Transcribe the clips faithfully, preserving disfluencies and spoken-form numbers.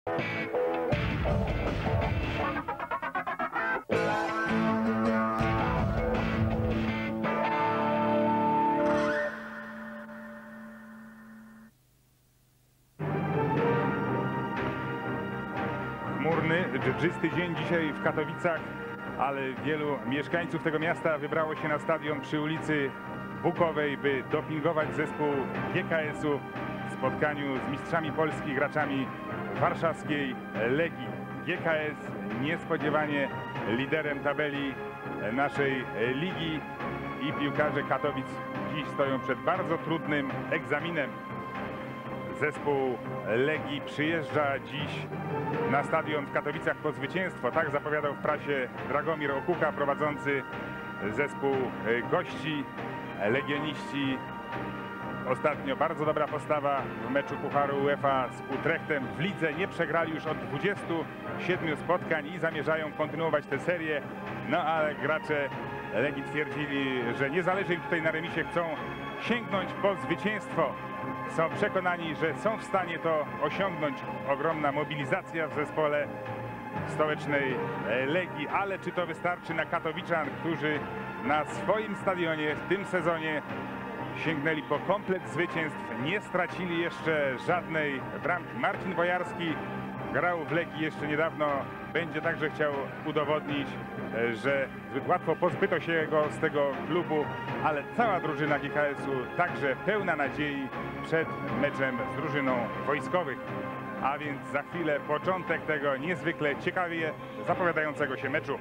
Chmurny, dżdżysty dzień dzisiaj w Katowicach, ale wielu mieszkańców tego miasta wybrało się na stadion przy ulicy Bukowej, by dopingować zespół G K S-u w spotkaniu z mistrzami Polski, graczami warszawskiej Legii. G K S niespodziewanie liderem tabeli naszej ligi i piłkarze Katowic dziś stoją przed bardzo trudnym egzaminem. Zespół Legii przyjeżdża dziś na stadion w Katowicach po zwycięstwo. Tak zapowiadał w prasie Dragomir Okuka, prowadzący zespół gości. Legioniści ostatnio bardzo dobra postawa w meczu Pucharu UEFA z Utrechtem. W lidze nie przegrali już od dwudziestu siedmiu spotkań i zamierzają kontynuować tę serię. No ale gracze Legii twierdzili, że nie zależy im tutaj na remisie, chcą sięgnąć po zwycięstwo. Są przekonani, że są w stanie to osiągnąć. Ogromna mobilizacja w zespole stołecznej Legii, ale czy to wystarczy na katowiczan, którzy na swoim stadionie w tym sezonie sięgnęli po komplet zwycięstw, nie stracili jeszcze żadnej bramki. Marcin Bojarski grał w Legii jeszcze niedawno, będzie także chciał udowodnić, że zbyt łatwo pozbyto się go z tego klubu, ale cała drużyna G K S-u także pełna nadziei przed meczem z drużyną wojskowych. A więc za chwilę początek tego niezwykle ciekawie zapowiadającego się meczu.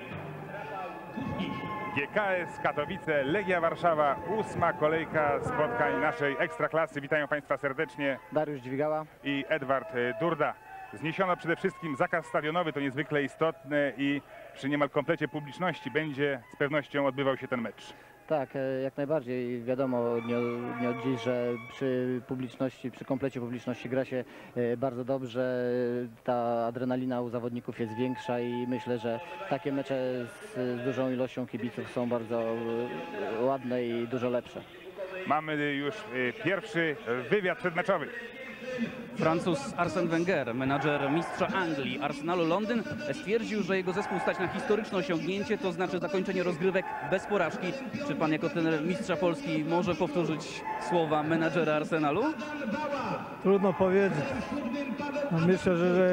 G K S Katowice, Legia Warszawa, ósma kolejka spotkań naszej Ekstraklasy. Witają Państwa serdecznie Dariusz Dźwigała i Edward Durda. Zniesiono przede wszystkim zakaz stadionowy, to niezwykle istotne i przy niemal komplecie publiczności będzie z pewnością odbywał się ten mecz. Tak, jak najbardziej. Wiadomo nie, nie od dziś, że przy publiczności, przy komplecie publiczności gra się bardzo dobrze. Ta adrenalina u zawodników jest większa i myślę, że takie mecze z, z dużą ilością kibiców są bardzo ładne i dużo lepsze. Mamy już pierwszy wywiad przedmeczowy. Francuz Arsène Wenger, menadżer mistrza Anglii Arsenalu Londyn, stwierdził, że jego zespół stać na historyczne osiągnięcie, to znaczy zakończenie rozgrywek bez porażki. Czy pan jako trener mistrza Polski może powtórzyć słowa menadżera Arsenalu? Trudno powiedzieć. Myślę, że, że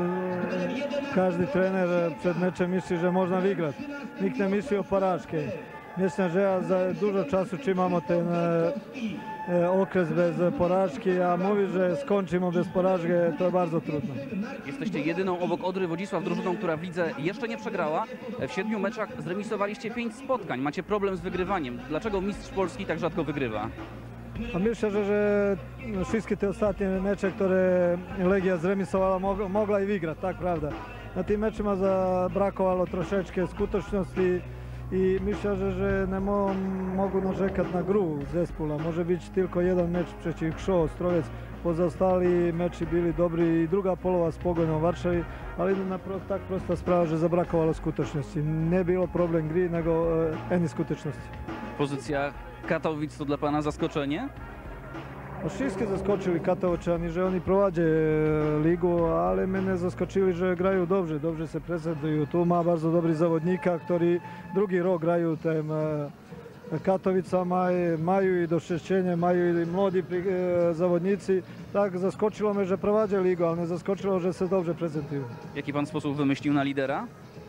każdy trener przed meczem myśli, że można wygrać. Nikt nie myśli o porażce. Myślę, że ja za dużo czasu trzymam ten e, okres bez porażki, a mówić, że skończymy bez porażki, to bardzo trudno. Jesteście jedyną obok Odry Wodzisław drużyną, która w lidze jeszcze nie przegrała. W siedmiu meczach zremisowaliście pięć spotkań. Macie problem z wygrywaniem. Dlaczego mistrz Polski tak rzadko wygrywa? A myślę, że, że wszystkie te ostatnie mecze, które Legia zremisowała, mog mogła i wygrać, tak prawda. Na tym meczach zabrakowało troszeczkę skuteczności i myślę, że, że nie mo mogą narzekać na grę zespołu. Może być tylko jeden mecz przeciw Krzą Ostrowiec. Pozostali mecze byli dobrzy i druga połowa z Pogonią Warszawy, ale na pro tak prosta sprawa, że zabrakowało skuteczności. Nie było problem gry, nego e, ani skuteczności. Pozycja Katowic to dla pana zaskoczenie? No, wszystkie zaskoczyli Katowiczani, że oni prowadzą e, ligę, ale mnie zaskoczyli, że grają dobrze, dobrze się prezentują. Tu ma bardzo dobrych zawodnika, którzy drugi rok grają tym e, Katowica, mają, mają i doświadczenie, mają i młodzi e, zawodnicy. Tak, zaskoczyło mnie, że prowadzą ligę, ale nie zaskoczyło, że się dobrze prezentują. Jaki pan sposób wymyślił na lidera?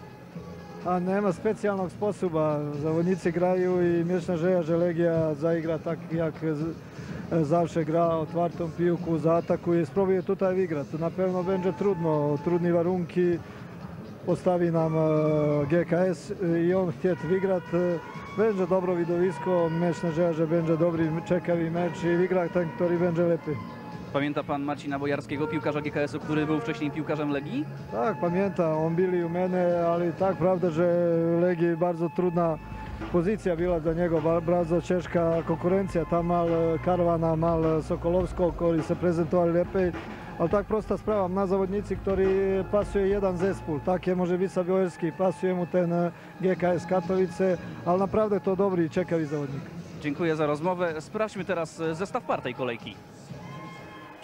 A nie ma specjalnego sposobu. Zawodnicy grają i myślę, że, że Legia zaigra tak, jak zawsze gra, otwartą piłkę, zaatakuje, spróbuje tutaj wygrać. To na pewno będzie trudno, trudne warunki postawi nam G K S i on chce wygrać. Będzie dobre widowisko, myślę, że, że będzie dobry, ciekawy mecz i wygra ten, który będzie lepiej. Pamięta pan Marcina Bojarskiego, piłkarza G K S-u, który był wcześniej piłkarzem Legii? Tak, pamiętam, on był u mnie, ale tak prawda, że Legii bardzo trudna pozycja była dla niego, bardzo ciężka konkurencja. Tam mal Karwana, mal Sokolowsko, który się prezentowali lepiej. Ale tak prosta sprawa, na zawodnicy, który pasuje jeden zespół. Takie może być Sabioerski, pasuje mu ten G K S Katowice, ale naprawdę to dobry i ciekawy zawodnik. Dziękuję za rozmowę. Sprawdźmy teraz zestaw par tej kolejki.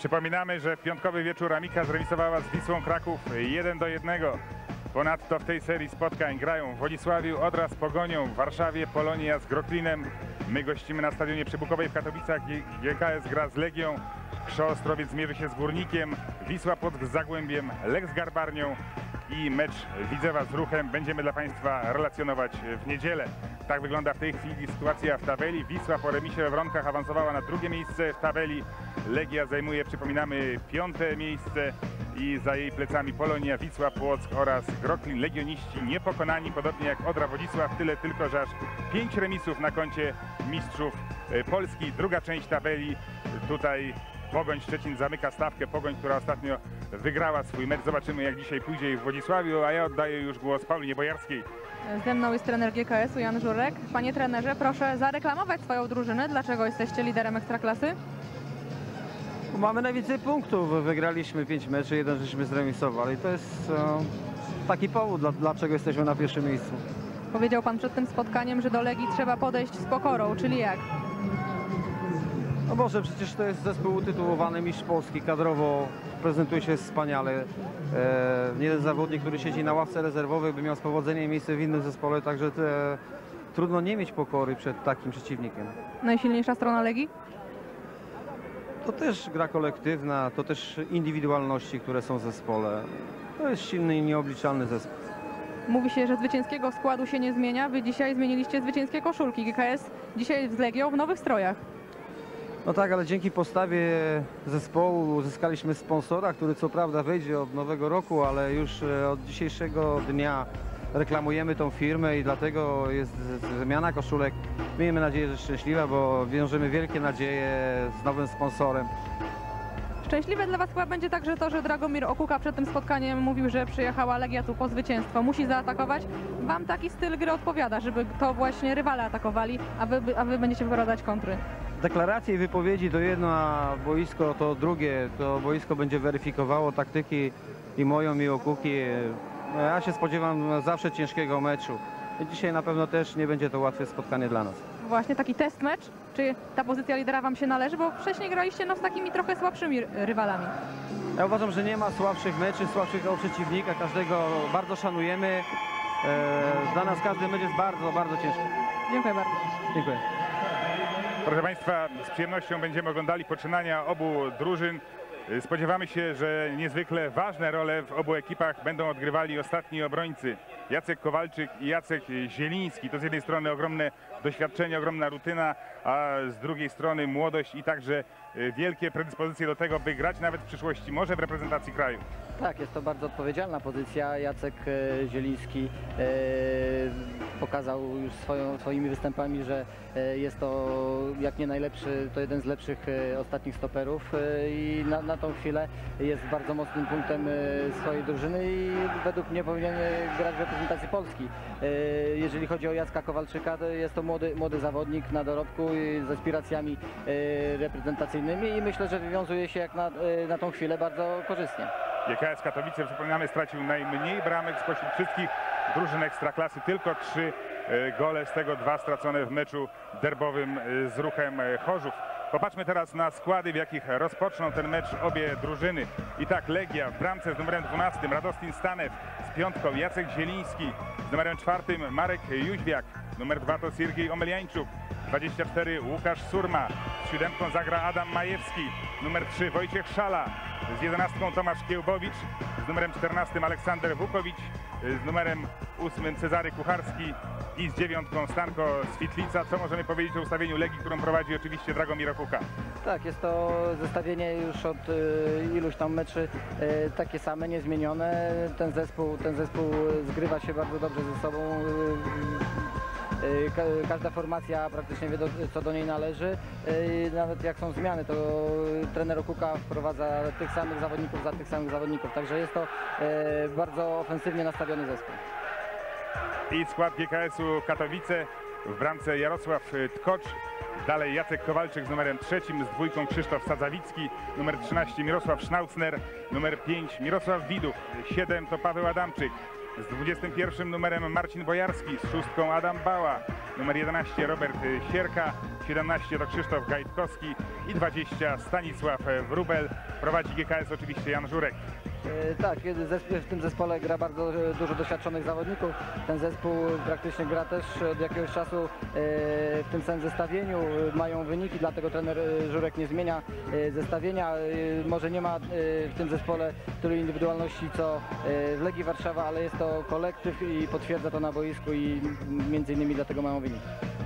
Przypominamy, że w piątkowy wieczór Amika zremisowała z Wisłą Kraków jeden do jednego. Ponadto w tej serii spotkań grają w Wodzisławiu Odra z Pogonią, w Warszawie Polonia z Groklinem. My gościmy na stadionie przy Bukowej w Katowicach. G K S gra z Legią, Krzoo Ostrowiec zmierzy się z Górnikiem, Wisła Płock z Zagłębiem, Lech z Garbarnią i mecz Widzewa z Ruchem będziemy dla Państwa relacjonować w niedzielę. Tak wygląda w tej chwili sytuacja w tabeli. Wisła po remisie we Wronkach awansowała na drugie miejsce w tabeli. Legia zajmuje, przypominamy, piąte miejsce i za jej plecami Polonia, Wisła Płock oraz Groklin. Legioniści niepokonani, podobnie jak Odra Wodzisław, tyle tylko, że aż pięć remisów na koncie mistrzów Polski. Druga część tabeli, tutaj Pogoń Szczecin zamyka stawkę. Pogoń, która ostatnio wygrała swój mecz. Zobaczymy, jak dzisiaj pójdzie w Wodzisławiu, a ja oddaję już głos Paulinie Bojarskiej. Ze mną jest trener G K S u Jan Żurek. Panie trenerze, proszę zareklamować swoją drużynę. Dlaczego jesteście liderem Ekstraklasy? Mamy najwięcej punktów, wygraliśmy pięć meczy, jeden żeśmy zremisowali. To jest e, taki powód, dla, dlaczego jesteśmy na pierwszym miejscu. Powiedział pan przed tym spotkaniem, że do Legii trzeba podejść z pokorą, czyli jak? No Boże, przecież to jest zespół utytułowany Mistrz Polski, kadrowo prezentuje się wspaniale. E, jeden zawodnik, który siedzi na ławce rezerwowej, by miał z powodzeniem miejsce w innym zespole, także te, trudno nie mieć pokory przed takim przeciwnikiem. Najsilniejsza strona Legii? To też gra kolektywna, to też indywidualności, które są w zespole. To jest silny i nieobliczalny zespół. Mówi się, że zwycięskiego składu się nie zmienia. Wy dzisiaj zmieniliście zwycięskie koszulki. G K S dzisiaj z Legią w nowych strojach. No tak, ale dzięki postawie zespołu uzyskaliśmy sponsora, który co prawda wejdzie od nowego roku, ale już od dzisiejszego dnia reklamujemy tą firmę i dlatego jest zmiana koszulek. Miejmy nadzieję, że szczęśliwa, bo wiążemy wielkie nadzieje z nowym sponsorem. Szczęśliwe dla was chyba będzie także to, że Dragomir Okuka przed tym spotkaniem mówił, że przyjechała Legia tu po zwycięstwo. Musi zaatakować. Wam taki styl gry odpowiada, żeby to właśnie rywale atakowali, a wy, a wy będziecie wyprowadzać kontry. Deklaracje i wypowiedzi to jedno, a boisko to drugie. To boisko będzie weryfikowało taktyki i moją, i Okuki. Ja się spodziewam zawsze ciężkiego meczu. I dzisiaj na pewno też nie będzie to łatwe spotkanie dla nas. Właśnie taki test mecz? Czy ta pozycja lidera wam się należy? Bo wcześniej graliście no, z takimi trochę słabszymi rywalami. Ja uważam, że nie ma słabszych meczy, słabszych przeciwnika. Każdego bardzo szanujemy. E, dla nas każdy mecz jest bardzo, bardzo ciężki. Dziękuję bardzo. Dziękuję. Proszę Państwa, z przyjemnością będziemy oglądali poczynania obu drużyn. Spodziewamy się, że niezwykle ważne role w obu ekipach będą odgrywali ostatni obrońcy. Jacek Kowalczyk i Jacek Zieliński. To z jednej strony ogromne doświadczenie, ogromna rutyna, a z drugiej strony młodość i także wielkie predyspozycje do tego, by grać nawet w przyszłości, może w reprezentacji kraju. Tak, jest to bardzo odpowiedzialna pozycja. Jacek e, Zieliński e, pokazał już swoją, swoimi występami, że e, jest to jak nie najlepszy, to jeden z lepszych e, ostatnich stoperów e, i na, na tą chwilę jest bardzo mocnym punktem e, swojej drużyny i według mnie powinien grać w reprezentacji Polski. E, jeżeli chodzi o Jacka Kowalczyka, to jest to młody, młody zawodnik na dorobku z aspiracjami e, reprezentacyjnymi i myślę, że wywiązuje się jak na, e, na tą chwilę bardzo korzystnie. G K S Katowice, przypominamy, stracił najmniej bramek spośród wszystkich drużyn Ekstraklasy. Tylko trzy gole, z tego dwa stracone w meczu derbowym z Ruchem Chorzów. Popatrzmy teraz na składy, w jakich rozpoczną ten mecz obie drużyny. I tak Legia w bramce z numerem dwunastym Radostin Stanew, z piątką Jacek Zieliński, z numerem czwartym Marek Jóźwiak, numer dwa to Siergiej Omeliańczuk, dwadzieścia cztery Łukasz Surma, z siódemką zagra Adam Majewski, numer trzy Wojciech Szala, z jedenastką Tomasz Kiełbowicz, z numerem czternastym Aleksander Wukowicz, z numerem ósmym Cezary Kucharski i z dziewiątką Stanko Switlica. Co możemy powiedzieć o ustawieniu Legii, którą prowadzi oczywiście Dragomir Okuka? Tak, jest to zestawienie już od y, iluś tam meczy y, takie same, niezmienione. Ten zespół, ten zespół zgrywa się bardzo dobrze ze sobą. Y, y, ka każda formacja praktycznie wie, do, co do niej należy. Y, nawet jak są zmiany, to trener Okuka wprowadza tych samych zawodników za tych samych zawodników. Także jest to y, bardzo ofensywnie nastawiony zespół. I skład G K S u Katowice. W bramce Jarosław Tkocz, dalej Jacek Kowalczyk z numerem trzecim, z dwójką Krzysztof Sadzawicki, numer trzynaście Mirosław Sznaucner, numer pięć Mirosław Widuk, siedem to Paweł Adamczyk, z dwudziestym pierwszym numerem Marcin Bojarski, z szóstką Adam Bała, numer jedenaście Robert Sierka, siedemnaście to Krzysztof Gajtkowski i dwadzieścia Stanisław Wróbel. Prowadzi G K S oczywiście Jan Żurek. E, Tak, w tym zespole gra bardzo dużo doświadczonych zawodników. Ten zespół praktycznie gra też od jakiegoś czasu e, w tym samym zestawieniu. Mają wyniki, dlatego trener Żurek nie zmienia e, zestawienia. E, Może nie ma e, w tym zespole tylu indywidualności co e, w Legii Warszawa, ale jest to kolektyw i potwierdza to na boisku i między innymi dlatego mają wyniki.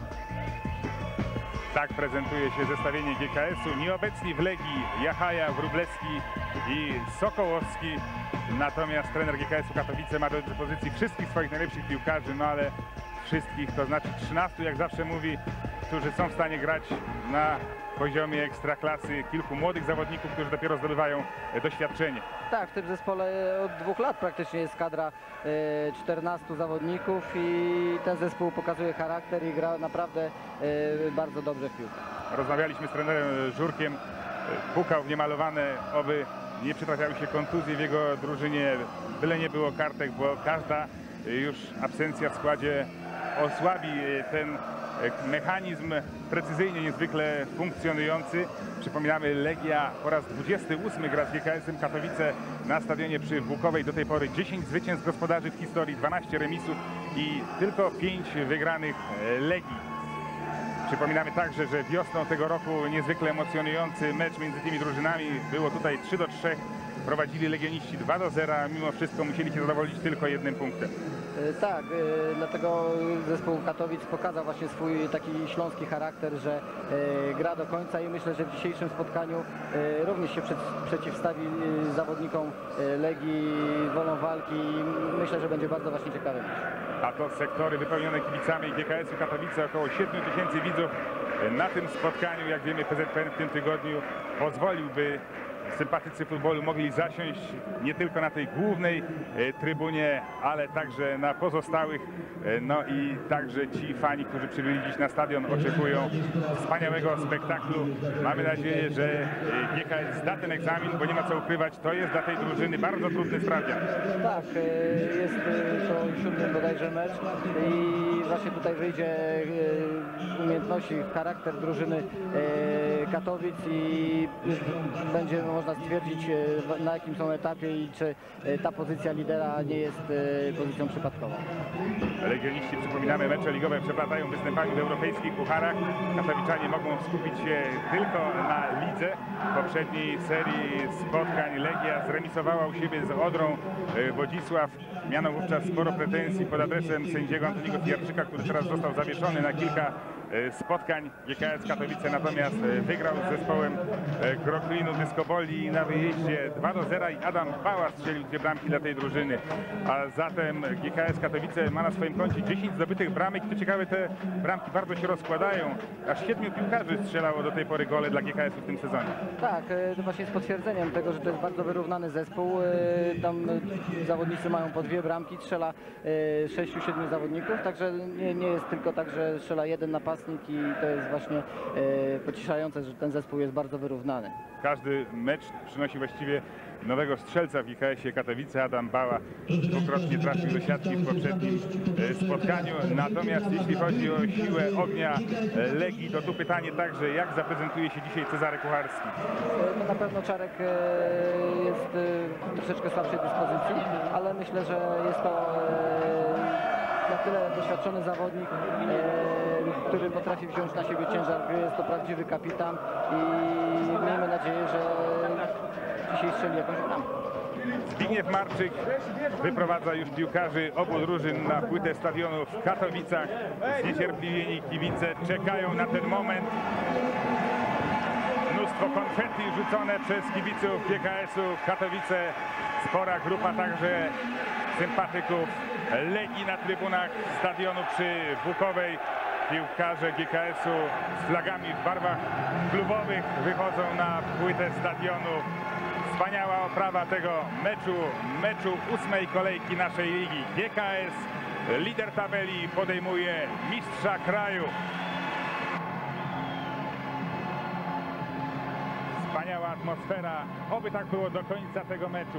Tak prezentuje się zestawienie G K S-u. Nieobecni w Legii Jachaja, Wróblewski i Sokołowski. Natomiast trener G K S-u Katowice ma do dyspozycji wszystkich swoich najlepszych piłkarzy, no ale wszystkich, to znaczy trzynastu, jak zawsze mówi, którzy są w stanie grać na poziomie ekstraklasy. Kilku młodych zawodników, którzy dopiero zdobywają doświadczenie. Tak, w tym zespole od dwóch lat praktycznie jest kadra e, czternastu zawodników i ten zespół pokazuje charakter i gra naprawdę e, bardzo dobrze w piłkę. Rozmawialiśmy z trenerem Żurkiem. Pukał w niemalowane, oby nie przytrafiały się kontuzje w jego drużynie. Byle nie było kartek, bo każda już absencja w składzie osłabi ten mechanizm precyzyjnie niezwykle funkcjonujący. Przypominamy, Legia po raz dwudziesty ósmy gra z G K S-em Katowice na stadionie przy Włókowej. Do tej pory dziesięć zwycięstw gospodarzy w historii, dwanaście remisów i tylko pięć wygranych Legii. Przypominamy także, że wiosną tego roku niezwykle emocjonujący mecz między tymi drużynami. Było tutaj trzy do trzech. Prowadzili legioniści dwa do zera, a mimo wszystko musieli się zadowolić tylko jednym punktem. Tak, e, dlatego zespół Katowic pokazał właśnie swój taki śląski charakter, że e, gra do końca i myślę, że w dzisiejszym spotkaniu e, również się przed, przeciwstawi e, zawodnikom e, Legii wolą walki i myślę, że będzie bardzo właśnie ciekawy mecz. A to sektory wypełnione kibicami G K S-u Katowice, około siedmiu tysięcy widzów na tym spotkaniu. Jak wiemy, P Z P N w tym tygodniu pozwoliłby, sympatycy futbolu mogli zasiąść nie tylko na tej głównej e, trybunie, ale także na pozostałych. E, no i także ci fani, którzy przybyli dziś na stadion, oczekują wspaniałego spektaklu. Mamy nadzieję, że e, G K S zda ten egzamin, bo nie ma co ukrywać, to jest dla tej drużyny bardzo trudny sprawdzian. Tak, e, jest e, to siódmy bodajże mecz i właśnie tutaj wyjdzie e, umiejętności, charakter drużyny e, Katowic i będzie można stwierdzić, na jakim są etapie i czy ta pozycja lidera nie jest pozycją przypadkową. Legioniści, przypominamy, mecze ligowe przeplatają występami w europejskich pucharach. Katowiczanie mogą skupić się tylko na lidze. W poprzedniej serii spotkań Legia zremisowała u siebie z Odrą Wodzisław. Miano wówczas sporo pretensji pod adresem sędziego Antoniego Fijarczyka, który teraz został zawieszony na kilka spotkań. G K S Katowice natomiast wygrał z zespołem Kroklinu Dyskoboli na wyjeździe dwa do zera i Adam Bała strzelił dwie bramki dla tej drużyny. A zatem G K S Katowice ma na swoim koncie dziesięć zdobytych bramek i to ciekawe, te bramki bardzo się rozkładają. Aż siedmiu piłkarzy strzelało do tej pory gole dla G K S-u w tym sezonie. Tak, to właśnie jest potwierdzeniem tego, że to jest bardzo wyrównany zespół. Tam zawodnicy mają po dwie bramki, strzela sześciu, siedmiu zawodników, także nie, nie jest tylko tak, że strzela jeden napastnik i to jest właśnie pocieszające, że ten zespół jest bardzo wyrównany. Każdy mecz przynosi właściwie nowego strzelca w G K S-ie Katowice. Adam Bała dwukrotnie trafił do siatki w poprzednim spotkaniu. Natomiast jeśli chodzi o siłę ognia Legii, to tu pytanie także, jak zaprezentuje się dzisiaj Cezary Kucharski? No na pewno Czarek jest w troszeczkę słabszej dyspozycji, ale myślę, że jest to na tyle doświadczony zawodnik, który potrafi wziąć na siebie ciężar gry. Jest to prawdziwy kapitan i miejmy nadzieję, że dzisiaj strzeli jakąś bramkę. Zbigniew Marczyk wyprowadza już piłkarzy obu drużyn na płytę stadionu w Katowicach. Zniecierpliwieni kibice czekają na ten moment. Mnóstwo konfetti rzucone przez kibiców G K S-u Katowice. Spora grupa także sympatyków Legii na trybunach stadionu przy Włókowej. Piłkarze G K S-u z flagami w barwach klubowych wychodzą na płytę stadionu. Wspaniała oprawa tego meczu, meczu ósmej kolejki naszej ligi. G K S lider tabeli podejmuje mistrza kraju. Wspaniała atmosfera, oby tak było do końca tego meczu.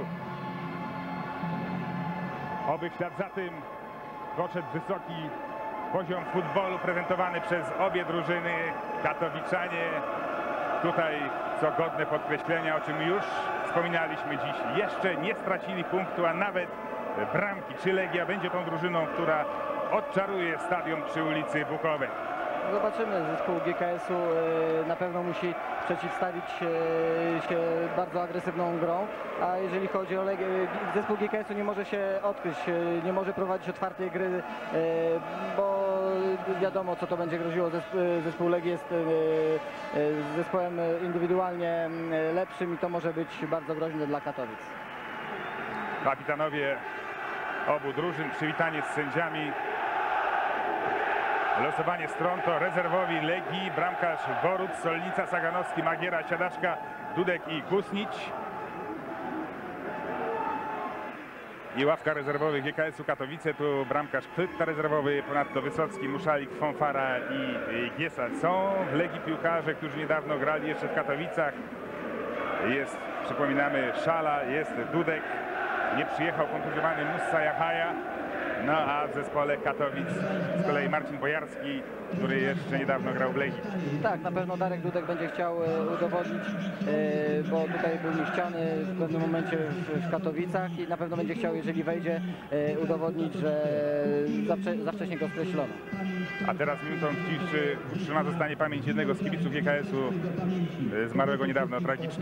Oby w ślad za tym poszedł wysoki poziom futbolu prezentowany przez obie drużyny. Katowiczanie tutaj, co godne podkreślenia, o czym już wspominaliśmy dziś, jeszcze nie stracili punktu, a nawet bramki. Czy Legia będzie tą drużyną, która odczaruje stadion przy ulicy Bukowej? Zobaczymy. Zespół G K S-u na pewno musi przeciwstawić się bardzo agresywną grą, a jeżeli chodzi o Legię, zespół G K S-u nie może się odkryć, nie może prowadzić otwartej gry, bo wiadomo, co to będzie groziło. Zespół Legii jest zespołem indywidualnie lepszym i to może być bardzo groźne dla Katowic. Kapitanowie obu drużyn, przywitanie z sędziami. Losowanie stron to rezerwowi Legii, bramkarz Boruc, Solnica, Saganowski, Magiera, Siadaszka, Dudek i Gusnić. I ławka rezerwowych G K S-u Katowice, tu bramkarz Klypta rezerwowy, ponadto Wysocki, Muszalik, Fonfara i Giesa. Są w Legii piłkarze, którzy niedawno grali jeszcze w Katowicach. Jest, przypominamy, Szala, jest Dudek, nie przyjechał kontuzjowany Mussa Jahaja. No a w zespole Katowic z kolei Marcin Bojarski, który jeszcze niedawno grał w Legii. Tak, na pewno Darek Dudek będzie chciał udowodnić, bo tutaj był niechciany w pewnym momencie w Katowicach i na pewno będzie chciał, jeżeli wejdzie, udowodnić, że za, wcze za wcześnie go skreślono. A teraz minutą ciszy utrzymana zostanie pamięć jednego z kibiców G K S-u, zmarłego niedawno tragicznie.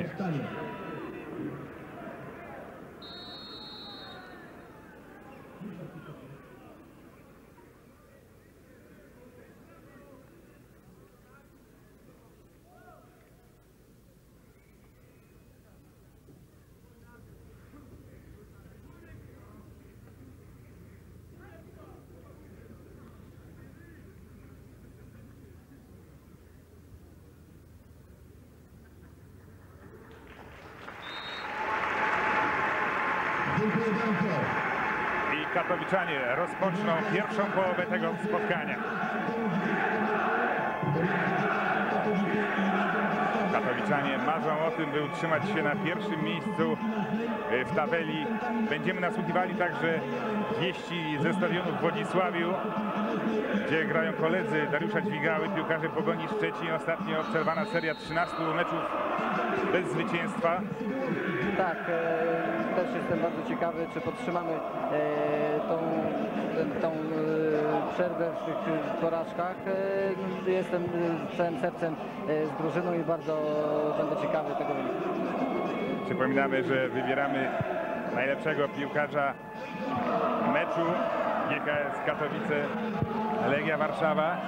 I katowiczanie rozpoczną pierwszą połowę tego spotkania. Katowiczanie marzą o tym, by utrzymać się na pierwszym miejscu w tabeli. Będziemy nasłuchiwali także wieści ze stadionu w Wodzisławiu, gdzie grają koledzy Dariusza Dźwigały, piłkarze Pogoni Szczecin. Ostatnio przerwana seria trzynastu meczów bez zwycięstwa. Tak, e, też jestem bardzo ciekawy, czy podtrzymamy e, tą, tą e, przerwę w tych porażkach. E, jestem całym sercem e, z drużyną i bardzo będę ciekawy tego wyniku. Przypominamy, że wybieramy najlepszego piłkarza meczu G K S Katowice, Legia Warszawa.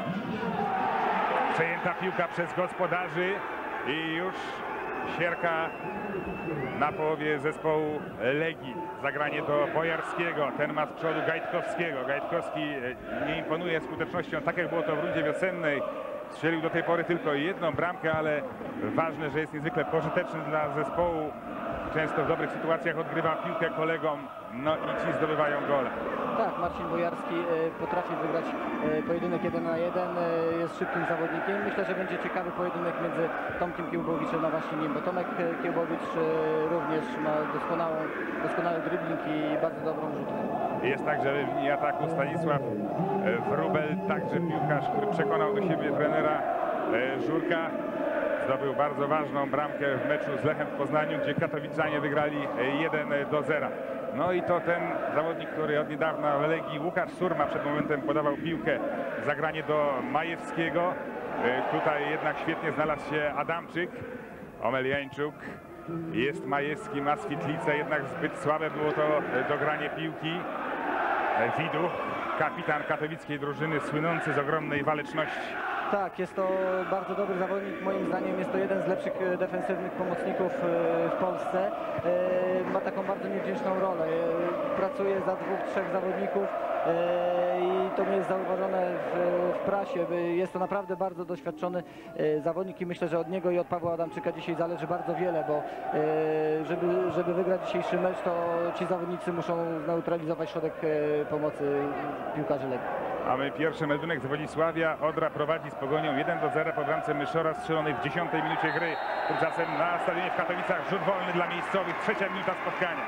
Przejęta piłka przez gospodarzy i już Sierka na połowie zespołu Legii. Zagranie do Bojarskiego. Ten ma z przodu Gajtkowskiego. Gajtkowski nie imponuje skutecznością, tak jak było to w rundzie wiosennej. Strzelił do tej pory tylko jedną bramkę, ale ważne, że jest niezwykle pożyteczny dla zespołu. Często w dobrych sytuacjach odgrywa piłkę kolegom, no i ci zdobywają gole. Tak, Marcin Bojarski potrafi wygrać pojedynek jeden na jeden, jest szybkim zawodnikiem. Myślę, że będzie ciekawy pojedynek między Tomkiem Kiełbowiczem a właśnie nim, bo Tomek Kiełbowicz również ma doskonałą, doskonały dribbling i bardzo dobrą rzutkę. Jest także w linii ataku Stanisław Wróbel, także piłkarz, który przekonał do siebie trenera Żurka. Zdobył bardzo ważną bramkę w meczu z Lechem w Poznaniu, gdzie katowicanie wygrali jeden do zera. No i to ten zawodnik, który od niedawna w Legii, Łukasz Surma, przed momentem podawał piłkę. Zagranie do Majewskiego. Tutaj jednak świetnie znalazł się Adamczyk. Omeliańczuk. Jest Majewski, ma Świetlicę, jednak zbyt słabe było to dogranie piłki. Widuch, kapitan katowickiej drużyny, słynący z ogromnej waleczności. Tak, jest to bardzo dobry zawodnik. Moim zdaniem jest to jeden z lepszych defensywnych pomocników w Polsce. Ma taką bardzo niewdzięczną rolę. Pracuje za dwóch, trzech zawodników i to nie jest zauważone w, w prasie. Jest to naprawdę bardzo doświadczony zawodnik i myślę, że od niego i od Pawła Adamczyka dzisiaj zależy bardzo wiele, bo żeby, żeby wygrać dzisiejszy mecz, to ci zawodnicy muszą zneutralizować środek pomocy piłkarzy Legii. Mamy pierwszy meldunek z Wodzisławia. Odra prowadzi z Pogonią jeden do zera po bramce Myszora strzelonej w dziesiątej minucie gry. Tymczasem na stadionie w Katowicach rzut wolny dla miejscowych. Trzecia minuta spotkania.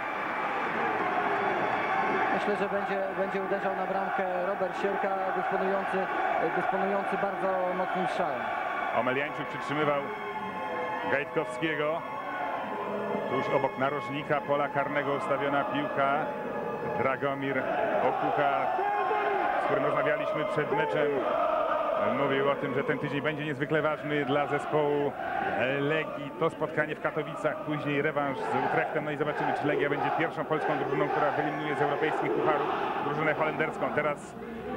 Myślę, że będzie, będzie uderzał na bramkę Robert Sierka, dysponujący, dysponujący bardzo mocnym strzałem. Omeliańczuk przytrzymywał Gajtkowskiego. Tuż obok narożnika pola karnego ustawiona piłka. Dragomir Okuka, z którym rozmawialiśmy przed meczem, mówił o tym, że ten tydzień będzie niezwykle ważny dla zespołu Legii. To spotkanie w Katowicach, później rewanż z Utrechtem. No i zobaczymy, czy Legia będzie pierwszą polską drużyną, która wyeliminuje z europejskich pucharów drużynę holenderską. Teraz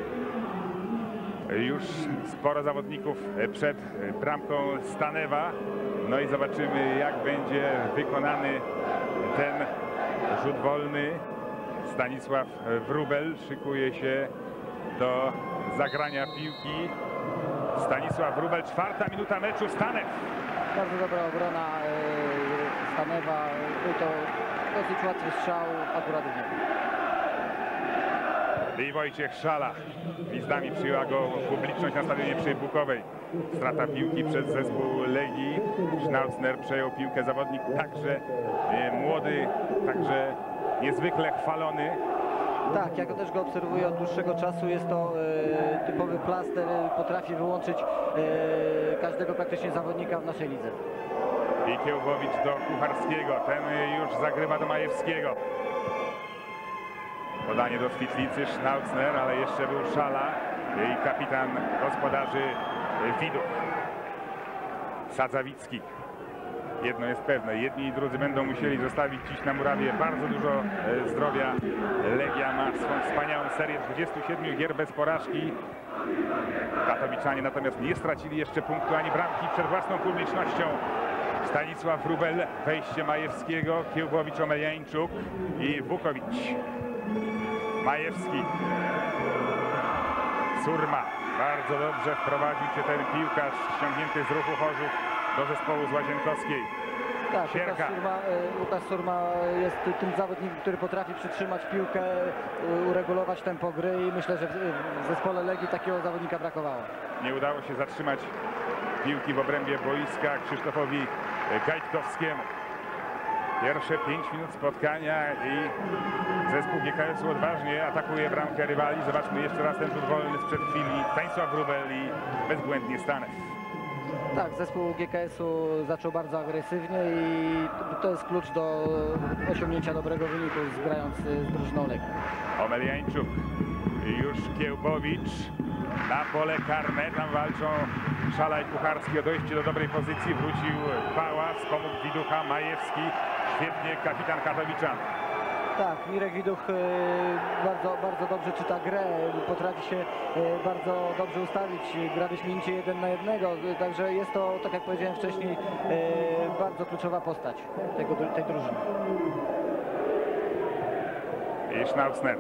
już sporo zawodników przed bramką Stanewa. No i zobaczymy, jak będzie wykonany ten rzut wolny. Stanisław Wróbel szykuje się do zagrania piłki. Stanisław Wróbel, czwarta minuta meczu. Stanew. Bardzo dobra obrona Stanewa. Był to dosyć łatwy strzał akurat w niego. I Wojciech Szala. Gwizdami przyjęła go publiczność na stadionie przy Bukowej. Strata piłki przez zespół Legii. Schnauzner przejął piłkę, zawodnik także e, młody, także niezwykle chwalony. Tak, ja go też go obserwuję od dłuższego czasu. Jest to e, typowy plaster, potrafi wyłączyć e, każdego praktycznie zawodnika w naszej lidze. I Kiełbowicz do Kucharskiego, ten już zagrywa do Majewskiego. Podanie do Świetlicy, Schnauzner, ale jeszcze był Szala i kapitan gospodarzy Widów. Sadzawicki. Jedno jest pewne, jedni i drudzy będą musieli zostawić dziś na murawie bardzo dużo zdrowia. Legia ma swą wspaniałą serię dwudziestu siedmiu gier bez porażki. Katowiczanie natomiast nie stracili jeszcze punktu ani bramki przed własną publicznością. Stanisław Wróbel, wejście Majewskiego, Kiełbowicz, Omeliańczuk i Wukowicz. Majewski. Surma. Bardzo dobrze wprowadził się ten piłkarz ściągnięty z ruchu Chorzów do zespołu z Łazienkowskiej. Tak, Sierka. Łukasz Surma, Łukasz Surma jest tym zawodnikiem, który potrafi przytrzymać piłkę, uregulować tempo gry i myślę, że w zespole Legii takiego zawodnika brakowało. Nie udało się zatrzymać piłki w obrębie boiska Krzysztofowi Gajtkowskiemu. Pierwsze pięć minut spotkania i zespół G K S-u odważnie atakuje bramkę rywali. Zobaczmy jeszcze raz ten rzut wolny sprzed chwili. Stanisław Wróbel i bezbłędnie Stanew. Tak, zespół G K S-u zaczął bardzo agresywnie i to jest klucz do osiągnięcia dobrego wyniku, grając z drużyną Legii. Omeliańczuk, już Kiełbowicz na pole karne, tam walczą Szala i Kucharski o dojście do dobrej pozycji. Wrócił Bała, wspomógł Widucha, Majewski, świetnie kapitan Katowiczan. Tak, Mirek Widuch bardzo, bardzo dobrze czyta grę, potrafi się bardzo dobrze ustawić, gra wyśmienicie jeden na jednego, także jest to, tak jak powiedziałem wcześniej, bardzo kluczowa postać tego, tej drużyny. I Schnauzner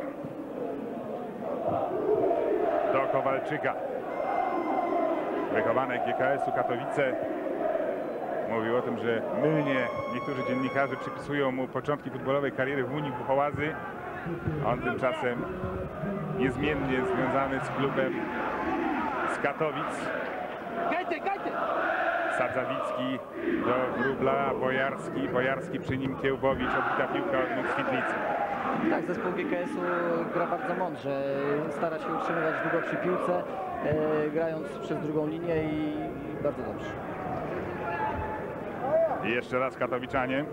do Kowalczyka. Wychowanek G K S-u Katowice mówił o tym, że mylnie niektórzy dziennikarze przypisują mu początki futbolowej kariery w Unii Buchołazy. On tymczasem niezmiennie związany z klubem z Katowic. Sadzawicki do Wróbla, Bojarski, Bojarski przy nim Kiełbowicz, odbita piłka od nóg Świetlicy. Tak, zespół G K S-u gra bardzo mądrze, stara się utrzymywać długo przy piłce, e, grając przez drugą linię i, i bardzo dobrze. I jeszcze raz Katowiczanie.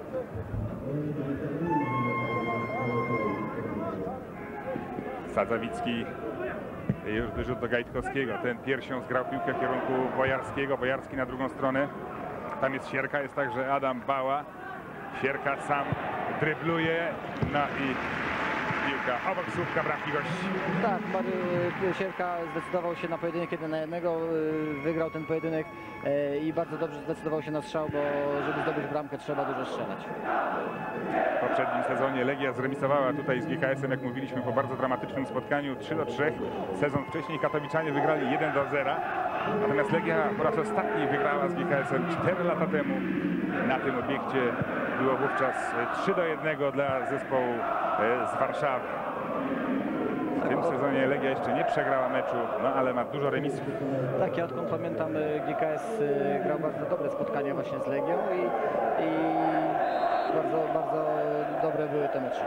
Sadzawicki, już wyrzut do Gajtkowskiego. Ten piersią zgrał piłkę w kierunku Bojarskiego. Bojarski na drugą stronę. Tam jest Sierka, jest także Adam Bała. Sierka sam drybluje. No i, piłka obok słupka bramki gości. Tak, Mariusz Sierka zdecydował się na pojedynek jeden na jednego, y, wygrał ten pojedynek y, i bardzo dobrze zdecydował się na strzał, bo żeby zdobyć bramkę trzeba dużo strzelać. W poprzednim sezonie Legia zremisowała tutaj z G K S-em, jak mówiliśmy, po bardzo dramatycznym spotkaniu trzy do trzech. Sezon wcześniej katowiczanie wygrali jeden do zera. Natomiast Legia po raz ostatni wygrała z G K S-em cztery lata temu. Na tym obiekcie było wówczas trzy do jednego dla zespołu z Warszawy. W tym sezonie Legia jeszcze nie przegrała meczu, no ale ma dużo remisów. Tak, ja odkąd pamiętam, G K S grał bardzo dobre spotkania właśnie z Legią i, i bardzo, bardzo dobre były te mecze.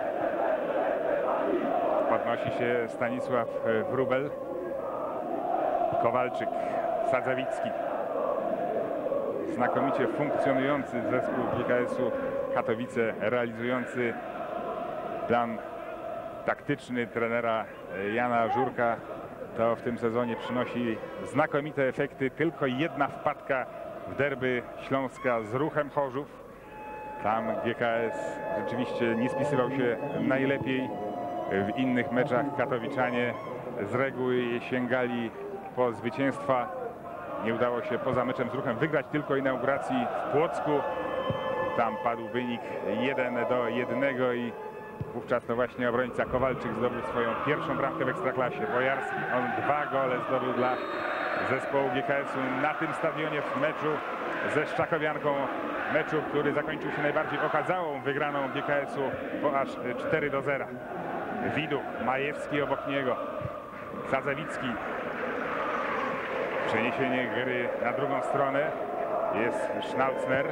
Podnosi się Stanisław Wróbel, Kowalczyk, Sadzawicki. Znakomicie funkcjonujący zespół G K S-u Katowice, realizujący plan taktyczny trenera Jana Żurka. To w tym sezonie przynosi znakomite efekty. Tylko jedna wpadka w derby Śląska z Ruchem Chorzów. Tam G K S rzeczywiście nie spisywał się najlepiej. W innych meczach katowiczanie z reguły sięgali po zwycięstwa. Nie udało się poza meczem z Ruchem wygrać tylko inauguracji w Płocku. Tam padł wynik jeden do jednego i wówczas to właśnie obrońca Kowalczyk zdobył swoją pierwszą bramkę w Ekstraklasie. Bojarski, on dwa gole zdobył dla zespołu G K S-u na tym stadionie w meczu ze Szczakowianką. Meczu, który zakończył się najbardziej okazałą wygraną G K S-u, bo aż cztery do zera. Widuch, Majewski obok niego, Sadzawicki. Przeniesienie gry na drugą stronę. Jest Schnautzner.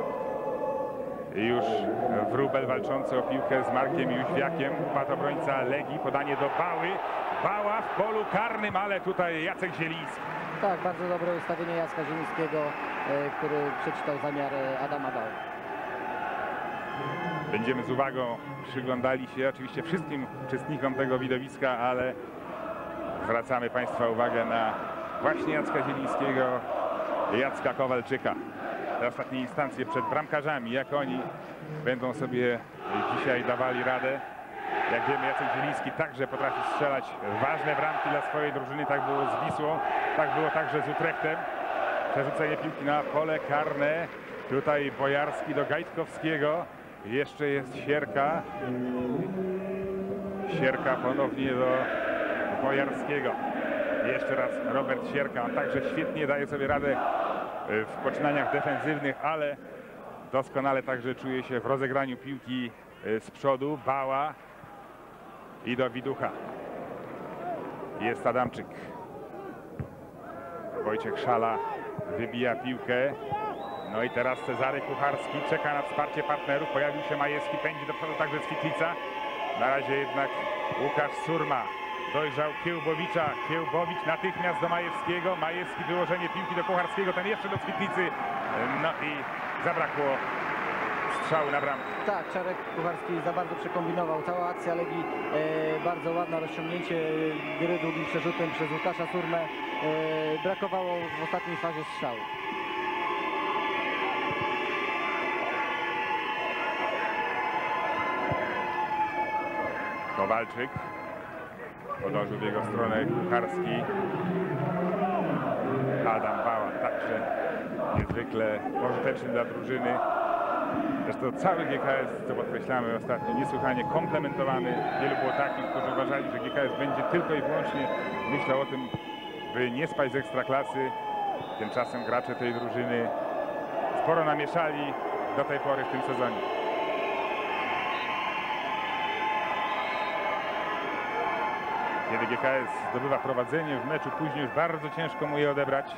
I już Wróbel walczący o piłkę z Markiem Jóźwiakiem. Padł obrońca Legii, podanie do Bały. Bała w polu karnym, ale tutaj Jacek Zieliński. Tak, bardzo dobre ustawienie Jacka Zielińskiego, e, który przeczytał zamiar Adama Bały. Będziemy z uwagą przyglądali się oczywiście wszystkim uczestnikom tego widowiska, ale zwracamy Państwa uwagę na właśnie Jacka Zielińskiego i Jacka Kowalczyka. Te ostatnie instancje przed bramkarzami, jak oni będą sobie dzisiaj dawali radę. Jak wiemy, Jacek Zieliński także potrafi strzelać ważne bramki dla swojej drużyny. Tak było z Wisłą, tak było także z Utrechtem. Przerzucenie piłki na pole karne. Tutaj Bojarski do Gajtkowskiego. Jeszcze jest Sierka. Sierka ponownie do Bojarskiego. Jeszcze raz Robert Sierka. On także świetnie daje sobie radę w poczynaniach defensywnych, ale doskonale także czuje się w rozegraniu piłki z przodu. Bała i do Widucha. Jest Adamczyk. Wojciech Szala wybija piłkę. No i teraz Cezary Kucharski czeka na wsparcie partnerów. Pojawił się Majewski, pędzi do przodu także Świtlica. Na razie jednak Łukasz Surma dojrzał Kiełbowicza. Kiełbowicz natychmiast do Majewskiego. Majewski wyłożenie piłki do Kucharskiego, ten jeszcze do Świtlicy. No i zabrakło strzału na bramkę. Tak, Czarek Kucharski za bardzo przekombinował. Cała akcja Legii, e, bardzo ładne rozciągnięcie gry długim przerzutem przez Łukasza Surmę. E, brakowało w ostatniej fazie strzału. Kowalczyk podążył w jego stronę Kucharski. Adam Bała także niezwykle pożyteczny dla drużyny. Zresztą cały G K S, co podkreślamy ostatnio, niesłychanie komplementowany. Wielu było takich, którzy uważali, że G K S będzie tylko i wyłącznie myślał o tym, by nie spać z Ekstraklasy. Tymczasem gracze tej drużyny sporo namieszali do tej pory w tym sezonie. Kiedy G K S zdobywa prowadzenie w meczu, później już bardzo ciężko mu je odebrać.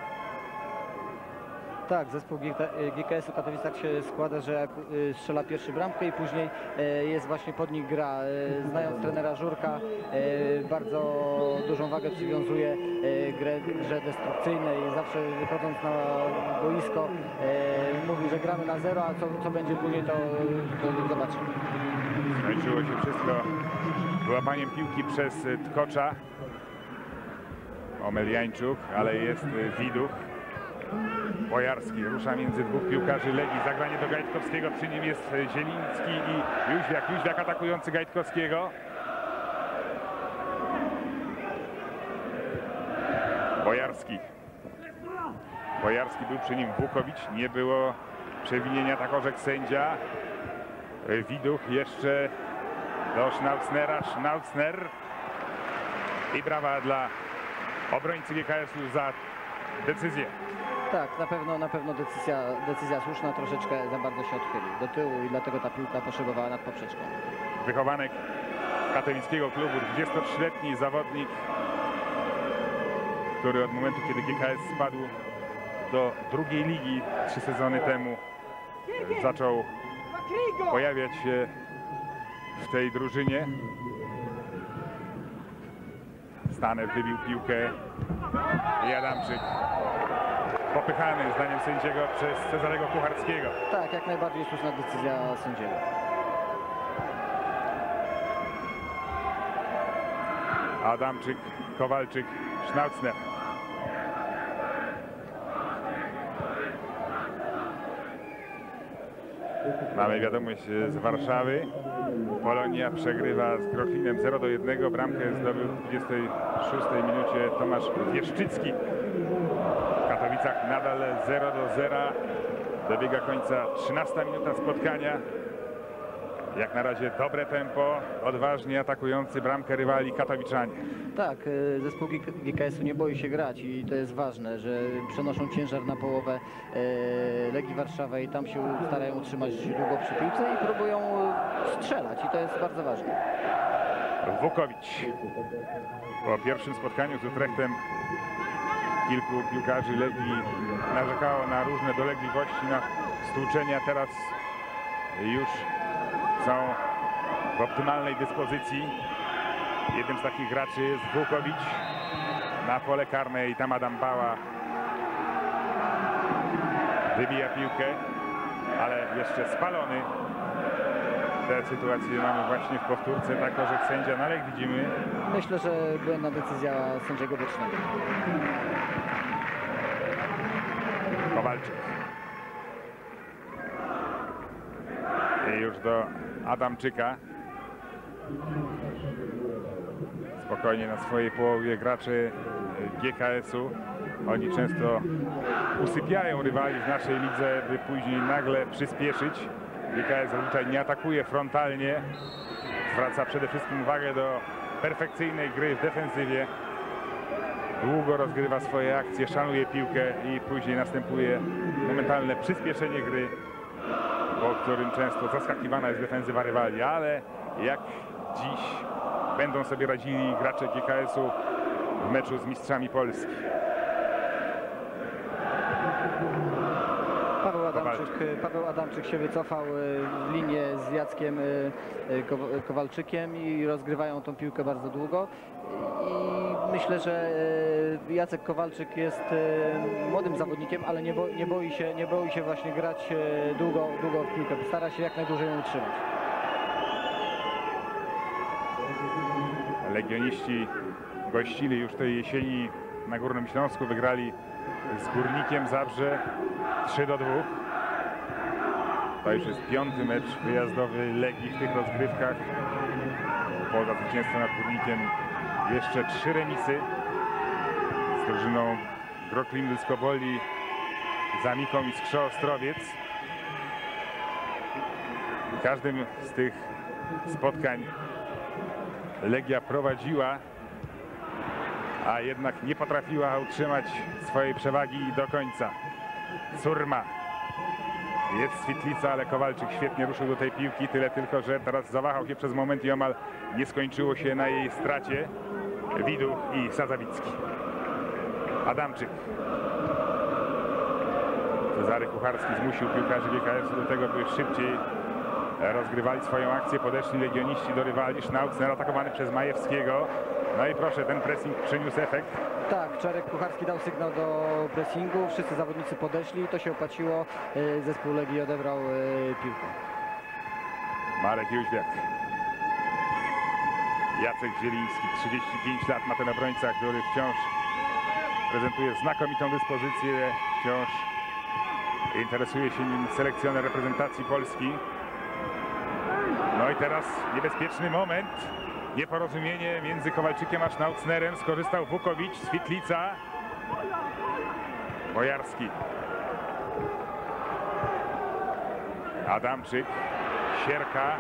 Tak, zespół G K S-u Katowice tak się składa, że jak y, strzela pierwszy bramkę i później y, jest właśnie pod nich gra. Y, znając trenera Żurka, y, bardzo dużą wagę przywiązuje y, grę, grze destrukcyjnej. Zawsze wychodząc na boisko y, mówi, że gramy na zero, a co, co będzie później, to, to zobaczymy. Skończyło się wszystko wyłapaniem piłki przez Tkocza. Omeliańczuk, ale jest Widuch. Bojarski rusza między dwóch piłkarzy Legii. Zagranie do Gajtkowskiego. Przy nim jest Zieliński i Jóźwiak. Jóźwiak atakujący Gajtkowskiego. Bojarski. Bojarski był przy nim, Wukowicz. Nie było przewinienia, tak orzekł sędzia. Widuch jeszcze do Schnauznera. Schnauzer. I brawa dla obrońcy G K S-u za decyzję. Tak, na pewno, na pewno decyzja, decyzja słuszna, troszeczkę za bardzo się odchylił do tyłu i dlatego ta piłka poszybowała nad poprzeczką. Wychowanek katowickiego klubu, dwudziestotrzyletni zawodnik, który od momentu, kiedy G K S spadł do drugiej ligi trzy sezony temu, zaczął pojawiać się w tej drużynie. Staner wybił piłkę i Adamczyk popychany zdaniem sędziego przez Cezarego Kucharskiego. Tak, jak najbardziej słuszna decyzja sędziego. Adamczyk, Kowalczyk, Schnauzer. Mamy wiadomość z Warszawy. Polonia przegrywa z Grochlinem zero do jednego. Bramkę zdobył w dwudziestej szóstej minucie Tomasz Wieszczycki. W Katowicach nadal zero do zera. Dobiega końca trzynasta minuta spotkania. Jak na razie dobre tempo, odważnie atakujący bramkę rywali katowiczanie. Tak, zespół G K S-u nie boi się grać i to jest ważne, że przenoszą ciężar na połowę Legii Warszawa i tam się starają utrzymać długo przy piłce i próbują strzelać i to jest bardzo ważne. Wukowicz. Po pierwszym spotkaniu z Utrechtem kilku piłkarzy Legii narzekało na różne dolegliwości, na stłuczenia. Teraz już są w optymalnej dyspozycji. Jednym z takich graczy jest Wukowicz. Na pole karne i tam Adam Bała wybija piłkę, ale jeszcze spalony. Tę sytuację mamy właśnie w powtórce, tak orzekł sędzia, no ale jak widzimy... Myślę, że błędna decyzja sędziego bocznego. Kowalczyk. I już do Adamczyka. Spokojnie na swojej połowie gracze G K S-u. Oni często usypiają rywali w naszej lidze, by później nagle przyspieszyć. G K S zazwyczaj nie atakuje frontalnie. Zwraca przede wszystkim uwagę do perfekcyjnej gry w defensywie. Długo rozgrywa swoje akcje, szanuje piłkę i później następuje momentalne przyspieszenie gry, po którym często zaskakiwana jest defensywa rywali, ale jak dziś będą sobie radzili gracze G K S-u w meczu z mistrzami Polski. Paweł Adamczyk, Paweł Adamczyk się wycofał w linię z Jackiem Kowalczykiem i rozgrywają tą piłkę bardzo długo. I myślę, że Jacek Kowalczyk jest młodym zawodnikiem, ale nie, bo, nie, boi się, nie boi się właśnie grać długo, długo w piłkę. Stara się jak najdłużej ją utrzymać. Legioniści gościli już tej jesieni na Górnym Śląsku, wygrali z Górnikiem Zabrze trzy do dwóch. To już jest piąty mecz wyjazdowy Legii w tych rozgrywkach. Poza zwycięstwem nad Górnikiem jeszcze trzy remisy z drużyną Grochlin Skoboli, Zamiką i Skrzo Ostrowiec. W każdym z tych spotkań Legia prowadziła, a jednak nie potrafiła utrzymać swojej przewagi do końca. Surma. Jest Świetlica, ale Kowalczyk świetnie ruszył do tej piłki, tyle tylko, że teraz zawahał się przez moment i omal nie skończyło się na jej stracie. Widuch i Sazawicki. Adamczyk. Cezary Kucharski zmusił piłkarzy G K S-u do tego, by szybciej rozgrywali swoją akcję. Podeszli legioniści do rywali. Schnauzer atakowany przez Majewskiego. No i proszę, ten pressing przyniósł efekt. Tak, Czarek Kucharski dał sygnał do pressingu. Wszyscy zawodnicy podeszli. To się opłaciło. Zespół Legii odebrał piłkę. Marek Jóźwiak. Jacek Zieliński, trzydzieści pięć lat ma ten obrońca, który wciąż prezentuje znakomitą dyspozycję. Wciąż interesuje się nim selekcjoner reprezentacji Polski. No i teraz niebezpieczny moment. Nieporozumienie między Kowalczykiem a Schnauznerem. Skorzystał Wukowicz, Świetlica. Bojarski. Adamczyk. Sierka.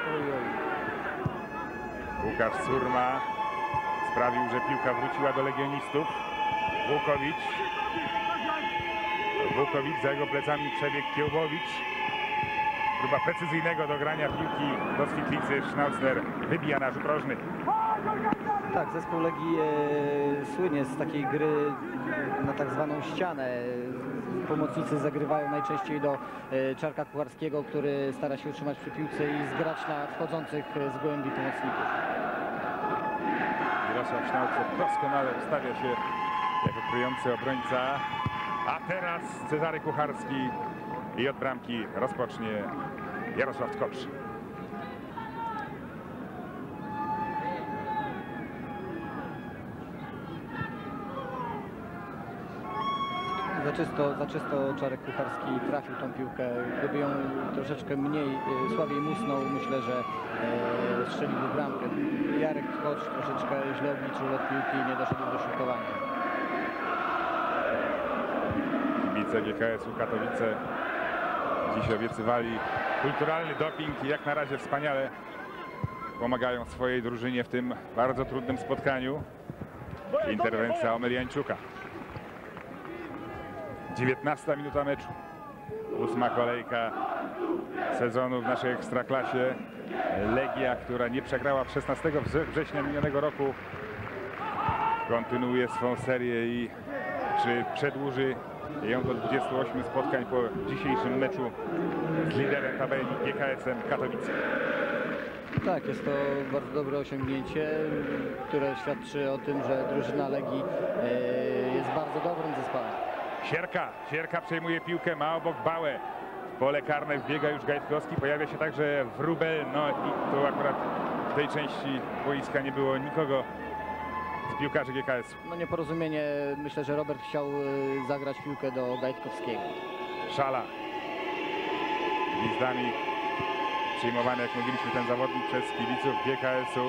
Łukasz Surma sprawił, że piłka wróciła do legionistów. Włókowicz. Włókowicz, za jego plecami przebieg Kiełbowicz. Próba precyzyjnego dogrania piłki do Świetlicy. Schnauzner wybija na rzut rożny. Tak, zespół Legii e, słynie z takiej gry na tak zwaną ścianę. Pomocnicy zagrywają najczęściej do e, Czarka Kucharskiego, który stara się utrzymać przy piłce i zgrać na wchodzących z głębi pomocników. Jarosław Schnauzer doskonale ustawia się jako kryjący obrońca. A teraz Cezary Kucharski i od bramki rozpocznie Jarosław Tkocz. Za czysto, za czysto Czarek Kucharski trafił tą piłkę. Gdyby ją troszeczkę mniej, e, słabiej musnął, myślę, że e, strzeliłby bramkę. Jarek Tkocz troszeczkę źle obliczył lot piłki i nie doszedł do szykowania. Kibice G K S-u Katowice dziś obiecywali kulturalny doping i jak na razie wspaniale pomagają swojej drużynie w tym bardzo trudnym spotkaniu. Interwencja Omeliańczuka. dziewiętnasta minuta meczu. Ósma kolejka sezonu w naszej Ekstraklasie. Legia, która nie przegrała w szesnastego września minionego roku, kontynuuje swą serię i czy przedłuży ją do dwudziestu ośmiu spotkań po dzisiejszym meczu z liderem tabeli G K S-em Katowice. Tak, jest to bardzo dobre osiągnięcie, które świadczy o tym, że drużyna Legii e, jest bardzo dobrym zespołem. Sierka, Sierka przejmuje piłkę, ma obok Bałę. W pole karne wbiega już Gajtkowski, pojawia się także Wróbel, no i tu akurat w tej części boiska nie było nikogo z piłkarzy G K S-u. No nieporozumienie, myślę, że Robert chciał e, zagrać piłkę do Gajtkowskiego. Szala. Gwizdami przyjmowany, jak mówiliśmy, ten zawodnik przez kibiców G K S-u.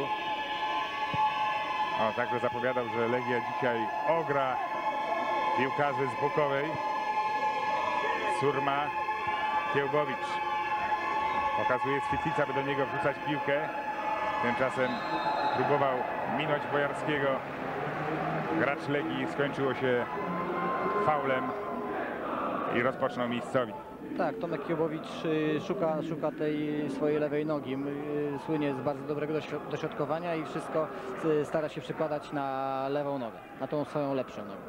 O, także zapowiadał, że Legia dzisiaj ogra piłkarzy z Bukowej. Surma, Kiełbowicz. Pokazuje Świetlica, by do niego wrzucać piłkę. Tymczasem próbował minąć Bojarskiego. Gracz Legii, skończyło się faulem i rozpoczną miejscowi. Tak, Tomek Kiełbowicz y, szuka, szuka tej swojej lewej nogi. Y, Słynie z bardzo dobrego doświ- dośrodkowania i wszystko y, stara się przykładać na lewą nogę, na tą swoją lepszą nogę.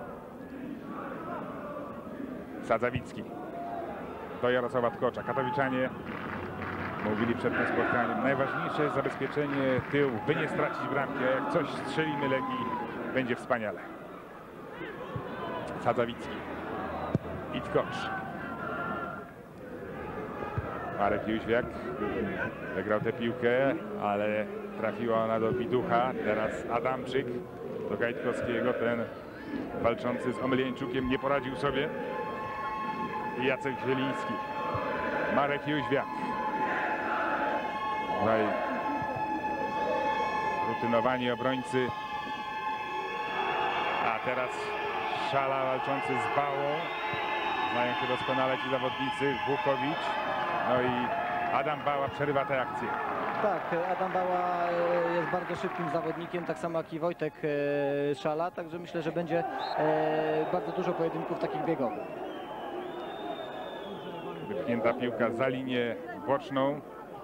Sadzawicki do Jarosława Tkocza. Katowiczanie mówili przed tym spotkaniem, najważniejsze jest zabezpieczenie tyłu, by nie stracić bramki, a jak coś strzelimy Legii, będzie wspaniale. Sadzawicki i Tkocz. Marek Jóźwiak wygrał tę piłkę, ale trafiła ona do Widucha. Teraz Adamczyk do Gajtkowskiego, ten walczący z Omeliańczukiem nie poradził sobie. I Jacek Zieliński. Marek Jóźwiak. Tutaj rutynowani obrońcy. A teraz Szala walczący z Bałą. Znają się doskonale ci zawodnicy. Włókowicz. No i Adam Bała przerywa tę akcję. Tak, Adam Bała e, jest bardzo szybkim zawodnikiem, tak samo jak i Wojtek e, Szala, także myślę, że będzie e, bardzo dużo pojedynków takich biegowych. Wypchnięta piłka za linię boczną.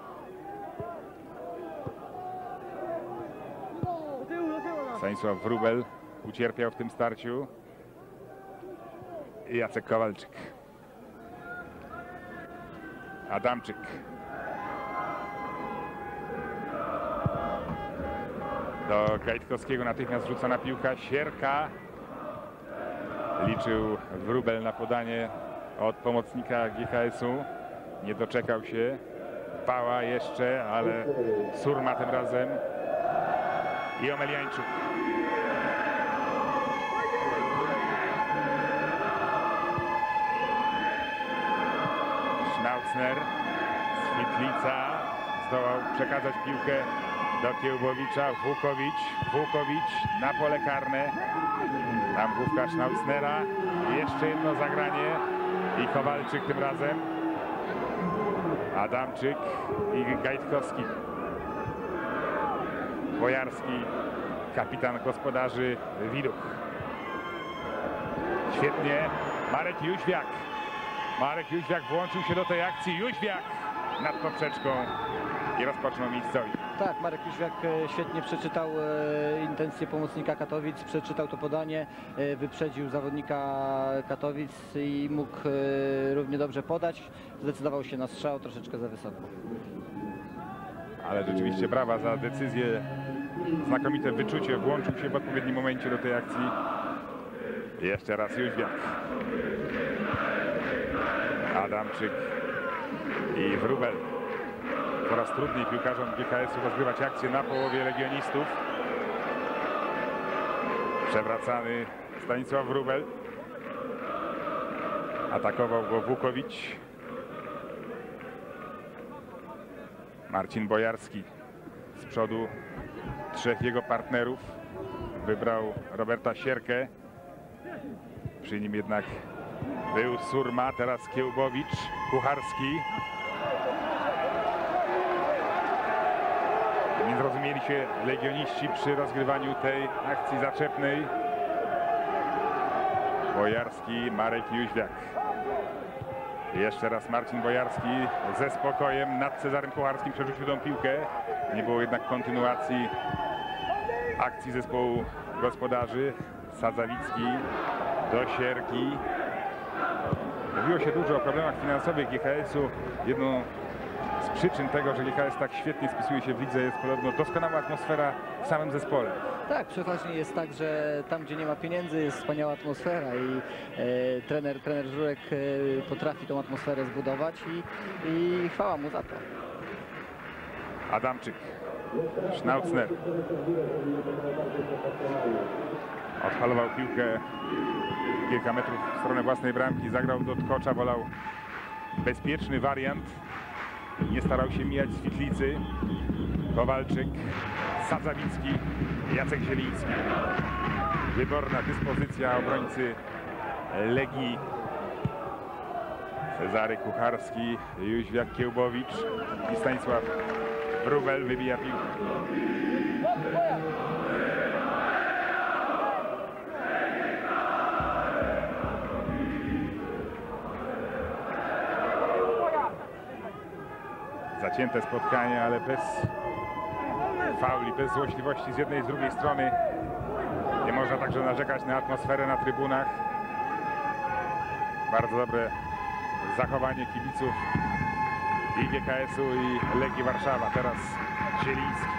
Stanisław Wróbel ucierpiał w tym starciu. I Jacek Kowalczyk. Adamczyk. Do Gajtkowskiego natychmiast rzucona piłka. Sierka. Liczył Wróbel na podanie od pomocnika G K S-u. Nie doczekał się. Bała jeszcze, ale Surma tym razem. I Omeliańczuk. Schnauzner. Świetlica zdołał przekazać piłkę do Kiełbowicza, Wukowicz, Wukowicz na pole karne. Tam główka Schnauznera, jeszcze jedno zagranie i Kowalczyk tym razem. Adamczyk i Gajtkowski. Bojarski, kapitan gospodarzy Widuch. Świetnie, Marek Jóźwiak. Marek Jóźwiak włączył się do tej akcji. Jóźwiak nad poprzeczką i rozpoczął miejscowi. Tak, Marek Jóźwiak e, świetnie przeczytał e, intencje pomocnika Katowic, przeczytał to podanie, e, wyprzedził zawodnika Katowic i mógł e, równie dobrze podać. Zdecydował się na strzał troszeczkę za wysoko. Ale rzeczywiście brawa za decyzję, znakomite wyczucie, włączył się w odpowiednim momencie do tej akcji. Jeszcze raz Jóźwiak. Adamczyk i Wróbel. Coraz trudniej piłkarzom G K S-u rozgrywać akcję na połowie legionistów. Przewracany Stanisław Wróbel. Atakował go Wukowicz. Marcin Bojarski. Z przodu trzech jego partnerów. Wybrał Roberta Sierkę. Przy nim jednak był Surma, teraz Kiełbowicz, Kucharski. Nie zrozumieli się legioniści przy rozgrywaniu tej akcji zaczepnej. Bojarski, Marek Jóźwiak. Jeszcze raz Marcin Bojarski ze spokojem nad Cezarym Kucharskim przerzucił tą piłkę. Nie było jednak kontynuacji akcji zespołu gospodarzy. Sadzawicki do Sierki. Mówiło się dużo o problemach finansowych G K S-u. Jedną z przyczyn tego, że G K S tak świetnie spisuje się w lidze, jest podobno doskonała atmosfera w samym zespole. Tak, przeważnie jest tak, że tam, gdzie nie ma pieniędzy, jest wspaniała atmosfera i e, trener, trener Żurek e, potrafi tą atmosferę zbudować i, i chwała mu za to. Adamczyk, Schnauzner. Odhalował piłkę kilka metrów w stronę własnej bramki, zagrał do Tkocza, wolał bezpieczny wariant. Nie starał się mijać Świetlicy. Kowalczyk, Sadzawicki, Jacek Zieliński. Wyborna dyspozycja obrońcy Legii. Cezary Kucharski, Jóźwiak Kiełbowicz i Stanisław Wróbel wybija piłkę. Zacięte spotkanie, ale bez fauli, bez złośliwości z jednej i z drugiej strony. Nie można także narzekać na atmosferę na trybunach. Bardzo dobre zachowanie kibiców i G K S-u i Legii Warszawa. Teraz Zieliński.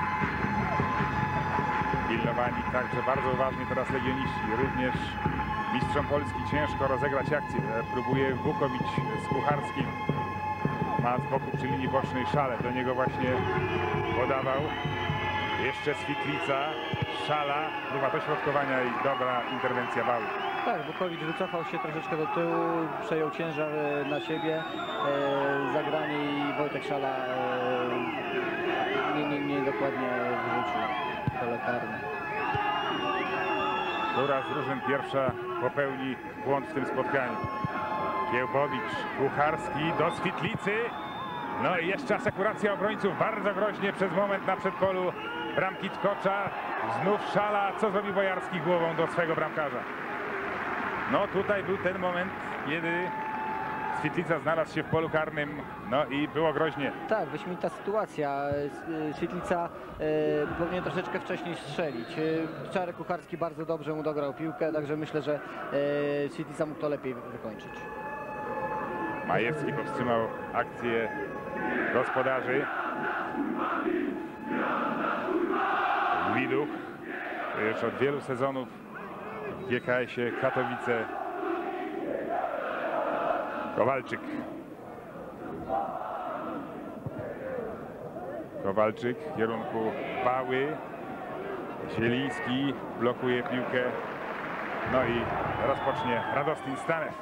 Pilnowani także bardzo uważnie teraz legioniści. Również mistrzom Polski ciężko rozegrać akcję. Próbuje Wukowicz z Kucharskim. Ma z boku przy linii bocznej Szalę. Do niego właśnie podawał. Jeszcze Świetlica. Szala. Próba dośrodkowania i dobra interwencja Bały. Tak, Wukowicz wycofał się troszeczkę do tyłu, przejął ciężar e, na siebie. E, zagranie i Wojtek Szala e, nie, nie, nie dokładnie wyrzucił pole karne. Która z drużyn pierwsza popełni błąd w tym spotkaniu? Kiełbowicz, Kucharski do Świetlicy. No i jeszcze asekuracja obrońców bardzo groźnie przez moment na przedpolu bramki Tkocza. Znów Szala. Co zrobi Bojarski głową do swego bramkarza? No tutaj był ten moment, kiedy Świetlica znalazł się w polu karnym, no i było groźnie. Tak, wyśmienita sytuacja. Świetlica e, powinien troszeczkę wcześniej strzelić. E, Czarek Kucharski bardzo dobrze mu dograł piłkę, także myślę, że e, Świetlica mógł to lepiej wykończyć. Majewski powstrzymał akcję gospodarzy. Widuch, już od wielu sezonów w G K S-ie Katowice. Kowalczyk. Kowalczyk w kierunku Bały. Zieliński blokuje piłkę. No i rozpocznie Radostin Stanew.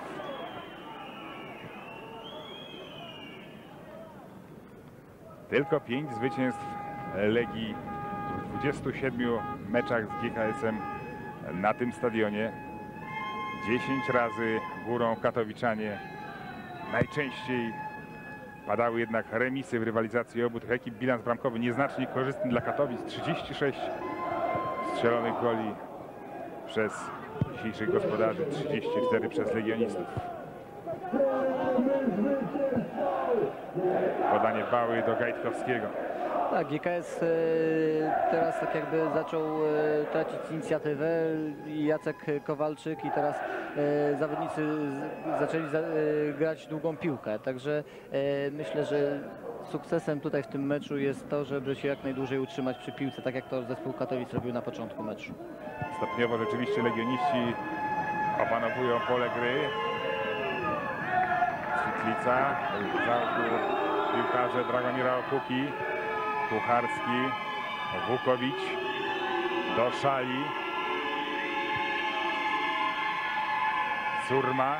Tylko pięć zwycięstw Legii dwudziestu siedmiu meczach z G K S-em na tym stadionie. dziesięć razy górą katowiczanie. Najczęściej padały jednak remisy w rywalizacji obu tych ekip. Bilans bramkowy nieznacznie korzystny dla Katowic. trzydzieści sześć strzelonych goli przez dzisiejszych gospodarzy, trzydzieści cztery przez legionistów. Podanie Bały do Gajtkowskiego. Tak, G K S e, teraz tak jakby zaczął e, tracić inicjatywę. Jacek Kowalczyk i teraz e, zawodnicy z, zaczęli za, e, grać długą piłkę. Także e, myślę, że sukcesem tutaj w tym meczu jest to, żeby się jak najdłużej utrzymać przy piłce, tak jak to zespół Katowic robił na początku meczu. Stopniowo rzeczywiście legioniści opanowują pole gry. Świetlica, załku piłkarze Dragomira Okuki, Kucharski, Wukowicz, do Szali, Surma,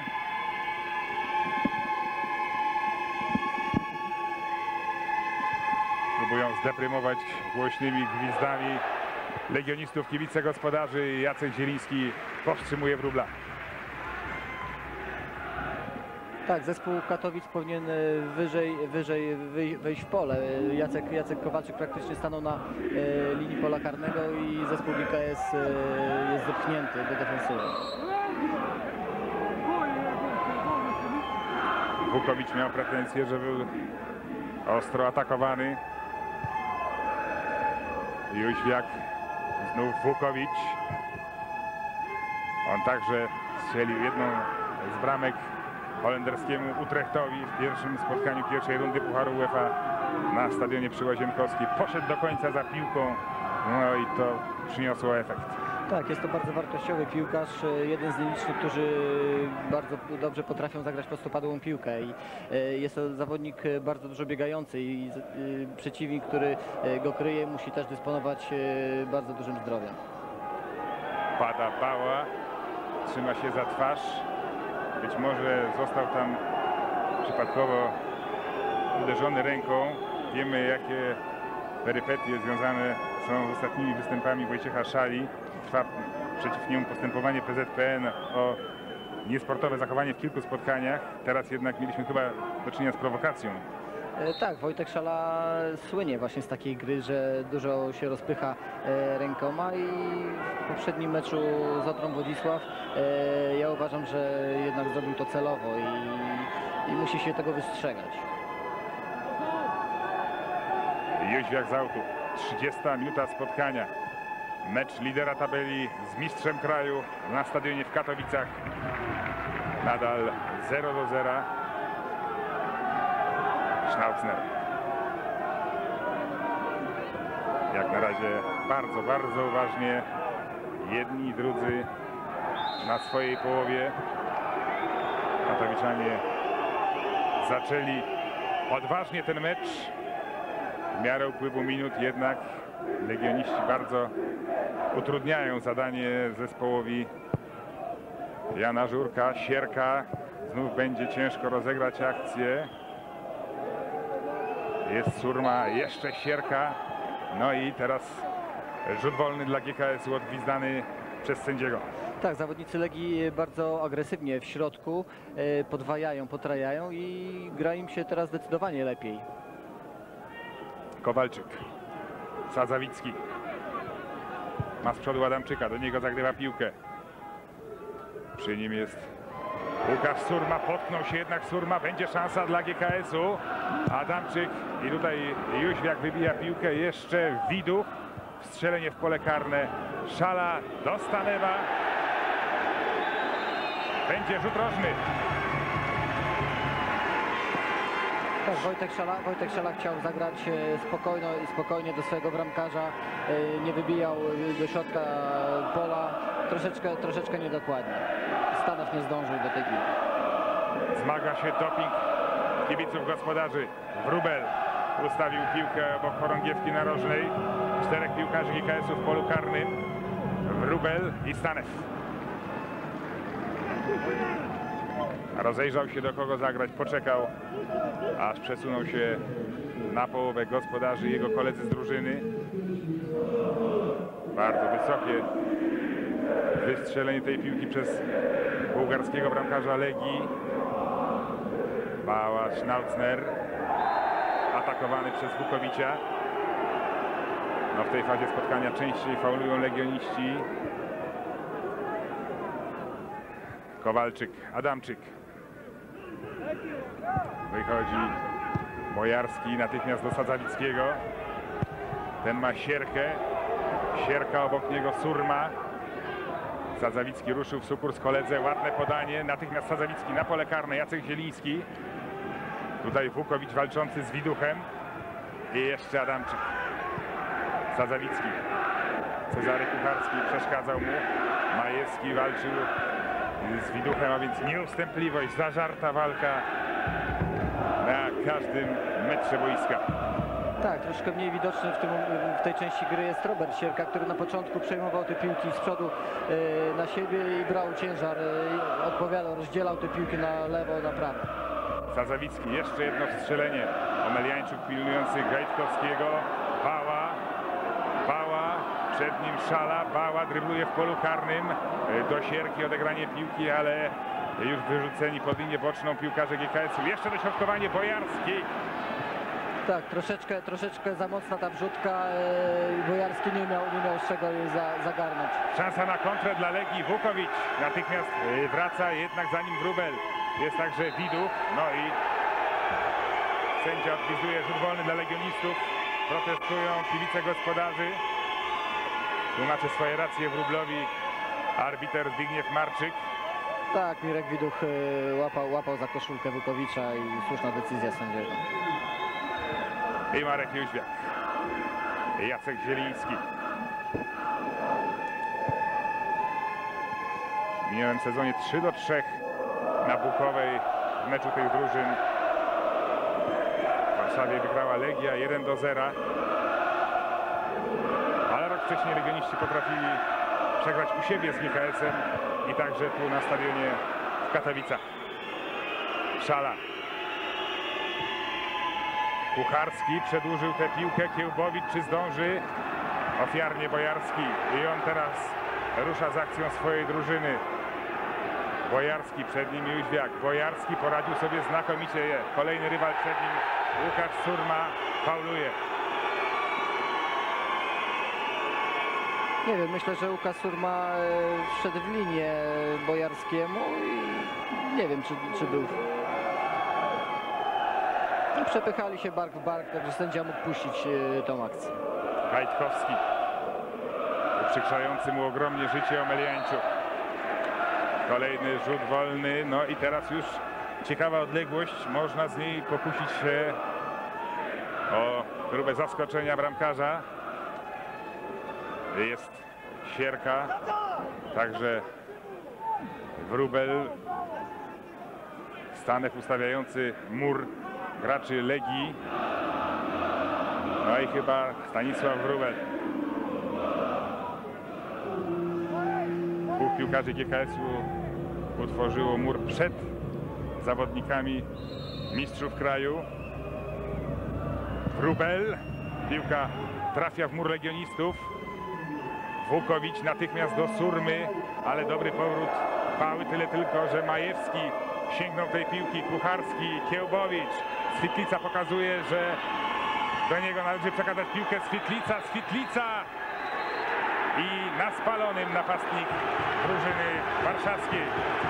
próbują zdeprymować głośnymi gwizdami legionistów kibice gospodarzy. Jacek Zieliński powstrzymuje wróbla. Tak, zespół Katowic powinien wyżej, wyżej wejść w pole. Jacek, Jacek Kowalczyk praktycznie stanął na e, linii pola karnego i zespół G K S e, jest zepchnięty do defensywy. Wukowicz miał pretensje, że był ostro atakowany. Jóźwiak, znów Wukowicz. On także strzelił jedną z bramek holenderskiemu Utrechtowi w pierwszym spotkaniu pierwszej rundy Pucharu UEFA na stadionie przy Łazienkowskiej. Poszedł do końca za piłką, no i to przyniosło efekt. Tak, jest to bardzo wartościowy piłkarz, jeden z nielicznych, którzy bardzo dobrze potrafią zagrać prostopadłą piłkę i jest to zawodnik bardzo dużo biegający i przeciwnik, który go kryje, musi też dysponować bardzo dużym zdrowiem. Pada Bała, trzyma się za twarz. Być może został tam przypadkowo uderzony ręką. Wiemy, jakie perypetie związane są z ostatnimi występami Wojciecha Szali. Trwa przeciw niemu postępowanie P Z P N o niesportowe zachowanie w kilku spotkaniach. Teraz jednak mieliśmy chyba do czynienia z prowokacją. Tak, Wojtek Szala słynie właśnie z takiej gry, że dużo się rozpycha rękoma i w poprzednim meczu z Odrą Wodzisław ja uważam, że jednak zrobił to celowo i, i musi się tego wystrzegać. Jóźwiak z autu. trzydziesta minuta spotkania. Mecz lidera tabeli z mistrzem kraju na stadionie w Katowicach. Nadal zero do zera. Schnauzner. Jak na razie bardzo, bardzo uważnie jedni i drudzy na swojej połowie. Katowiczanie zaczęli odważnie ten mecz. W miarę upływu minut jednak legioniści bardzo utrudniają zadanie zespołowi Jana Żurka. Sierka, znów będzie ciężko rozegrać akcję. Jest Surma, jeszcze Sierka. No i teraz rzut wolny dla G K S-u odgwizdany przez sędziego. Tak, zawodnicy Legii bardzo agresywnie w środku podwajają, potrajają i gra im się teraz zdecydowanie lepiej. Kowalczyk, Sadzawicki. Ma z przodu Adamczyka, do niego zagrywa piłkę. Przy nim jest Łukasz Surma, potknął się jednak Surma, będzie szansa dla G K S-u. Adamczyk i tutaj Jóźwiak wybija piłkę, jeszcze Widuch, strzelenie w pole karne. Szala do Stanewa. Będzie rzut rożny. Tak, Wojtek Szala, Wojtek Szala chciał zagrać spokojno, spokojnie do swojego bramkarza, nie wybijał do środka pola, troszeczkę, troszeczkę niedokładnie. Stanow nie zdążył do tej piłki. Zmaga się doping kibiców gospodarzy. Wróbel ustawił piłkę obok chorągiewki narożnej. Czterech piłkarzy G K S-u w polu karnym. Wróbel i Stanew. Rozejrzał się, do kogo zagrać, poczekał, aż przesunął się na połowę gospodarzy jego koledzy z drużyny. Bardzo wysokie wystrzelenie tej piłki przez bułgarskiego bramkarza Legii. Bała Schnautzner, atakowany przez Wukowicza. No w tej fazie spotkania częściej faulują legioniści. Kowalczyk, Adamczyk. Wychodzi Bojarski natychmiast do Sadzawickiego. Ten ma Sierkę. Sierka, obok niego Surma. Sadzawicki ruszył w sukurs koledze. Ładne podanie. Natychmiast Sadzawicki na pole karne. Jacek Zieliński. Tutaj Wukowicz walczący z Widuchem. I jeszcze Adamczyk. Sadzawicki. Cezary Kucharski przeszkadzał mu. Majewski walczył z Widuchem, a więc nieustępliwość, zażarta walka na każdym metrze boiska. Tak, troszkę mniej widoczny w, tym, w tej części gry jest Robert Sierka, który na początku przejmował te piłki z przodu e, na siebie i brał ciężar, e, odpowiadał, rozdzielał te piłki na lewo, na prawo. Sadzawicki, jeszcze jedno strzelenie. Omeliańczuk pilnujący Gajtkowskiego. Bała, Bała, przed nim Szala. Bała drybluje w polu karnym. Do Sierki odegranie piłki, ale już wyrzuceni pod linię boczną piłkarze G K S-u. Jeszcze dośrodkowanie Bojarski. Tak, troszeczkę, troszeczkę za mocna ta wrzutka. E, Bojarski nie miał, nie miał z czego jej za, zagarnąć. Szansa na kontrę dla Legii. Wukowicz natychmiast wraca, jednak za nim Wróbel. Jest także Widuch. No i sędzia odpisuje rzut wolny dla legionistów. Protestują kibice gospodarzy. Tłumaczy swoje racje Wróblowi arbiter Zbigniew Marczyk. Tak, Mirek Widuch e, łapał, łapał za koszulkę Wukowicza i słuszna decyzja sędziego. I Marek Jóźwiak. Jacek Zieliński. W minionym sezonie trzy do trzech na Bukowej w meczu tych drużyn. W Warszawie wygrała Legia jeden do zera. Ale rok wcześniej legioniści potrafili przegrać u siebie z G K S-em i także tu na stadionie w Katowicach. Szala. Kucharski przedłużył tę piłkę. Kiełbowicz czy zdąży? Ofiarnie Bojarski. I on teraz rusza z akcją swojej drużyny. Bojarski, przed nim Jóźwiak. Bojarski poradził sobie znakomicie. Kolejny rywal przed nim. Łukasz Surma fauluje. Nie wiem, myślę, że Łukasz Surma e, wszedł w linię Bojarskiemu i nie wiem, czy, czy był. I przepychali się bark w bark, także sędzia mógł puścić e, tą akcję. Gajtkowski. Uprzykrzający mu ogromnie życie Omeliańczuk. Kolejny rzut wolny. No i teraz już ciekawa odległość. Można z niej pokusić się o próbę zaskoczenia bramkarza. Jest Sierka. Także Wróbel. Stanek ustawiający mur graczy Legii. No i chyba Stanisław Wróbel. Dwóch piłkarzy G K S-u utworzyło mur przed zawodnikami mistrzów kraju. Wróbel. Piłka trafia w mur legionistów. Wukowicz natychmiast do Surmy, ale dobry powrót Pały, tyle tylko, że Majewski sięgnął tej piłki. Kucharski, Kiełbowicz. Switlica pokazuje, że do niego należy przekazać piłkę. Switlica, Switlica i na spalonym napastnik drużyny warszawskiej.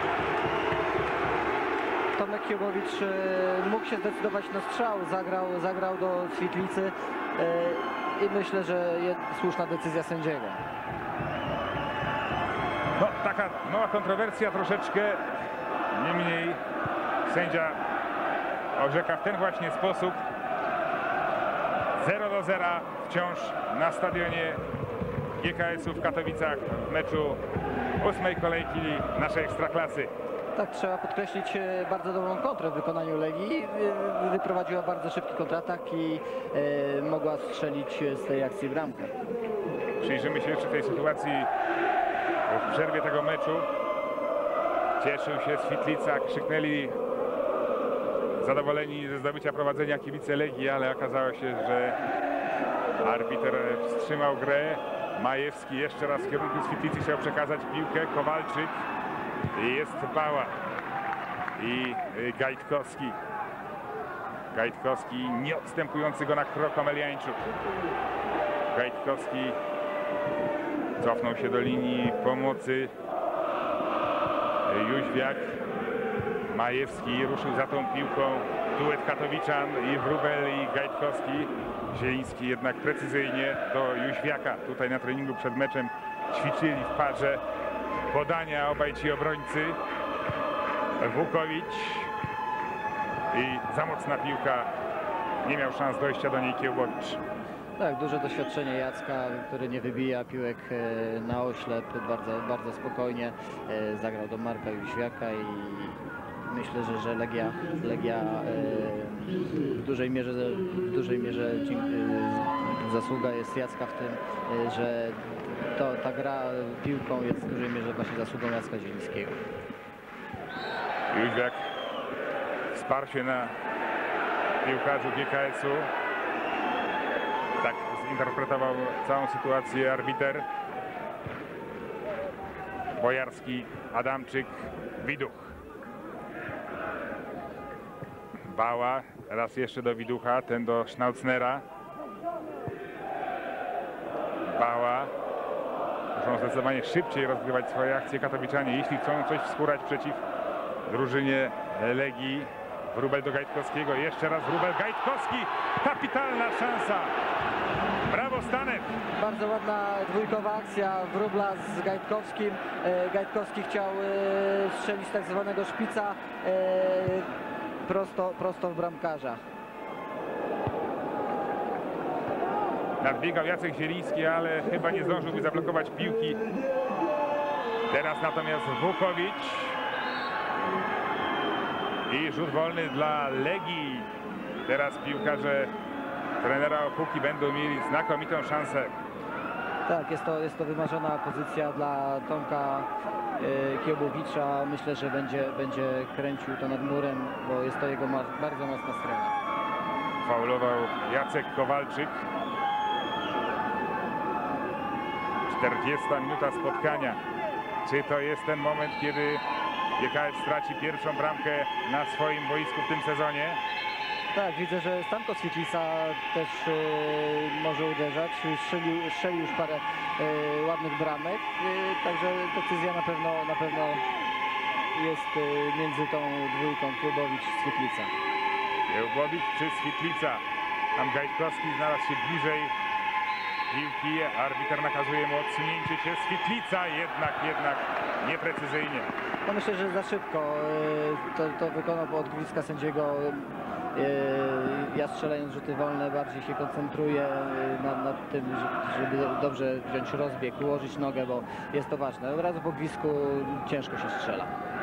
Tomek Kiełbowicz e, mógł się zdecydować na strzał, zagrał, zagrał do Switlicy e, i myślę, że jest słuszna decyzja sędziego. No, taka mała kontrowersja troszeczkę, niemniej sędzia orzeka w ten właśnie sposób. zero do zera wciąż na stadionie G K S-u w Katowicach w meczu ósmej kolejki naszej Ekstraklasy. Tak, trzeba podkreślić e, bardzo dobrą kontrę w wykonaniu Legii. Wy- Wyprowadziła bardzo szybki kontratak i e, mogła strzelić z tej akcji bramkę. Przyjrzymy się jeszcze tej sytuacji w przerwie tego meczu. Cieszył się Switlica, krzyknęli zadowoleni ze zdobycia prowadzenia kibice Legii, ale okazało się, że Arbiter wstrzymał grę. Majewski jeszcze raz w kierunku Świetlicy chciał przekazać piłkę. Kowalczyk. Jest Bała i Gajtkowski. Gajtkowski nie odstępujący go na krok Omeliańczuk. Gajtkowski cofnął się do linii pomocy. Jóźwiak. Majewski ruszył za tą piłką. Duet Katowiczan i Wróbel i Gajtkowski. Zieliński jednak precyzyjnie do Jóźwiaka. Tutaj na treningu przed meczem ćwiczyli w parze. Podania obaj ci obrońcy. Wukowicz i za mocna piłka. Nie miał szans dojścia do niej Kiełbowicz. Tak, duże doświadczenie Jacka, który nie wybija piłek e, na oślep, bardzo, bardzo spokojnie e, zagrał do Marka Jóźwiaka i myślę, że, że Legia, Legia e, w dużej mierze, w dużej mierze e, zasługa jest Jacka w tym, e, że to, ta gra piłką jest w dużej mierze właśnie zasługą Jacka Zielińskiego. Jóźwiak wsparł się na piłkarzu G K S u. Tak zinterpretował całą sytuację arbiter. Bojarski, Adamczyk, Widuch. Bała, raz jeszcze do Widucha, ten do Schnauznera. Bała. Muszą zdecydowanie szybciej rozgrywać swoje akcje katowiczanie, jeśli chcą coś wskórać przeciw drużynie Legii. Wróbel do Gajtkowskiego, jeszcze raz Wróbel, Gajtkowski, kapitalna szansa. Brawo Stanew. Bardzo ładna dwójkowa akcja Wróbla z Gajtkowskim. E, Gajtkowski chciał e, strzelić tak zwanego szpica e, prosto, prosto w bramkarza. Nadbiegał Jacek Zieliński, ale chyba nie zdążyłby zablokować piłki. Teraz natomiast Wukowicz. I rzut wolny dla Legii. Teraz piłkarze trenera Okuki będą mieli znakomitą szansę. Tak, jest to, jest to wymarzona pozycja dla Tomka e, Kiełbowicza. Myślę, że będzie, będzie kręcił to nad murem, bo jest to jego ma bardzo mocna strona. Faulował Jacek Kowalczyk. czterdziesta minuta spotkania. Czy to jest ten moment, kiedy G K S straci pierwszą bramkę na swoim boisku w tym sezonie? Tak, widzę, że Stanko Świetlica też e, może uderzać. Strzelił, strzelił już parę e, ładnych bramek, e, także decyzja na pewno, na pewno jest e, między tą dwójką Kiełbowicz-Świetlica. Kiełbowicz czy Świetlica? Tam Gajtkowski znalazł się bliżej piłki. Arbiter nakazuje mu odsunięcie się. Świetlica jednak, jednak nieprecyzyjnie. No myślę, że za szybko e, to, to wykonał od gwizdka sędziego. Ja strzelając rzuty wolne bardziej się koncentruję nad, nad tym, żeby dobrze wziąć rozbieg, ułożyć nogę, bo jest to ważne. Od razu po gwizdku ciężko się strzela.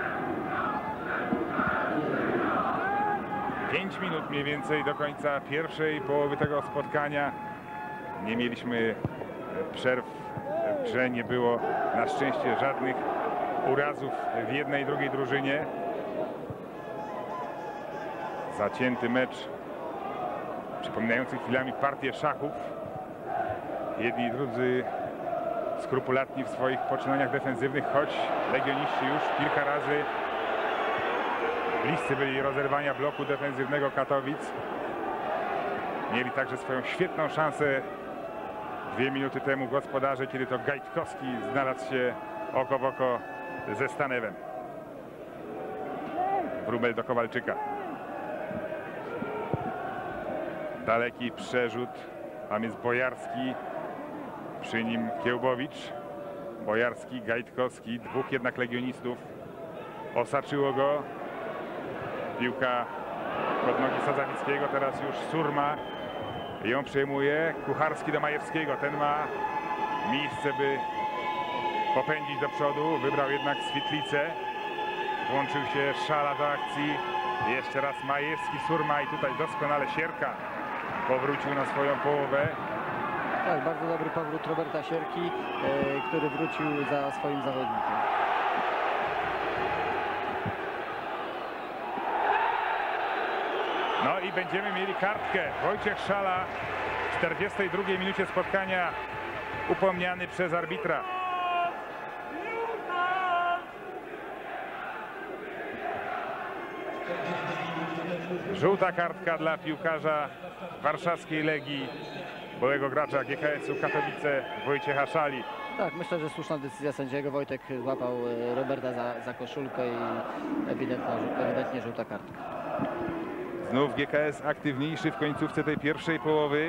pięć minut mniej więcej do końca pierwszej połowy tego spotkania. Nie mieliśmy przerw w grze, nie było na szczęście żadnych urazów w jednej i drugiej drużynie. Zacięty mecz przypominający chwilami partię szachów. Jedni i drudzy skrupulatni w swoich poczynaniach defensywnych, choć legioniści już kilka razy bliscy byli rozerwania bloku defensywnego Katowic. Mieli także swoją świetną szansę dwie minuty temu gospodarze, kiedy to Gajtkowski znalazł się oko w oko ze Stanewem. Wróbel do Kowalczyka. Daleki przerzut, tam jest Bojarski, przy nim Kiełbowicz, Bojarski, Gajtkowski, dwóch jednak legionistów osaczyło go. Piłka pod nogi Sadzawickiego, teraz już Surma ją przejmuje. Kucharski do Majewskiego, ten ma miejsce, by popędzić do przodu, wybrał jednak Świetlicę, włączył się Szala do akcji, jeszcze raz Majewski, Surma i tutaj doskonale Sierka powrócił na swoją połowę. Tak, bardzo dobry powrót Roberta Sierki, e, który wrócił za swoim zawodnikiem. No i będziemy mieli kartkę. Wojciech Szala czterdziestej drugiej minucie spotkania upomniany przez arbitra. Żółta kartka dla piłkarza warszawskiej Legii, byłego gracza G K S-u Katowice Wojciecha Szali. Tak, myślę, że słuszna decyzja sędziego. Wojtek złapał e, Roberta za, za koszulkę i ewidentna, ewidentnie żółta kartka. Znów G K S aktywniejszy w końcówce tej pierwszej połowy.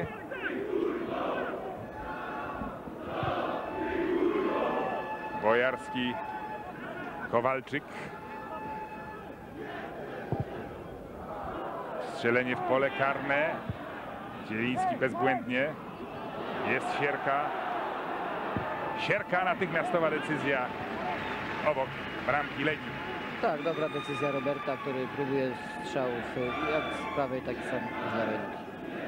Bojarski, Kowalczyk. Strzelenie w pole karne. Zieliński bezbłędnie. Jest Sierka. Sierka, natychmiastowa decyzja obok bramki Legii. Tak, dobra decyzja Roberta, który próbuje strzałów jak z prawej, tak i sam z lewej nogi.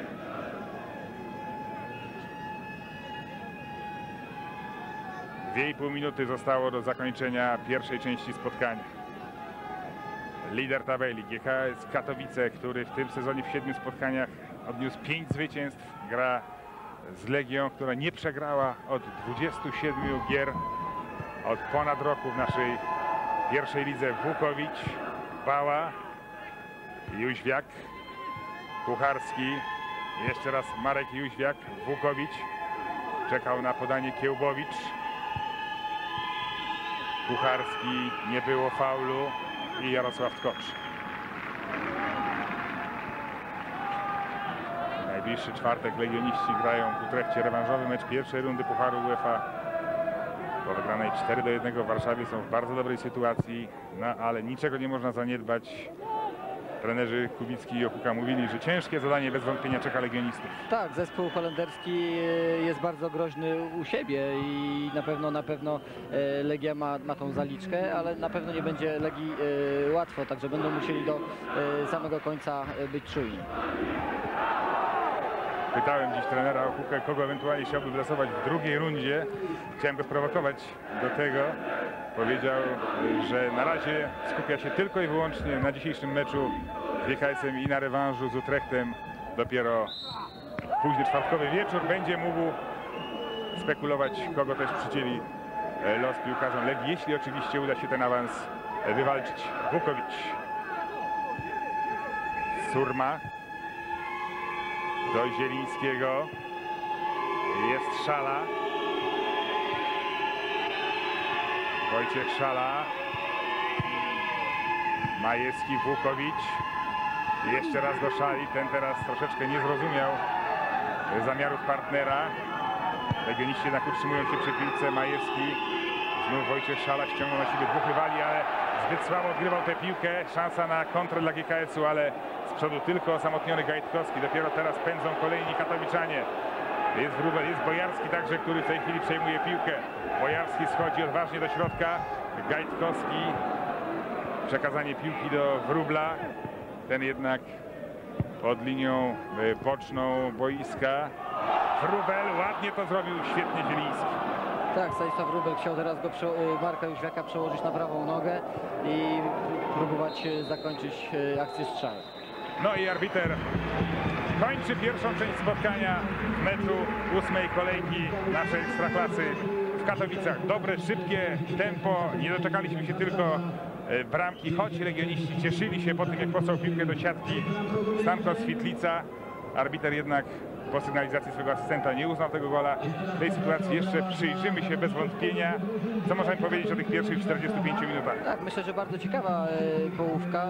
Dwie i pół minuty zostało do zakończenia pierwszej części spotkania. Lider tabeli G K S Katowice, który w tym sezonie w siedmiu spotkaniach odniósł pięć zwycięstw, gra z Legią, która nie przegrała od dwudziestu siedmiu gier od ponad roku w naszej pierwszej lidze. Wukowicz, Bała, Jóźwiak, Kucharski, jeszcze raz Marek Jóźwiak, Wukowicz, czekał na podanie Kiełbowicz. Kucharski, nie było faulu i Jarosław Tkocz. Najbliższy czwartek legioniści grają w Utrechcie rewanżowy mecz pierwszej rundy Pucharu UEFA. Po wygranej cztery do jednego w Warszawie są w bardzo dobrej sytuacji, no ale niczego nie można zaniedbać. Trenerzy Kubicki i Okuka mówili, że ciężkie zadanie bez wątpienia czeka legionistów. Tak, zespół holenderski jest bardzo groźny u siebie i na pewno na pewno Legia ma, ma tą zaliczkę, ale na pewno nie będzie Legii łatwo, także będą musieli do samego końca być czujni. Pytałem dziś trenera Okukę, kogo ewentualnie chciałby wylosować w drugiej rundzie. Chciałem go sprowokować do tego. Powiedział, że na razie skupia się tylko i wyłącznie na dzisiejszym meczu z G K S-em i na rewanżu z Utrechtem. Dopiero późny czwartkowy wieczór będzie mógł spekulować, kogo też przydzieli los piłkarzom Legii, jeśli oczywiście uda się ten awans wywalczyć. Wukowicz, Surma, do Zielińskiego, jest Szala, Wojciech Szala, Majewski, Wukowicz, jeszcze raz do Szali, ten teraz troszeczkę nie zrozumiał zamiarów partnera. Legioniści jednak utrzymują się przy piłce. Majewski, znów Wojciech Szala ściągnął na siebie dwóch rywali, ale zbyt słabo odgrywał tę piłkę. Szansa na kontrę dla G K S-u, ale z przodu tylko osamotniony Gajtkowski. Dopiero teraz pędzą kolejni katowiczanie. Jest Wróbel, jest Bojarski także, który w tej chwili przejmuje piłkę. Bojarski schodzi odważnie do środka. Gajtkowski. Przekazanie piłki do Wróbla. Ten jednak pod linią boczną boiska. Wróbel ładnie to zrobił, świetnie Zieliński. Tak, Stanisław Wróbel chciał teraz go, Marka Jóźwiaka przełożyć na prawą nogę i próbować zakończyć akcję strzału. No i arbiter kończy pierwszą część spotkania w meczu ósmej kolejki naszej Ekstraklasy w Katowicach. Dobre, szybkie tempo, nie doczekaliśmy się tylko bramki, choć legioniści cieszyli się po tym, jak posłał piłkę do siatki Stanko Świetlica. Arbiter jednak po sygnalizacji swojego asystenta nie uznał tego gola. W tej sytuacji jeszcze przyjrzymy się bez wątpienia. Co możemy powiedzieć o tych pierwszych czterdziestu pięciu minutach? Tak, myślę, że bardzo ciekawa połówka.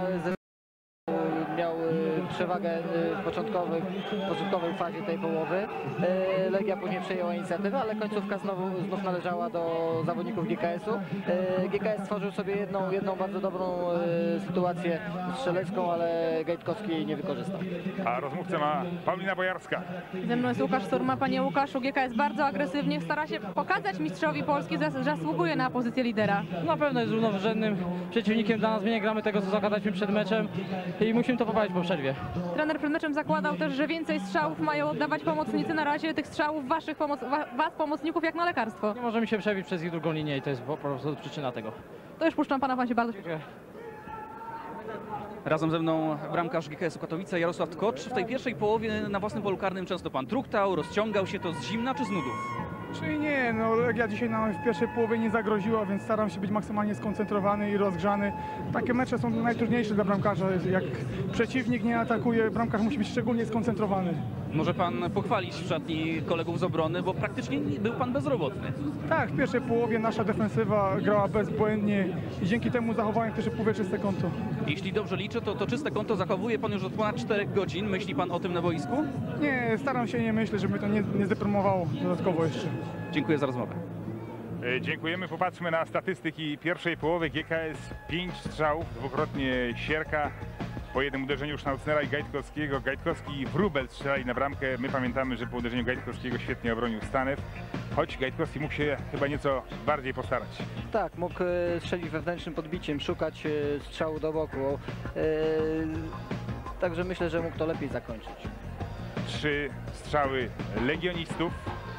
Miał przewagę w początkowej, początkowej fazie tej połowy. Legia później przejęła inicjatywę, ale końcówka znowu, znów należała do zawodników G K S-u. G K S stworzył sobie jedną, jedną bardzo dobrą sytuację strzelecką, ale Gajtkowski jej nie wykorzystał. A rozmówcę ma Paulina Bojarska. Ze mną jest Łukasz Surma. Panie Łukaszu, G K S bardzo agresywnie stara się pokazać mistrzowi Polski, że zasługuje na pozycję lidera. Na pewno jest równorzędnym przeciwnikiem dla nas. My nie gramy tego, co zagadaliśmy przed meczem i musimy to poprawić po przerwie. Trener przed meczem zakładał też, że więcej strzałów mają oddawać pomocnicy. Na razie tych strzałów waszych pomoc was pomocników jak na lekarstwo. Nie możemy się przebić przez ich drugą linię i to jest po prostu przyczyna tego. To już puszczam pana, pan się bardzo... Dziękuję. Razem ze mną bramkarz G K S-u Katowice Jarosław Tkocz. W tej pierwszej połowie na własnym polu karnym często pan truchtał, rozciągał się to z zimna czy z nudów? Czyli nie, no Legia dzisiaj nam w pierwszej połowie nie zagroziła, więc staram się być maksymalnie skoncentrowany i rozgrzany. Takie mecze są najtrudniejsze dla bramkarza. Jak przeciwnik nie atakuje, bramkarz musi być szczególnie skoncentrowany. Może pan pochwalić w szatni kolegów z obrony, bo praktycznie był pan bezrobotny. Tak, w pierwszej połowie nasza defensywa grała bezbłędnie i dzięki temu zachowałem w pierwszej połowie czyste konto. Jeśli dobrze liczę, to to czyste konto zachowuje pan już od ponad czterech godzin. Myśli pan o tym na boisku? Nie, staram się nie myśleć, żeby to nie, nie zdepromowało dodatkowo jeszcze. Dziękuję za rozmowę. E, Dziękujemy. Popatrzmy na statystyki pierwszej połowy. G K S pięć strzałów, dwukrotnie Sierka. Po jednym uderzeniu Schnauznera i Gajtkowskiego. Gajtkowski i Wróbel strzelali na bramkę. My pamiętamy, że po uderzeniu Gajtkowskiego świetnie obronił Stanew. Choć Gajtkowski mógł się chyba nieco bardziej postarać. Tak, mógł e, strzelić wewnętrznym podbiciem, szukać e, strzału do boku. E, Także myślę, że mógł to lepiej zakończyć. Trzy strzały legionistów.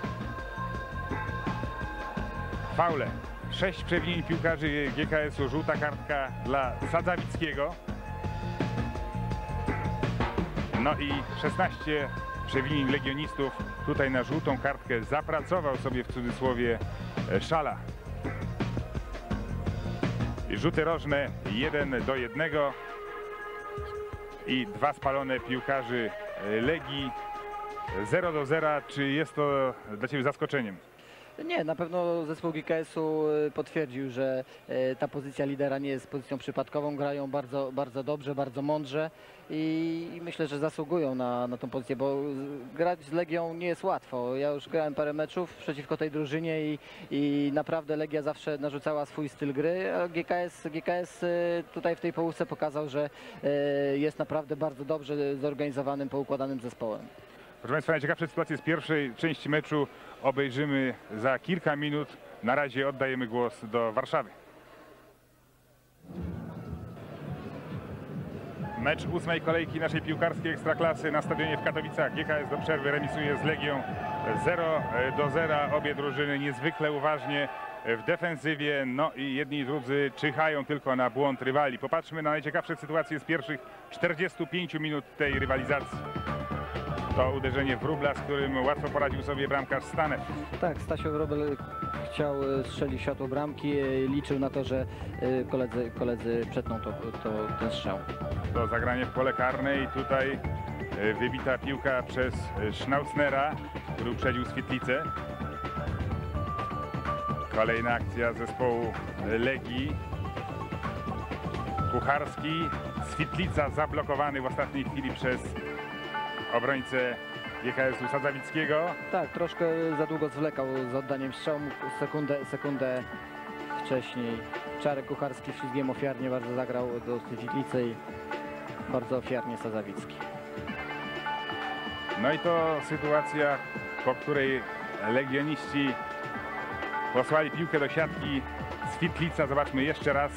Faule. Sześć przewinień piłkarzy G K S-u. Żółta kartka dla Sadzawickiego. No i szesnaście przewinień legionistów. Tutaj na żółtą kartkę zapracował sobie w cudzysłowie Szala. I rzuty rożne jeden do jednego. I dwa spalone piłkarzy Legii zero do zera. Czy jest to dla Ciebie zaskoczeniem? Nie, na pewno zespół G K S-u potwierdził, że e, ta pozycja lidera nie jest pozycją przypadkową. Grają bardzo, bardzo dobrze, bardzo mądrze i, i myślę, że zasługują na, na tą pozycję, bo grać z Legią nie jest łatwo. Ja już grałem parę meczów przeciwko tej drużynie i, i naprawdę Legia zawsze narzucała swój styl gry, a G K S, G K S tutaj w tej połówce pokazał, że e, jest naprawdę bardzo dobrze zorganizowanym, poukładanym zespołem. Proszę Państwa, najciekawsze sytuacje z pierwszej części meczu obejrzymy za kilka minut. Na razie oddajemy głos do Warszawy. Mecz ósmej kolejki naszej piłkarskiej ekstraklasy na stadionie w Katowicach. G K S do przerwy remisuje z Legią zero do zera. Obie drużyny niezwykle uważnie w defensywie. No i jedni i drudzy czyhają tylko na błąd rywali. Popatrzmy na najciekawsze sytuacje z pierwszych czterdziestu pięciu minut tej rywalizacji. To uderzenie Wróbla, z którym łatwo poradził sobie bramkarz Stanew. Tak, Stasio Wróbel chciał strzelić w światło bramki, liczył na to, że koledzy, koledzy przetną to, to, ten strzał. To zagranie w pole karne i tutaj wybita piłka przez Schnauznera, który uprzedził Świetlicę. Kolejna akcja zespołu Legii. Kucharski, Świetlica zablokowany w ostatniej chwili przez obrońcę G K S-u Sadzawickiego. Tak, troszkę za długo zwlekał z oddaniem strzału, sekundę, sekundę wcześniej. Czarek Kucharski ślizgiem ofiarnie bardzo zagrał do Świetlicy i bardzo ofiarnie Sadzawicki. No i to sytuacja, po której legioniści posłali piłkę do siatki. Świetlica, zobaczmy jeszcze raz.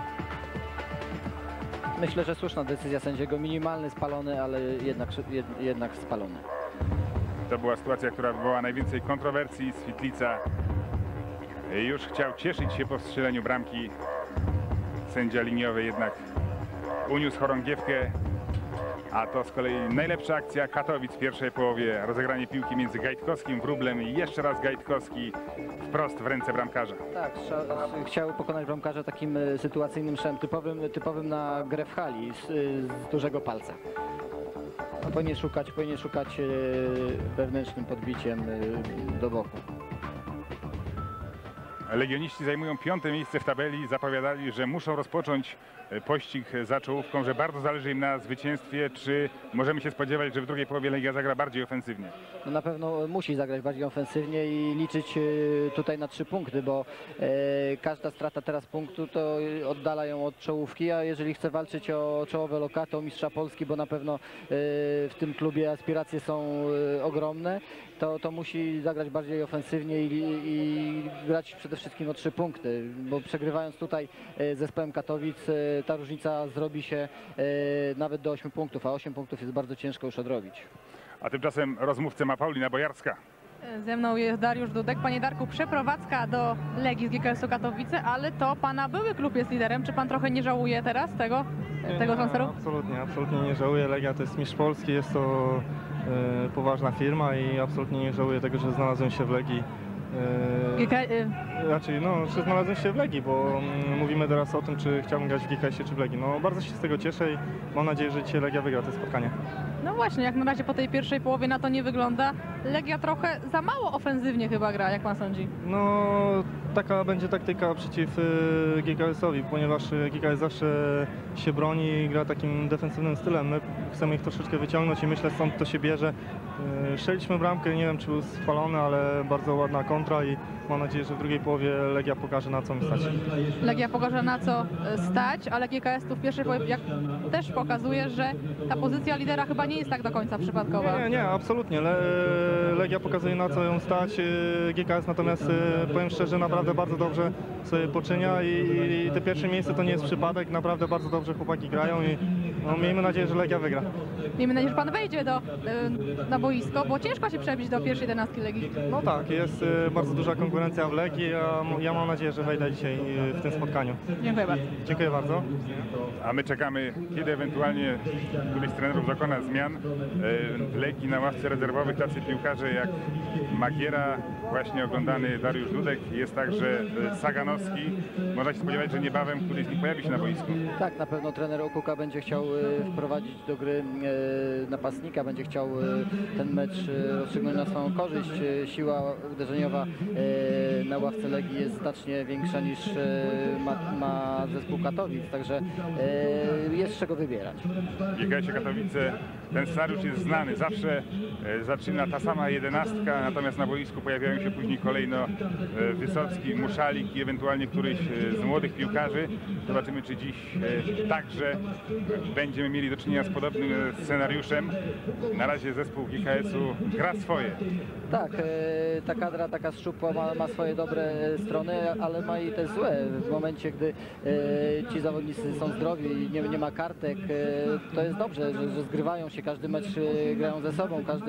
Myślę, że słuszna decyzja sędziego. Minimalny spalony, ale jednak, jednak spalony. To była sytuacja, która wywołała najwięcej kontrowersji. Świetlica już chciał cieszyć się po strzeleniu bramki. Sędzia liniowy jednak uniósł chorągiewkę. A to z kolei najlepsza akcja Katowic w pierwszej połowie. Rozegranie piłki między Gajtkowskim, Wróblem i jeszcze raz Gajtkowski wprost w ręce bramkarza. Tak, chciał pokonać bramkarza takim sytuacyjnym strzałem, typowym, typowym na grę w hali z, z dużego palca. No, powinien szukać, powinien szukać wewnętrznym podbiciem do boku. Legioniści zajmują piąte miejsce w tabeli. Zapowiadali, że muszą rozpocząć pościg za czołówką, że bardzo zależy im na zwycięstwie. Czy możemy się spodziewać, że w drugiej połowie Legia zagra bardziej ofensywnie? No na pewno musi zagrać bardziej ofensywnie i liczyć tutaj na trzy punkty, bo e, każda strata teraz punktu to oddala ją od czołówki, a jeżeli chce walczyć o czołowe lokaty, o mistrza Polski, bo na pewno e, w tym klubie aspiracje są e, ogromne, to, to musi zagrać bardziej ofensywnie i, i grać przede wszystkim o trzy punkty, bo przegrywając tutaj e, zespołem Katowic, e, ta różnica zrobi się e, nawet do ośmiu punktów, a osiem punktów jest bardzo ciężko już odrobić. A tymczasem rozmówcę ma Paulina Bojarska. Ze mną jest Dariusz Dudek. Panie Darku, przeprowadzka do Legii z G K S-u Katowice, ale to pana były klub jest liderem. Czy pan trochę nie żałuje teraz tego, Nie, tego nie, transferu? Absolutnie, absolutnie nie żałuję. Legia to jest mistrz Polski, jest to e, poważna firma i absolutnie nie żałuję tego, że znalazłem się w Legii. E, G K, y, Raczej, no, że znalazłem się w Legii, bo mm, mówimy teraz o tym, czy chciałbym grać w G K S-ie, czy w Legii. No, bardzo się z tego cieszę i mam nadzieję, że dzisiaj Legia wygra to spotkanie. no właśnie, jak na razie po tej pierwszej połowie na to nie wygląda. Legia trochę za mało ofensywnie chyba gra, jak pan sądzi? No, taka będzie taktyka przeciw y, G K S-owi, ponieważ y, G K S zawsze się broni i gra takim defensywnym stylem. My chcemy ich troszeczkę wyciągnąć i myślę, stąd to się bierze. Y, Strzeliśmy bramkę, nie wiem, czy był spalony, ale bardzo ładna kontra i mam nadzieję, że w drugiej połowie Legia pokaże, na co mi stać. Legia pokaże na co y, stać, ale G K S tu w pierwszej połowie jak też pokazuje, że ta pozycja lidera chyba nie jest tak do końca przypadkowa. Nie, nie, absolutnie. Le Legia pokazuje, na co ją stać. G K S natomiast, powiem szczerze, naprawdę bardzo dobrze sobie poczynia i, i te pierwsze miejsce to nie jest przypadek. Naprawdę bardzo dobrze chłopaki grają i no, miejmy nadzieję, że Legia wygra. Miejmy nadzieję, że pan wejdzie do, y, na boisko, bo ciężko się przebić do pierwszej jedenastki Legii. No tak, jest y, bardzo duża konkurencja w Legii, a m- ja mam nadzieję, że wejdę dzisiaj y, w tym spotkaniu. Dziękuję bardzo. Dziękuję bardzo. A my czekamy, kiedy ewentualnie któryś z trenerów dokona zmian. E, W Legii na ławce rezerwowych tacy piłkarze jak Magiera, właśnie oglądany Dariusz Dudek, jest także e, Saganowski. Można się spodziewać, że niebawem któryś z nich pojawi się na boisku. Tak, na pewno trener Okuka będzie chciał e, wprowadzić do gry e, napastnika, będzie chciał e, ten mecz e, rozstrzygnąć na swoją korzyść. E, Siła uderzeniowa e, na ławce Legii jest znacznie większa niż e, ma, ma zespół Katowic, także e, jest z czego wybierać. W G K S-ie Katowice ten scenariusz jest znany. Zawsze e, zaczyna ta sama jedenastka, natomiast na boisku pojawiają się później kolejno e, Wysocki, Muszalik i ewentualnie któryś e, z młodych piłkarzy. Zobaczymy, czy dziś e, także będziemy mieli do czynienia z podobnym e, scenariuszem. Na razie zespół G K S-u gra swoje. Tak, e, ta kadra taka szczupła ma, ma swoje dobre e, strony, ale ma i te złe. W momencie, gdy e, ci zawodnicy są zdrowi i nie, nie ma kartek, e, to jest dobrze, że, że zgrywają się, każdy mecz e, grają ze sobą, każdy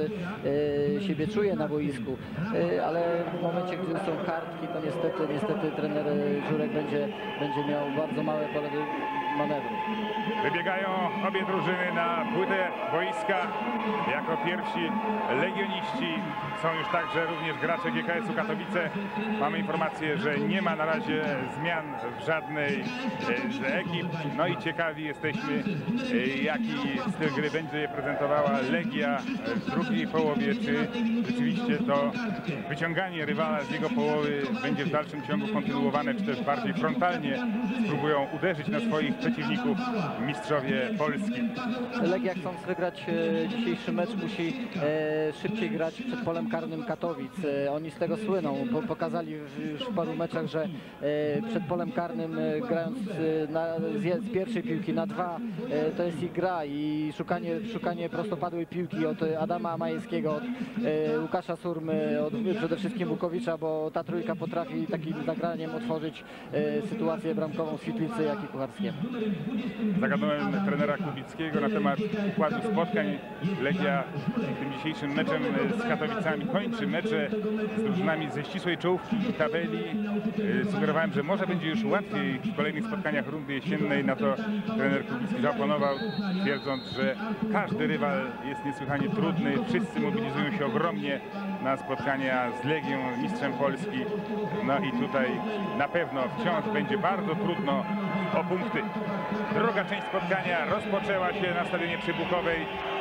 e, siebie czuje na boisku, e, ale w momencie, gdy są kartki, to niestety, niestety trener e, Żurek będzie, będzie miał bardzo małe pole do manewru. Wybiegają obie drużyny na płytę boiska. Jako pierwsi legioniści są już także również gracze G K S-u Katowice. Mamy informację, że nie ma na razie zmian w żadnej e, z ekip. No i ciekawi jesteśmy, e, jaki styl gry będzie je prezentowała Legia w drugiej połowie. Czy rzeczywiście to wyciąganie rywala z jego połowy będzie w dalszym ciągu kontynuowane, czy też bardziej frontalnie spróbują uderzyć na swoich przeciwników mistrzowie Polski. Legia, chcąc wygrać e, dzisiejszy mecz, musi e, szybciej grać przed polem karnym Katowic. E, oni z tego słyną. Po, pokazali w, już w paru meczach, że e, przed polem karnym e, grając e, na, z, z pierwszej piłki na dwa, e, to jest ich gra i szukanie, szukanie prostopadłej piłki od Adama Majewskiego, od e, Łukasza Surmy, od przede wszystkim Bukowicza, bo ta trójka potrafi takim zagraniem otworzyć e, sytuację bramkową Świetlicy, jak i Kucharskiemu. Zagadnąłem trenera Kubickiego na temat układu spotkań. Legia tym dzisiejszym meczem z Katowicami kończy mecze z drużynami ze ścisłej czołówki tabeli. Sugerowałem, że może będzie już łatwiej w kolejnych spotkaniach rundy jesiennej. Na to trener Kubicki zaoponował, twierdząc, że każdy rywal jest niesłychanie trudny. Wszyscy mobilizują się ogromnie na spotkania z Legią, mistrzem Polski. No i tutaj na pewno wciąż będzie bardzo trudno o punkty. Druga część spotkania rozpoczęła się na stadionie Przybukowej.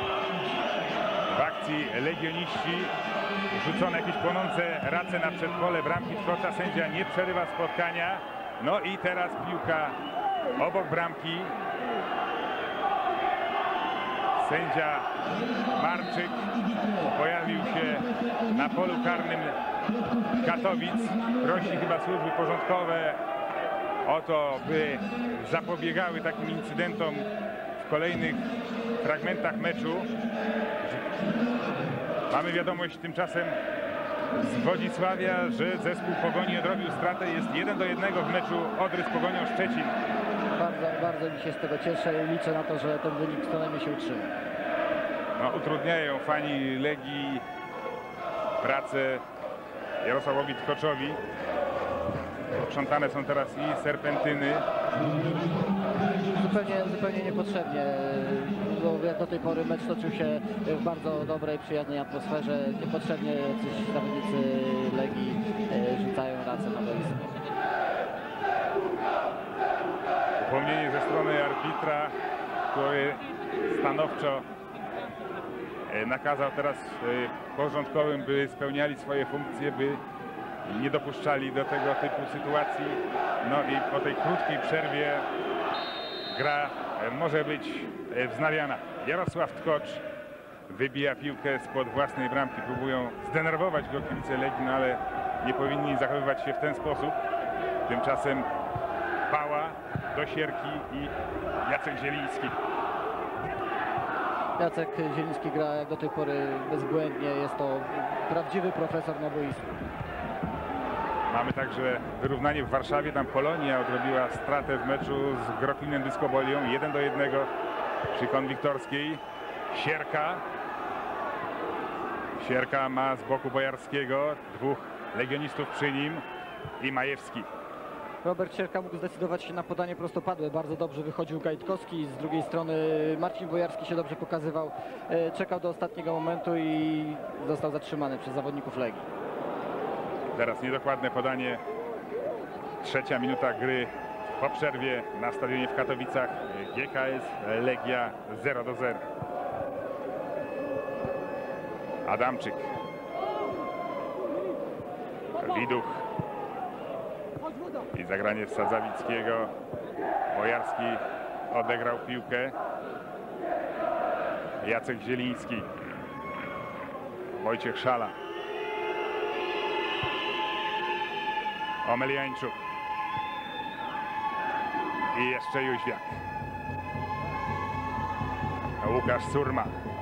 W akcji legioniści rzucone jakieś płonące race na przedpole bramki Tkocza. Sędzia nie przerywa spotkania. No i teraz piłka obok bramki. Sędzia Marczyk pojawił się na polu karnym Katowic. Prosi chyba służby porządkowe o to, by zapobiegały takim incydentom w kolejnych fragmentach meczu. Mamy wiadomość tymczasem z Wodzisławia, że zespół Pogoni odrobił stratę. Jest jeden do jednego w meczu Odry z Pogonią Szczecin. Bardzo, bardzo mi się z tego cieszę i liczę na to, że ten wynik co najmniej się utrzyma. No, utrudniają fani Legii pracę Jarosławowi Tkoczowi. Sprzątane są teraz i serpentyny. Zupełnie, zupełnie niepotrzebnie, bo jak do tej pory mecz toczył się w bardzo dobrej, przyjaznej atmosferze. Niepotrzebnie jacyś zawodnicy Legii rzucają racę na boisko. Upomnienie ze strony arbitra, który stanowczo nakazał teraz porządkowym, by spełniali swoje funkcje, by nie dopuszczali do tego typu sytuacji. No i po tej krótkiej przerwie gra może być wznawiana. Jarosław Tkocz wybija piłkę spod własnej bramki. Próbują zdenerwować go kibice Legii, no ale nie powinni zachowywać się w ten sposób. Tymczasem Bała do siatki i Jacek Zieliński. Jacek Zieliński gra jak do tej pory bezbłędnie. Jest to prawdziwy profesor na boisku. Mamy także wyrównanie w Warszawie. Tam Polonia odrobiła stratę w meczu z Gropinem Dyskobolią. jeden do jednego przy Konwiktorskiej. Sierka. Sierka ma z boku Bojarskiego dwóch legionistów przy nim i Majewski. Robert Sierka mógł zdecydować się na podanie prostopadłe. Bardzo dobrze wychodził Gajtkowski. Z drugiej strony Marcin Bojarski się dobrze pokazywał. Czekał do ostatniego momentu i został zatrzymany przez zawodników Legii. Teraz niedokładne podanie. Trzecia minuta gry po przerwie na stadionie w Katowicach. G K S Legia zero do zera. Adamczyk. Widuch. I zagranie Sadzawickiego. Bojarski odegrał piłkę. Jacek Zieliński. Wojciech Szala. Omeliańczuk. I jeszcze Jóźwiak. Łukasz Surma.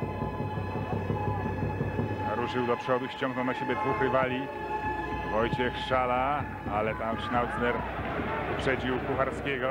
Ruszył do przodu, ściągnął na siebie dwóch rywali. Wojciech Szala, ale tam Schnauzner uprzedził Kucharskiego.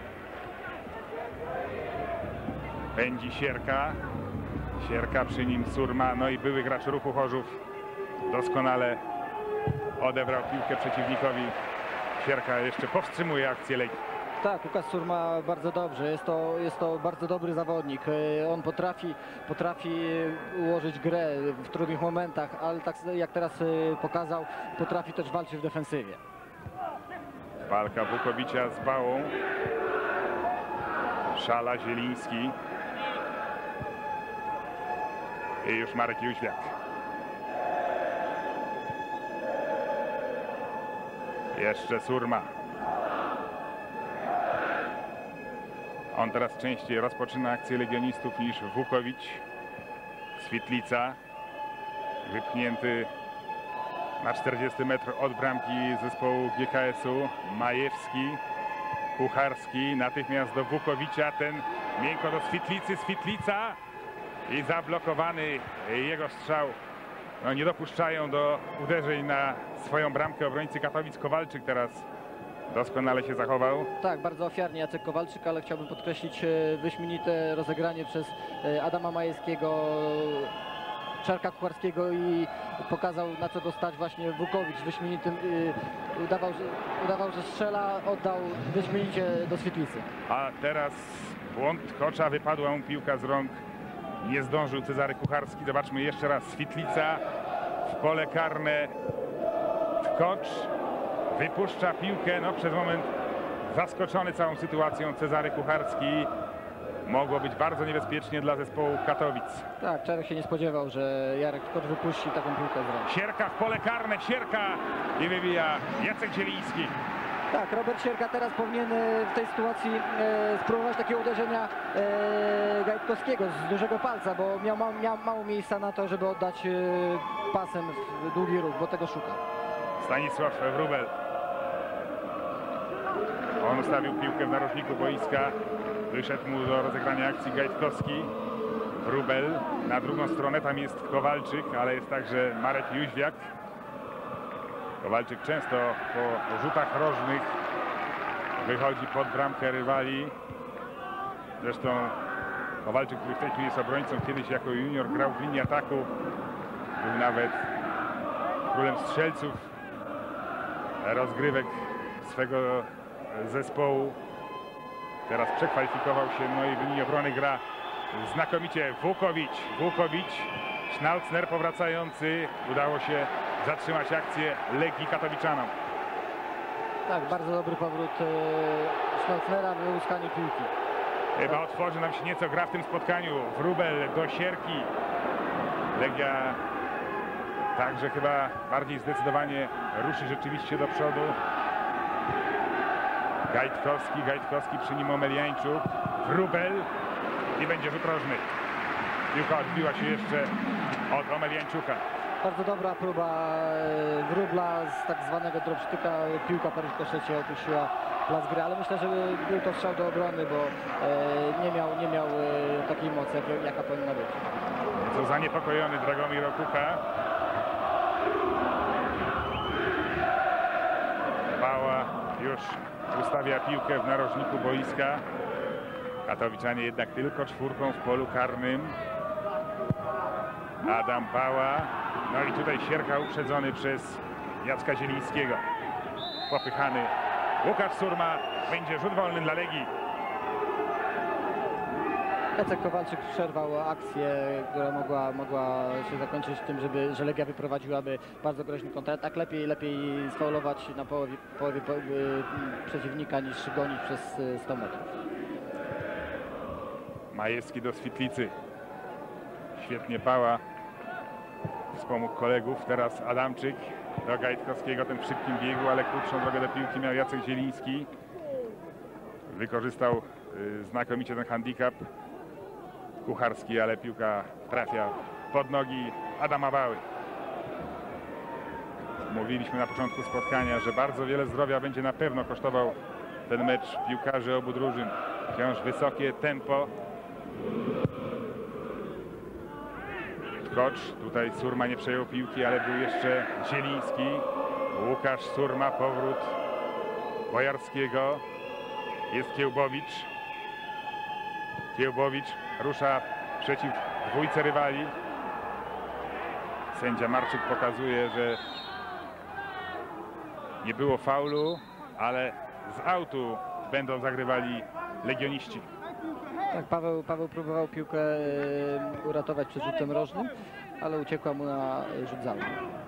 Pędzi Sierka. Sierka, przy nim Surma, no i były gracz Ruchu Chorzów doskonale odebrał piłkę przeciwnikowi. Sierka jeszcze powstrzymuje akcję Legii. Tak, Łukasz Surma bardzo dobrze. Jest to, jest to bardzo dobry zawodnik. On potrafi, potrafi ułożyć grę w trudnych momentach, ale tak jak teraz pokazał, potrafi też walczyć w defensywie. Walka Wukowicia z Bałą. Szala, Zieliński. I już Marek Jóźwiak. Jeszcze Surma. On teraz częściej rozpoczyna akcję legionistów niż Wukowicz. Switlica. Wypchnięty na czterdziesty metr od bramki zespołu G K S-u. Majewski. Kucharski. Natychmiast do Wukowicza. Ten miękko do Switlicy. Switlica. I zablokowany jego strzał. No, nie dopuszczają do uderzeń na swoją bramkę obrońcy Katowic. Kowalczyk teraz doskonale się zachował. Tak, bardzo ofiarnie Jacek Kowalczyk, ale chciałbym podkreślić wyśmienite rozegranie przez Adama Majewskiego, Czarka Kucharskiego i pokazał, na co go stać właśnie Wukowicz. Wyśmienitym udawał, że, udawał, że strzela, oddał wyśmienicie do Świetlicy. A teraz błąd Tkocza, wypadła mu piłka z rąk. Nie zdążył Cezary Kucharski. Zobaczmy jeszcze raz. Świetlica w pole karne. Tkocz wypuszcza piłkę. No, przez moment zaskoczony całą sytuacją Cezary Kucharski. Mogło być bardzo niebezpiecznie dla zespołu Katowic. Tak, Czarek się nie spodziewał, że Jarek Tkocz wypuści taką piłkę z rąk. Sierka w pole karne. Sierka i wybija Jacek Zieliński. Tak, Robert Sierka teraz powinien w tej sytuacji e, spróbować takiego uderzenia e, Gajtkowskiego z dużego palca, bo miał, ma, miał mało miejsca na to, żeby oddać e, pasem w długi ruch, bo tego szuka. Stanisław Wróbel. On ustawił piłkę w narożniku boiska. Wyszedł mu do rozegrania akcji Gajtkowski. Wróbel na drugą stronę, tam jest Kowalczyk, ale jest także Marek Jóźwiak. Kowalczyk często po rzutach rożnych wychodzi pod bramkę rywali. Zresztą Kowalczyk, który w tej chwili jest obrońcą, kiedyś jako junior grał w linii ataku. Był nawet królem strzelców rozgrywek swego zespołu. Teraz przekwalifikował się, no i w linii obrony gra znakomicie Wukowicz. Wukowicz, Schnautzner powracający. Udało się zatrzymać akcję Legii Katowiczanom. Tak, bardzo dobry powrót e, Schnautznera w uzyskaniu piłki. Chyba otworzy nam się nieco gra w tym spotkaniu. Wróbel do sierki. Legia także chyba bardziej zdecydowanie ruszy rzeczywiście do przodu. Gajtkowski, Gajtkowski przy nim Omeliańczuk. Wróbel i będzie rzut rożny. Piłka odbiła się jeszcze od Omeliańczuka. Bardzo dobra próba e, Wróbla z tak zwanego dropsztyka. Piłka po rykoszecie opuściła plac gry, ale myślę, że był to strzał do obrony, bo e, nie miał, nie miał e, takiej mocy, jak, jaka powinna być. Nieco zaniepokojony Dragomir Okuka. Bała już ustawia piłkę w narożniku boiska. Katowiczanie jednak tylko czwórką w polu karnym. Adam Bała. No i tutaj Sierka uprzedzony przez Jacka Zielińskiego. Popychany Łukasz Surma. Będzie rzut wolny dla Legii. Jacek Kowalczyk przerwał akcję, która mogła, mogła się zakończyć tym, żeby, że Legia wyprowadziłaby bardzo groźny kontratak. Lepiej, lepiej sfaulować na połowie, połowie po, y, przeciwnika niż gonić przez sto metrów. Majewski do Świetlicy. Świetnie Bała. Wspomógł kolegów. Teraz Adamczyk do Gajtkowskiego. Ten w szybkim biegu, ale krótszą drogę do piłki miał Jacek Zieliński. Wykorzystał y, znakomicie ten handicap Kucharski, ale piłka trafia pod nogi Adama Bały. Mówiliśmy na początku spotkania, że bardzo wiele zdrowia będzie na pewno kosztował ten mecz piłkarzy obu drużyn. Wciąż wysokie tempo. Tkocz, tutaj Surma nie przejął piłki, ale był jeszcze Zieliński. Łukasz Surma, powrót Bojarskiego. Jest Kiełbowicz. Kiełbowicz rusza przeciw dwójce rywali. Sędzia Marczyk pokazuje, że nie było faulu, ale z autu będą zagrywali legioniści. Tak, Paweł, Paweł próbował piłkę e, uratować przed rzutem rożnym, ale uciekła mu na rzut z autu.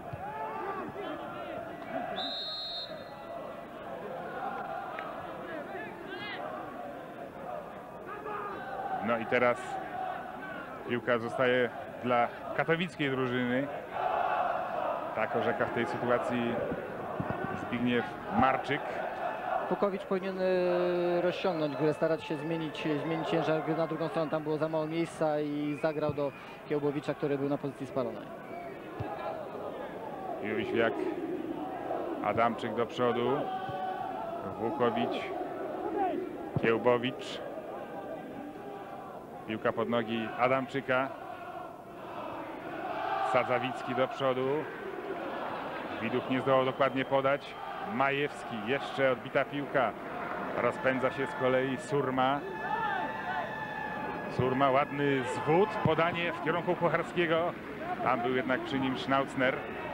No i teraz piłka zostaje dla katowickiej drużyny. Tak orzeka w tej sytuacji Zbigniew Marczyk. Pukowicz powinien y, rozciągnąć grę, starać się zmienić, zmienić ciężar gry na drugą stronę. Tam było za mało miejsca i zagrał do Kiełbowicza, który był na pozycji spalonej. Jóźwiak, Adamczyk do przodu. Włukowicz, Kiełbowicz. Piłka pod nogi Adamczyka. Sadzawicki do przodu. Widuch nie zdołał dokładnie podać. Majewski, jeszcze odbita piłka. Rozpędza się z kolei Surma. Surma, ładny zwód, podanie w kierunku Kucharskiego. Tam był jednak przy nim Schnautzner.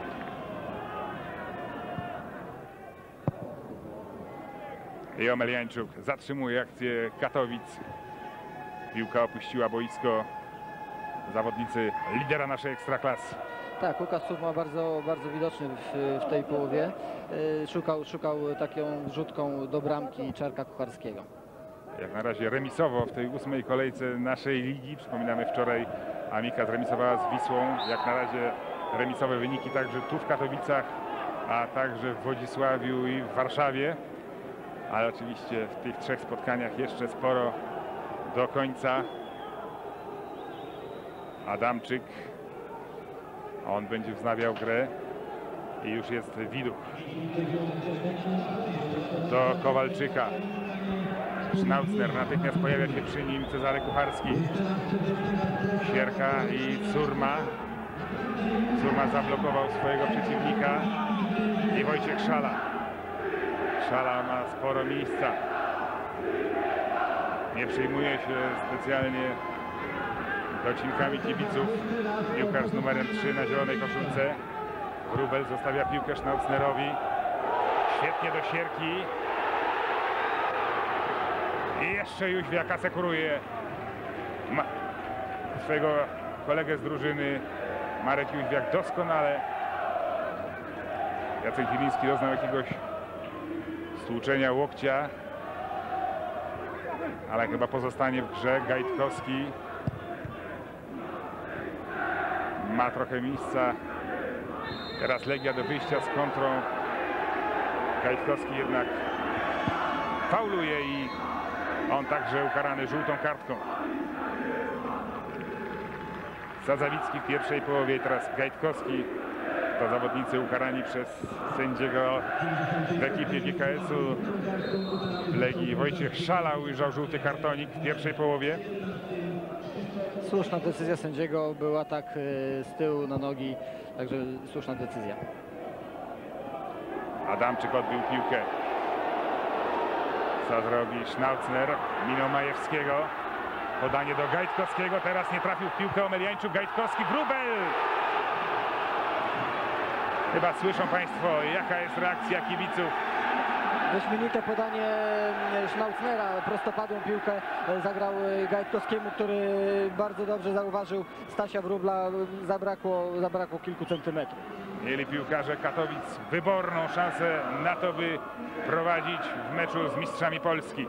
I Omeliańczuk zatrzymuje akcję Katowic. Piłka opuściła boisko. Zawodnicy lidera naszej ekstraklasy. Tak, Łukasz Surma bardzo, bardzo widoczny w, w tej połowie. Yy, szukał, szukał taką wrzutką do bramki Czarka Kucharskiego. Jak na razie remisowo w tej ósmej kolejce naszej ligi. Przypominamy, wczoraj Amika zremisowała z Wisłą. Jak na razie remisowe wyniki także tu w Katowicach, a także w Wodzisławiu i w Warszawie. Ale oczywiście w tych trzech spotkaniach jeszcze sporo do końca. Adamczyk. On będzie wznawiał grę i już jest Widuch. Do Kowalczyka. Schnautzner, natychmiast pojawia się przy nim Cezary Kucharski. Sierka i Surma. Surma zablokował swojego przeciwnika i Wojciech Szala. Szala ma sporo miejsca. Nie przejmuje się specjalnie docinkami kibiców. Piłkarz z numerem trzy na zielonej koszulce. Wróbel zostawia piłkę Schnauznerowi. Świetnie do Sierki. I jeszcze Jóźwiak asekuruje Ma swojego kolegę z drużyny. Marek Jóźwiak doskonale. Jacek Zieliński doznał jakiegoś stłuczenia łokcia, ale chyba pozostanie w grze. Gajtkowski ma trochę miejsca. Teraz Legia do wyjścia z kontrą. Gajtkowski jednak fauluje i on także ukarany żółtą kartką. Sadzawicki w pierwszej połowie, teraz Gajtkowski. To zawodnicy ukarani przez sędziego w ekipie G K S-u Legii. Wojciech Szala ujrzał żółty kartonik w pierwszej połowie. Słuszna decyzja sędziego, był atak z tyłu na nogi, także słuszna decyzja. Adamczyk odbił piłkę. Co zrobi Schnauzner? Minął Majewskiego. Podanie do Gajtkowskiego. Teraz nie trafił w piłkę Omeliańczuk. Gajtkowski, Wróbel! Chyba słyszą Państwo, jaka jest reakcja kibiców. Wyśmienite podanie Schnauznera, prostopadłą piłkę zagrał Gajtkowskiemu, który bardzo dobrze zauważył Stasia Wróbla. Zabrakło, zabrakło kilku centymetrów. Mieli piłkarze Katowic wyborną szansę na to, by prowadzić w meczu z mistrzami Polski.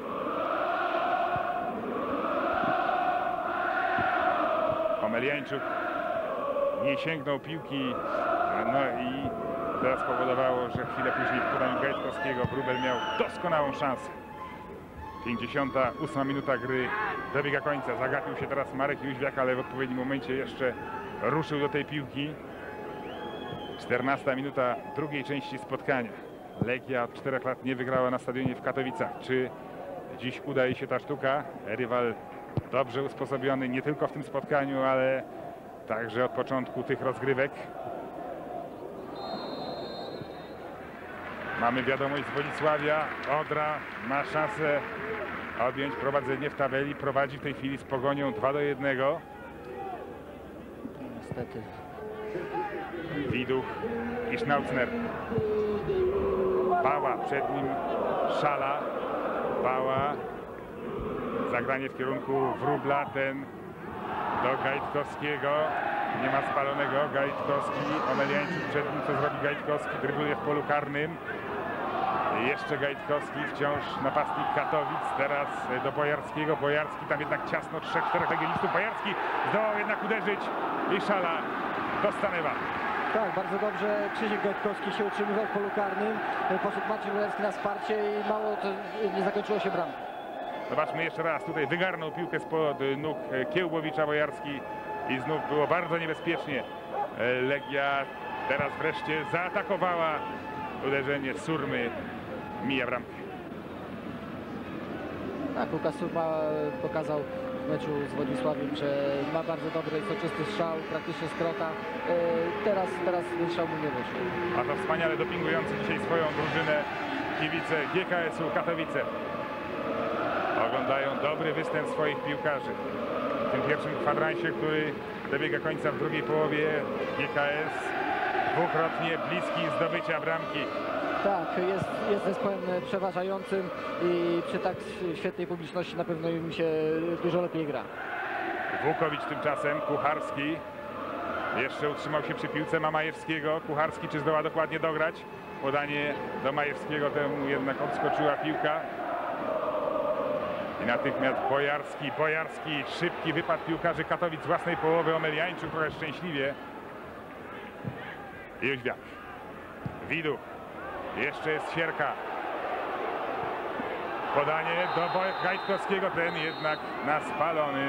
Omeliańczuk nie sięgnął piłki, no i to spowodowało, że chwilę później w podaniu Gajtkowskiego Wróbel miał doskonałą szansę. pięćdziesiąta ósma minuta gry dobiega końca. Zagapił się teraz Marek Jóźwiak, ale w odpowiednim momencie jeszcze ruszył do tej piłki. czternasta minuta drugiej części spotkania. Legia od czterech lat nie wygrała na stadionie w Katowicach. Czy dziś uda jej się ta sztuka? Rywal dobrze usposobiony nie tylko w tym spotkaniu, ale także od początku tych rozgrywek. Mamy wiadomość z Wodzisławia. Odra ma szansę objąć prowadzenie w tabeli. Prowadzi w tej chwili z Pogonią dwa do jednego. Niestety. Widuch i Schnauzner. Bała, przed nim Szala. Bała. Zagranie w kierunku Wróbla, ten do Gajtkowskiego. Nie ma spalonego. Gajtkowski, Omeliańczuk przed nim. Co zrobi Gajtkowski? Drybluje w polu karnym. Jeszcze Gajtkowski, wciąż napastnik Katowic. Teraz do Bojarskiego. Bojarski, tam jednak ciasno, trzech, czterech legionistów. Bojarski zdołał jednak uderzyć i Szala do Stanewa. Tak, bardzo dobrze Krzysiek Gajtkowski się utrzymywał w polu karnym. Poszedł Marcin Bojarski na wsparcie i mało to nie zakończyło się bramką. Zobaczmy jeszcze raz. Tutaj wygarnął piłkę spod nóg Kiełbowicza Bojarski i znów było bardzo niebezpiecznie. Legia teraz wreszcie zaatakowała. Uderzenie Surmy mija bramkę. Tak, Łukasz Surma pokazał w meczu z Wodzisławiem, że ma bardzo dobry, soczysty strzał, praktycznie z krota. Teraz, teraz ten strzał mu nie wyszło. A to wspaniale dopingujący dzisiaj swoją drużynę kibice G K S-u Katowice. Oglądają dobry występ swoich piłkarzy. W tym pierwszym kwadransie, który dobiega końca w drugiej połowie, G K S dwukrotnie bliski zdobycia bramki. Tak, jest, jest zespołem przeważającym i przy tak świetnej publiczności na pewno im się dużo lepiej gra. Włókowicz tymczasem, Kucharski jeszcze utrzymał się przy piłce, ma Majewskiego. Kucharski czy zdoła dokładnie dograć? Podanie do Majewskiego, temu jednak odskoczyła piłka. I natychmiast Bojarski, Bojarski, szybki wypad piłkarzy Katowic z własnej połowy. Omeliańczuk trochę szczęśliwie. Jóźwiak. Widuch. Jeszcze jest Sierka. Podanie do Gajtkowskiego, ten jednak na spalonym.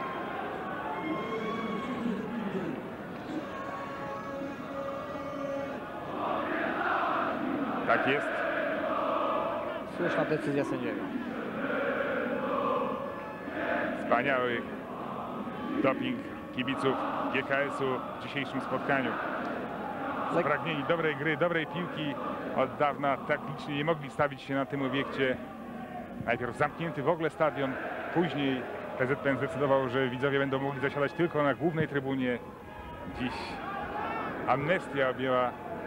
Tak jest. Słuszna decyzja sędziego. Wspaniały doping kibiców G K S-u w dzisiejszym spotkaniu. Spragnieni dobrej gry, dobrej piłki. Od dawna tak licznie nie mogli stawić się na tym obiekcie. Najpierw zamknięty w ogóle stadion, później P Z P N zdecydował, że widzowie będą mogli zasiadać tylko na głównej trybunie. Dziś amnestia objęła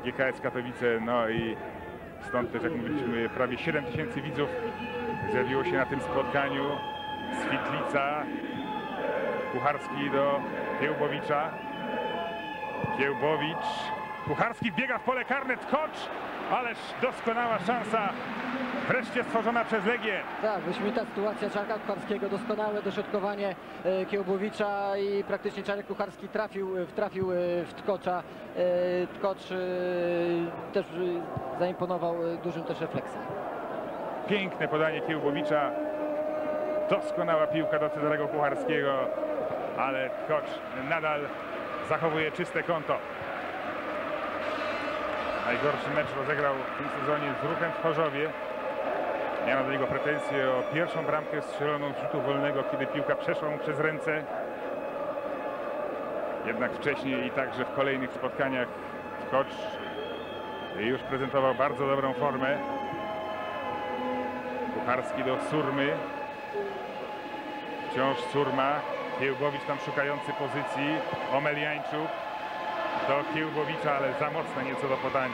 G K S Katowice, no i stąd też, jak mówiliśmy, prawie siedem tysięcy widzów zjawiło się na tym spotkaniu. Świetlica, Kucharski do Kiełbowicza, Kiełbowicz, Kucharski wbiega w pole karne, Tkocz, ależ doskonała szansa wreszcie stworzona przez Legię. Tak, wyśmienita sytuacja Czarka Kucharskiego, doskonałe dośrodkowanie e, Kiełbowicza i praktycznie Czarek Kucharski trafił, trafił e, w Tkocza. E, Tkocz e, też e, zaimponował e, dużym też refleksem. Piękne podanie Kiełbowicza, doskonała piłka do Cezarego Kucharskiego, ale Tkocz nadal zachowuje czyste konto. Najgorszy mecz rozegrał w tym sezonie z Ruchem w Chorzowie. Miano do niego pretensje o pierwszą bramkę strzeloną z rzutu wolnego, kiedy piłka przeszła mu przez ręce. Jednak wcześniej i także w kolejnych spotkaniach Tkocz już prezentował bardzo dobrą formę. Kucharski do Surmy. Wciąż Surma. Kiełbowicz tam szukający pozycji. Omeliańczuk do Kiełbowicza, ale za mocne nieco do podania.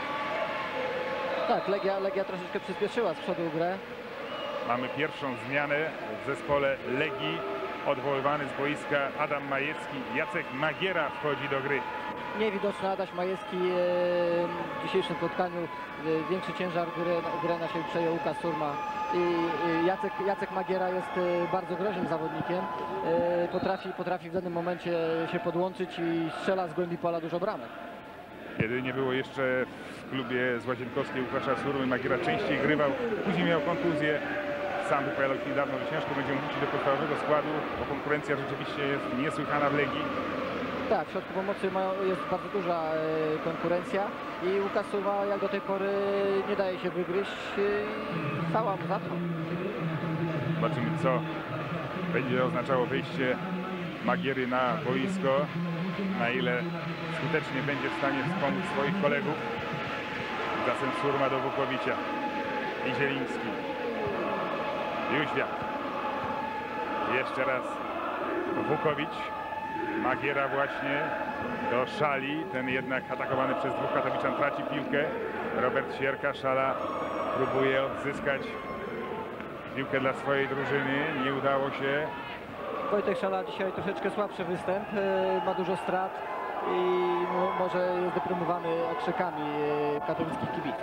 Tak, Legia, Legia troszeczkę przyspieszyła z przodu grę. Mamy pierwszą zmianę w zespole Legii. Odwoływany z boiska Adam Majewski. Jacek Magiera wchodzi do gry. Niewidoczny Adaś Majewski e, w dzisiejszym spotkaniu. E, większy ciężar gry, grę na siebie przejął Łukasz Surma. I e, Jacek, Jacek Magiera jest e, bardzo groźnym zawodnikiem. E, potrafi, potrafi w danym momencie się podłączyć i strzela z głębi pola dużo bramek. Kiedy nie było jeszcze w klubie z Łazienkowskiej Łukasza Surmy, Magiera częściej grywał. Później miał kontuzję. Sam wypowiadał się niedawno, że ciężko będzie wrócić do podstawowego składu, bo konkurencja rzeczywiście jest niesłychana w Legii. Tak, w środku pomocy mają, jest bardzo duża e, konkurencja i Łukasz Surma jak do tej pory nie daje się wygryźć. E, cała mu za to. Zobaczymy, co będzie oznaczało wyjście Magiery na boisko, na ile skutecznie będzie w stanie wspomóc swoich kolegów. Czasem Surma do Wukowicza i Zieliński. Jóźwiak. Jeszcze raz Wukowicz. Magiera właśnie do Szali. Ten jednak atakowany przez dwóch Katowiczan traci piłkę. Robert Sierka. Szala próbuje odzyskać piłkę dla swojej drużyny. Nie udało się. Wojtek Szala dzisiaj troszeczkę słabszy występ. E, ma dużo strat i mo, może jest deprymowany okrzykami e, katowickich kibiców.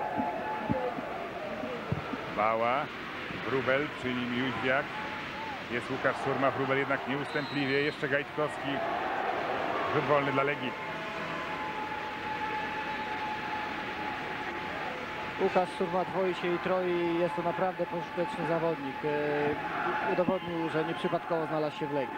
Bała. Wróbel, przy nim Jóźwiak. Jest Łukasz Surma, Wróbel jednak nieustępliwie. Jeszcze Gajtkowski. Rzut wolny dla Legii. Łukasz Surma dwoi się i troi. Jest to naprawdę pożyteczny zawodnik. E, udowodnił, że nieprzypadkowo znalazł się w Legii.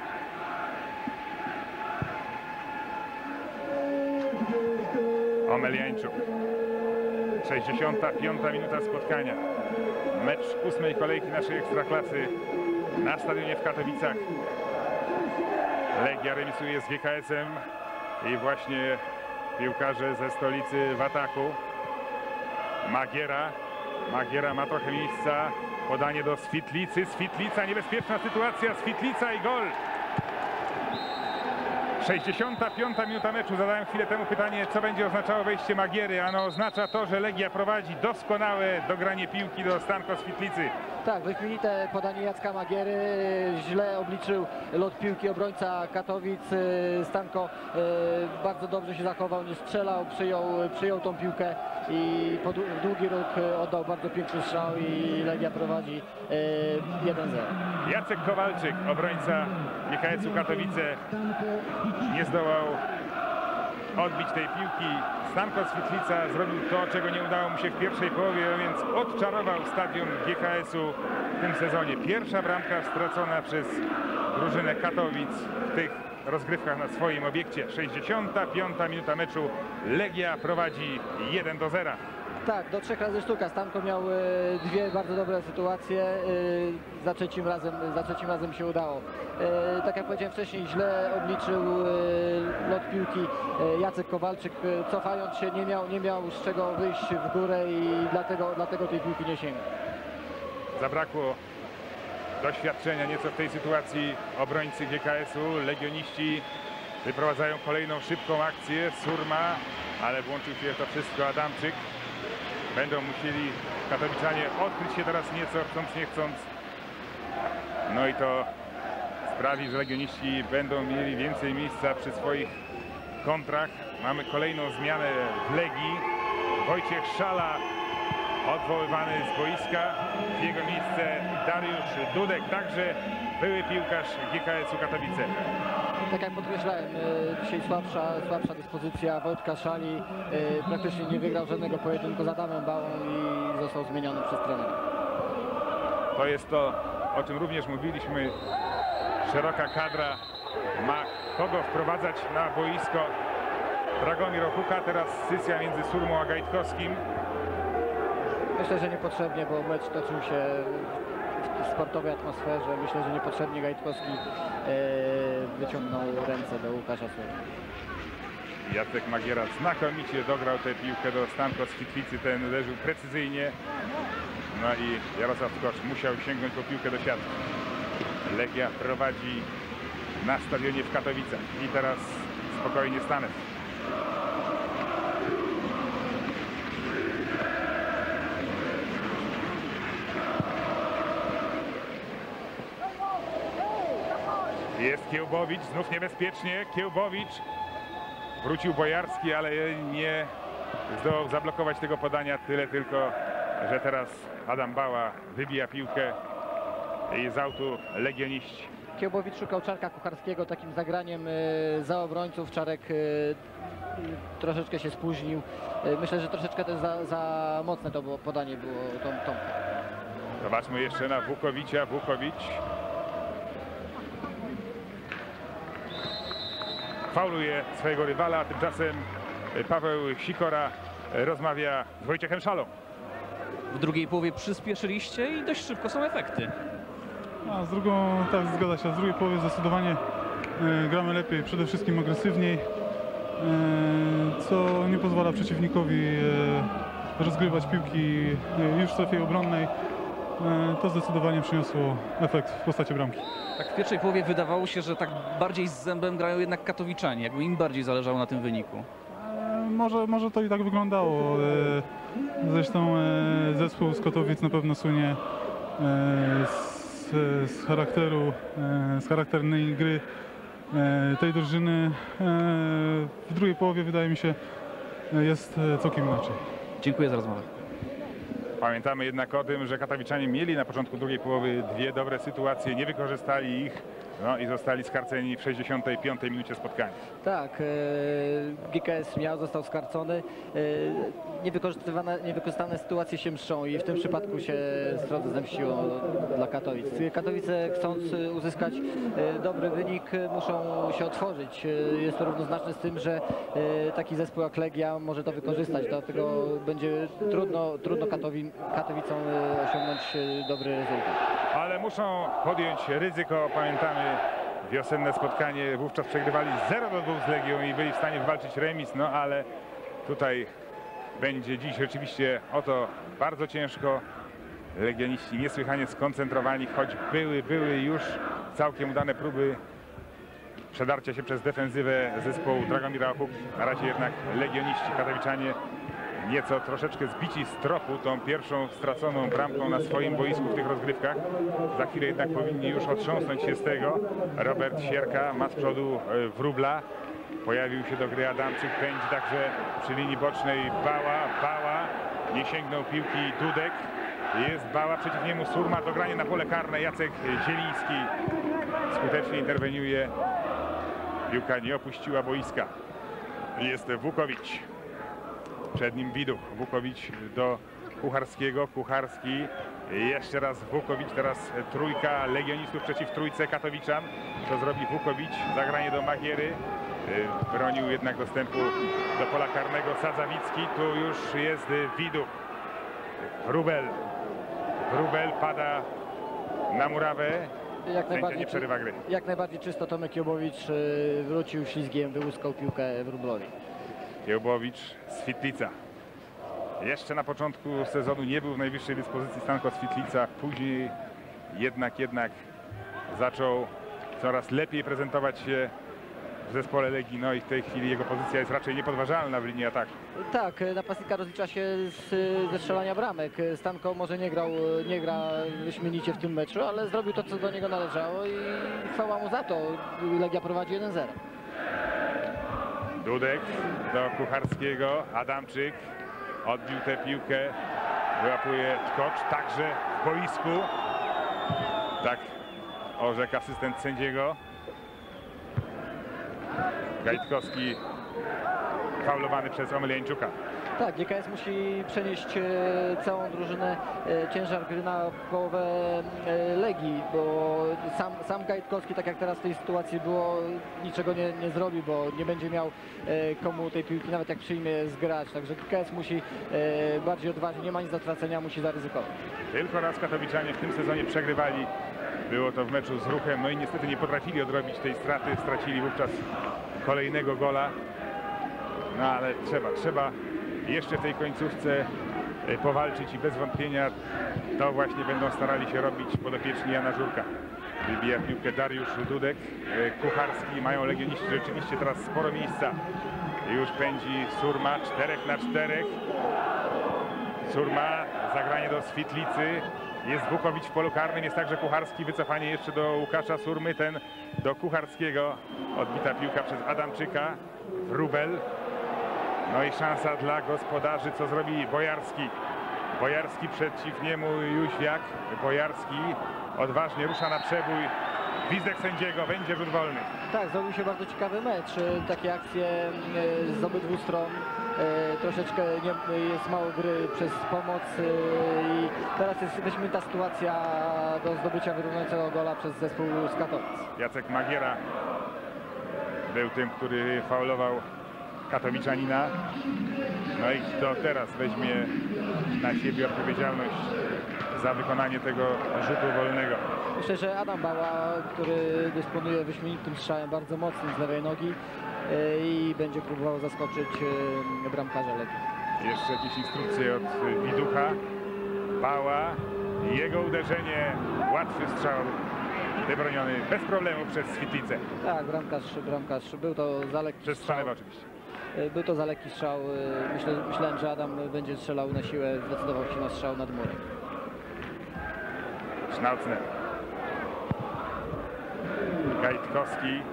Omeliańczuk. sześćdziesiąta piąta minuta spotkania. Mecz ósmej kolejki naszej Ekstraklasy na stadionie w Katowicach. Legia remisuje z G K S-em i właśnie piłkarze ze stolicy w ataku. Magiera. Magiera ma trochę miejsca. Podanie do Świetlicy. Świetlica, niebezpieczna sytuacja. Świetlica i gol. sześćdziesiąta piąta minuta meczu. Zadałem chwilę temu pytanie, co będzie oznaczało wejście Magiery. Ano oznacza to, że Legia prowadzi doskonałe dogranie piłki do Stanko Świetlicy. Tak, wyśmienite podanie Jacka Magiery. Źle obliczył lot piłki obrońca Katowic. Stanko e, bardzo dobrze się zachował, nie strzelał, przyjął, przyjął tą piłkę i pod, w długi róg oddał bardzo piękny strzał i Legia prowadzi e, jeden zero. Jacek Kowalczyk, obrońca G K S-u Katowice, nie zdołał odbić tej piłki. Stanko Świetlica zrobił to, czego nie udało mu się w pierwszej połowie, a więc odczarował stadion G K S-u w tym sezonie. Pierwsza bramka stracona przez drużynę Katowic w tych rozgrywkach na swoim obiekcie. sześćdziesiąta piąta minuta meczu. Legia prowadzi jeden do zera. Tak, do trzech razy sztuka. Stanko miał e, dwie bardzo dobre sytuacje. E, za, trzecim razem, za trzecim razem się udało. E, tak jak powiedziałem wcześniej, źle obliczył e, lot piłki e, Jacek Kowalczyk. E, cofając się nie miał, nie miał z czego wyjść w górę i dlatego, dlatego tej piłki nie sięgnął. Zabrakło doświadczenia nieco w tej sytuacji obrońcy G K S-u. Legioniści wyprowadzają kolejną szybką akcję. Surma ale włączył się w to wszystko Adamczyk. Będą musieli katowiczanie odkryć się teraz nieco, chcąc nie chcąc. No i to sprawi, że legioniści będą mieli więcej miejsca przy swoich kontrach. Mamy kolejną zmianę w Legii. Wojciech Szala odwoływany z boiska. W jego miejsce Dariusz Dudek, także były piłkarz G K S-u Katowice. Tak jak podkreślałem, e, dzisiaj słabsza, słabsza dyspozycja Wojtka Szali. E, praktycznie nie wygrał żadnego pojedynku z Adamem Bałą i został zmieniony przez trenera. To jest to, o czym również mówiliśmy. Szeroka kadra ma kogo wprowadzać na boisko. Dragomir Okuka, teraz scysja między Surmą a Gajtkowskim. Myślę, że niepotrzebnie, bo mecz toczył się w sportowej atmosferze. Myślę, że niepotrzebnie Gajtkowski e, wyciągnął ręce do Łukasza Surmy. Jacek Magiera znakomicie dograł tę piłkę do Stanko z Fitwicy, ten uderzył precyzyjnie. No i Jarosław Tkocz musiał sięgnąć po piłkę do siatki. Legia prowadzi na stadionie w Katowicach i teraz spokojnie Stanew. Jest Kiełbowicz, znów niebezpiecznie. Kiełbowicz, wrócił Bojarski, ale nie zdołał zablokować tego podania. Tyle tylko, że teraz Adam Bała wybija piłkę i z autu legioniści. Kiełbowicz szukał Czarka Kucharskiego takim zagraniem e, za obrońców. Czarek e, troszeczkę się spóźnił. E, myślę, że troszeczkę też za, za mocne to było, podanie było Tom, Tomka. Zobaczmy jeszcze na Wukowicza. Wukowicz fauluje swojego rywala, a tymczasem Paweł Sikora rozmawia z Wojciechem Szalą. W drugiej połowie przyspieszyliście i dość szybko są efekty. A z drugą, tak, zgadza się, z drugiej połowy zdecydowanie e, gramy lepiej, przede wszystkim agresywniej, e, co nie pozwala przeciwnikowi e, rozgrywać piłki e, już w strefie obronnej. E, to zdecydowanie przyniosło efekt w postaci bramki. Tak w pierwszej połowie wydawało się, że tak bardziej z zębem grają jednak katowiczanie, jakby im bardziej zależało na tym wyniku. E, może, może to i tak wyglądało. E, zresztą e, zespół z Katowic na pewno słynie e, z z charakteru, z charakternej gry tej drużyny. W drugiej połowie, wydaje mi się, jest całkiem inaczej. Dziękuję za rozmowę. Pamiętamy jednak o tym, że katowiczanie mieli na początku drugiej połowy dwie dobre sytuacje, nie wykorzystali ich, no i zostali skarceni w sześćdziesiątej piątej minucie spotkania. Tak, e, G K S miał, został skarcony. E, niewykorzystywane, niewykorzystane sytuacje się mszczą i w tym przypadku się srodze zemściło dla Katowic. Katowice, chcąc uzyskać e, dobry wynik, muszą się otworzyć. E, jest to równoznaczne z tym, że e, taki zespół jak Legia może to wykorzystać, dlatego będzie trudno, trudno Katowi, Katowicom e, osiągnąć e, dobry rezultat. Ale muszą podjąć ryzyko, pamiętamy wiosenne spotkanie, wówczas przegrywali zero do dwóch z Legią i byli w stanie walczyć remis, no ale tutaj będzie dziś rzeczywiście o to bardzo ciężko. Legioniści niesłychanie skoncentrowani, choć były, były już całkiem udane próby przedarcia się przez defensywę zespołu Dragomira Okuki. Na razie jednak legioniści, katowiczanie nieco troszeczkę zbici z tropu tą pierwszą straconą bramką na swoim boisku w tych rozgrywkach. Za chwilę jednak powinni już otrząsnąć się z tego. Robert Sierka ma z przodu Wróbla. Pojawił się do gry Adamczyk, pędzi także przy linii bocznej Bała. Bała nie sięgnął piłki Dudek. Jest Bała, przeciw niemu Surma, dogranie na pole karne. Jacek Zieliński skutecznie interweniuje. Piłka nie opuściła boiska. Jest Wukowicz. Przed nim Widuk. Wukowicz do Kucharskiego. Kucharski. Jeszcze raz Wukowicz. Teraz trójka legionistów przeciw trójce katowiczan. Co zrobi Wukowicz? Zagranie do Magiery. Bronił jednak dostępu do pola karnego Sadzawicki. Tu już jest Widuk. Wróbel. Wróbel pada na murawę. Jak Sędzia nie przerywa gry. Jak najbardziej czysto Tomek Kiełbowicz y, wrócił ślizgiem, wyłuskał piłkę Wróblowi. Kiełbowicz z Fitlica. Jeszcze na początku sezonu nie był w najwyższej dyspozycji Stanko z Fitlica. Później jednak, jednak zaczął coraz lepiej prezentować się w zespole Legii, no i w tej chwili jego pozycja jest raczej niepodważalna w linii ataku. Tak, napastnika rozlicza się z, ze strzelania bramek. Stanko może nie grał, nie gra wyśmienicie w tym meczu, ale zrobił to, co do niego należało i chwała mu za to. Legia prowadzi jeden zero. Dudek do Kucharskiego, Adamczyk odbił tę piłkę, wyłapuje Tkocz, także w boisku. Tak orzekł asystent sędziego. Gajtkowski faulowany przez Omeliańczuka. Tak, G K S musi przenieść e, całą drużynę, e, ciężar gry na połowę e, Legii, bo sam, sam Gajtkowski, tak jak teraz w tej sytuacji było, niczego nie, nie zrobi, bo nie będzie miał e, komu tej piłki, nawet jak przyjmie, zgrać. Także G K S musi e, bardziej odważnie, nie ma nic do tracenia, musi zaryzykować. Tylko raz katowiczanie w tym sezonie przegrywali. Było to w meczu z Ruchem, no i niestety nie potrafili odrobić tej straty, stracili wówczas kolejnego gola. No ale trzeba, trzeba jeszcze w tej końcówce powalczyć i bez wątpienia to właśnie będą starali się robić podopieczni Jana Żurka. Wybija piłkę Dariusz Dudek, Kucharski, mają legioniści rzeczywiście teraz sporo miejsca. Już pędzi Surma, czterech na czterech. Surma, zagranie do Switlicy. Jest Wukowicz w polu karnym, jest także Kucharski, wycofanie jeszcze do Łukasza Surmy, ten do Kucharskiego. Odbita piłka przez Adamczyka, Wróbel. No i szansa dla gospodarzy, co zrobi Bojarski. Bojarski, przeciw niemu Jóźwiak. Bojarski odważnie rusza na przebój. Gwizdek sędziego, będzie rzut wolny. Tak, zrobił się bardzo ciekawy mecz. Takie akcje z obydwu stron. Troszeczkę nie, jest mało gry przez pomoc i teraz jest wyśmienita sytuacja do zdobycia wyrównującego gola przez zespół z Katowic. Jacek Magiera był tym, który faulował katowiczanina. No i kto teraz weźmie na siebie odpowiedzialność za wykonanie tego rzutu wolnego? Myślę, że Adam Bała, który dysponuje wyśmienitym strzałem bardzo mocnym z lewej nogi i będzie próbował zaskoczyć bramkarza Legii. Jeszcze jakieś instrukcje od Widucha. Bała, jego uderzenie, łatwy strzał wybroniony bez problemu przez Switlicę. Tak, bramkarz, bramkarz był to za lekki Przez strzał. Stalewa oczywiście. Był to za lekki strzał. Myślę, myślałem, że Adam będzie strzelał na siłę, zdecydował się na strzał nad murem. Schnautzner. Gajtkowski.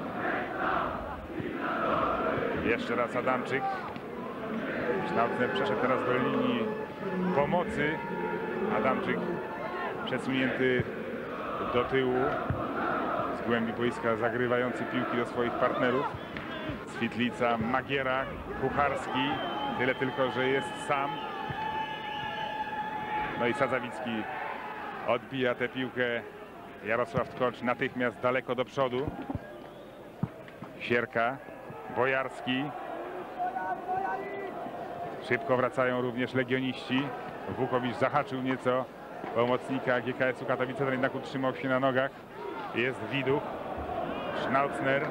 Jeszcze raz Adamczyk. Schnautzner przeszedł teraz do linii pomocy. Adamczyk przesunięty do tyłu. Z głębi boiska zagrywający piłki do swoich partnerów. Switlica, Magiera, Kucharski. Tyle tylko, że jest sam. No i Sadzawicki odbija tę piłkę. Jarosław Tkocz natychmiast daleko do przodu. Sierka, Bojarski. Szybko wracają również legioniści. Wukowicz zahaczył nieco pomocnika G K S-u Katowice, ten jednak utrzymał się na nogach. Jest Widuch, Schnautzner.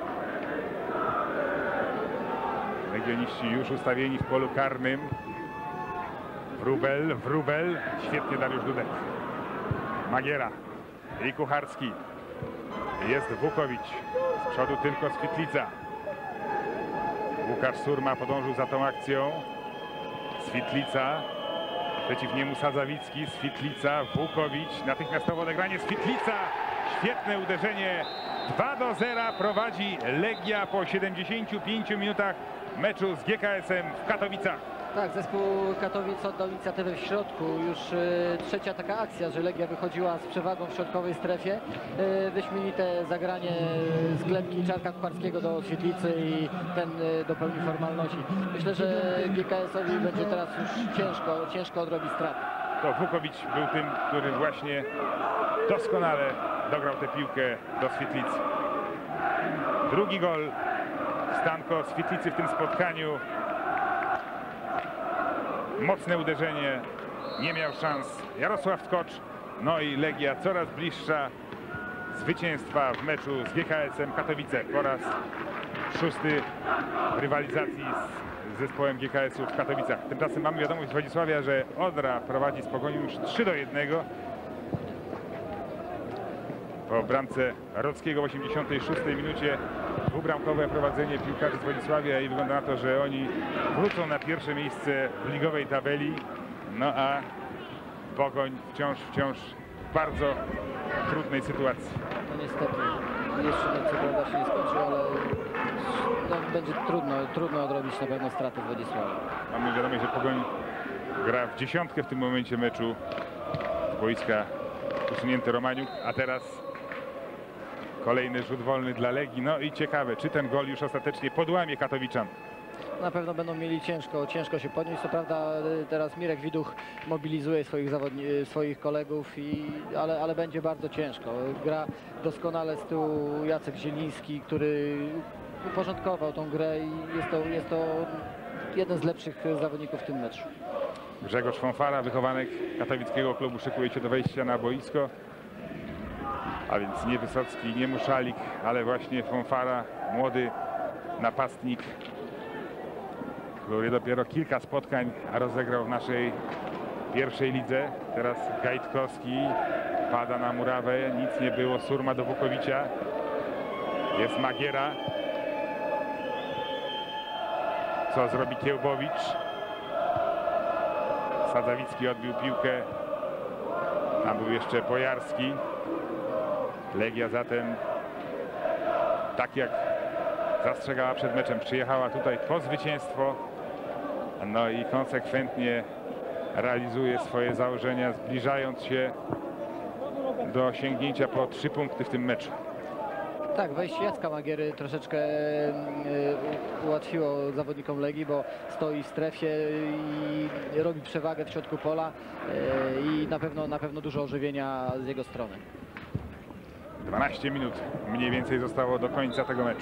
Legioniści już ustawieni w polu karnym. Wróbel, Wróbel, świetnie Dariusz Dudek. Magiera i Kucharski. Jest Wukowicz, z przodu tylko Switlica. Łukasz Surma podążył za tą akcją. Switlica, przeciw niemu Sadzawicki, Switlica, Wukowicz, natychmiastowe odegranie, Switlica, świetne uderzenie. dwa do zera prowadzi Legia po siedemdziesięciu pięciu minutach meczu z G K S-em w Katowicach. Tak, zespół Katowic oddał inicjatywę w środku. Już y, trzecia taka akcja, że Legia wychodziła z przewagą w środkowej strefie. Y, wyśmienite zagranie z klepki Czarka Kucharskiego do Świetlicy i ten y, dopełni formalności. Myślę, że G K S-owi będzie teraz już ciężko, ciężko odrobić straty. To Wukowicz był tym, który właśnie doskonale dograł tę piłkę do Świetlicy. Drugi gol Stanko Świetlicy w tym spotkaniu. Mocne uderzenie, nie miał szans Jarosław Tkocz. No i Legia coraz bliższa zwycięstwa w meczu z G K S-em Katowice. Po raz szósty w rywalizacji z zespołem G K S-u w Katowicach. Tymczasem mamy wiadomość z Wodzisławia, że Odra prowadzi z Pogonią już trzy do jednego. Po bramce Rockiego w osiemdziesiątej szóstej minucie dwubramkowe prowadzenie piłkarzy z Wodzisławia i wygląda na to, że oni wrócą na pierwsze miejsce w ligowej tabeli. No a Pogoń wciąż, wciąż w bardzo trudnej sytuacji. No niestety, jeszcze mecz co prawda się nie skończył, ale no, będzie trudno, trudno odrobić na pewno straty w Wodzisławiu. Mamy wiadomość, że Pogoń gra w dziesiątkę w tym momencie meczu. Z boiska usunięty Romaniuk, a teraz kolejny rzut wolny dla Legii. No i ciekawe, czy ten gol już ostatecznie podłamie Katowiczan. Na pewno będą mieli ciężko, ciężko się podnieść. Co prawda teraz Mirek Widuch mobilizuje swoich, zawodni- swoich kolegów, i, ale, ale będzie bardzo ciężko. Gra doskonale z tyłu Jacek Zieliński, który uporządkował tą grę i jest to, jest to jeden z lepszych zawodników w tym meczu. Grzegorz Fonfara, wychowanek katowickiego klubu, szykuje się do wejścia na boisko. A więc nie Wysocki, nie Muszalik, ale właśnie Fonfara, młody napastnik, który dopiero kilka spotkań rozegrał w naszej pierwszej lidze. Teraz Gajtkowski pada na murawę, nic nie było, Surma do Wukowicia. Jest Magiera. Co zrobi Kiełbowicz? Sadzawicki odbił piłkę. Tam był jeszcze Bojarski. Legia zatem, tak jak zastrzegała przed meczem, przyjechała tutaj po zwycięstwo. No i konsekwentnie realizuje swoje założenia, zbliżając się do osiągnięcia po trzy punkty w tym meczu. Tak, wejście Jacka Magiery troszeczkę y, ułatwiło zawodnikom Legii, bo stoi w strefie i robi przewagę w środku pola y, i na pewno, na pewno dużo ożywienia z jego strony. dwanaście minut mniej więcej zostało do końca tego meczu.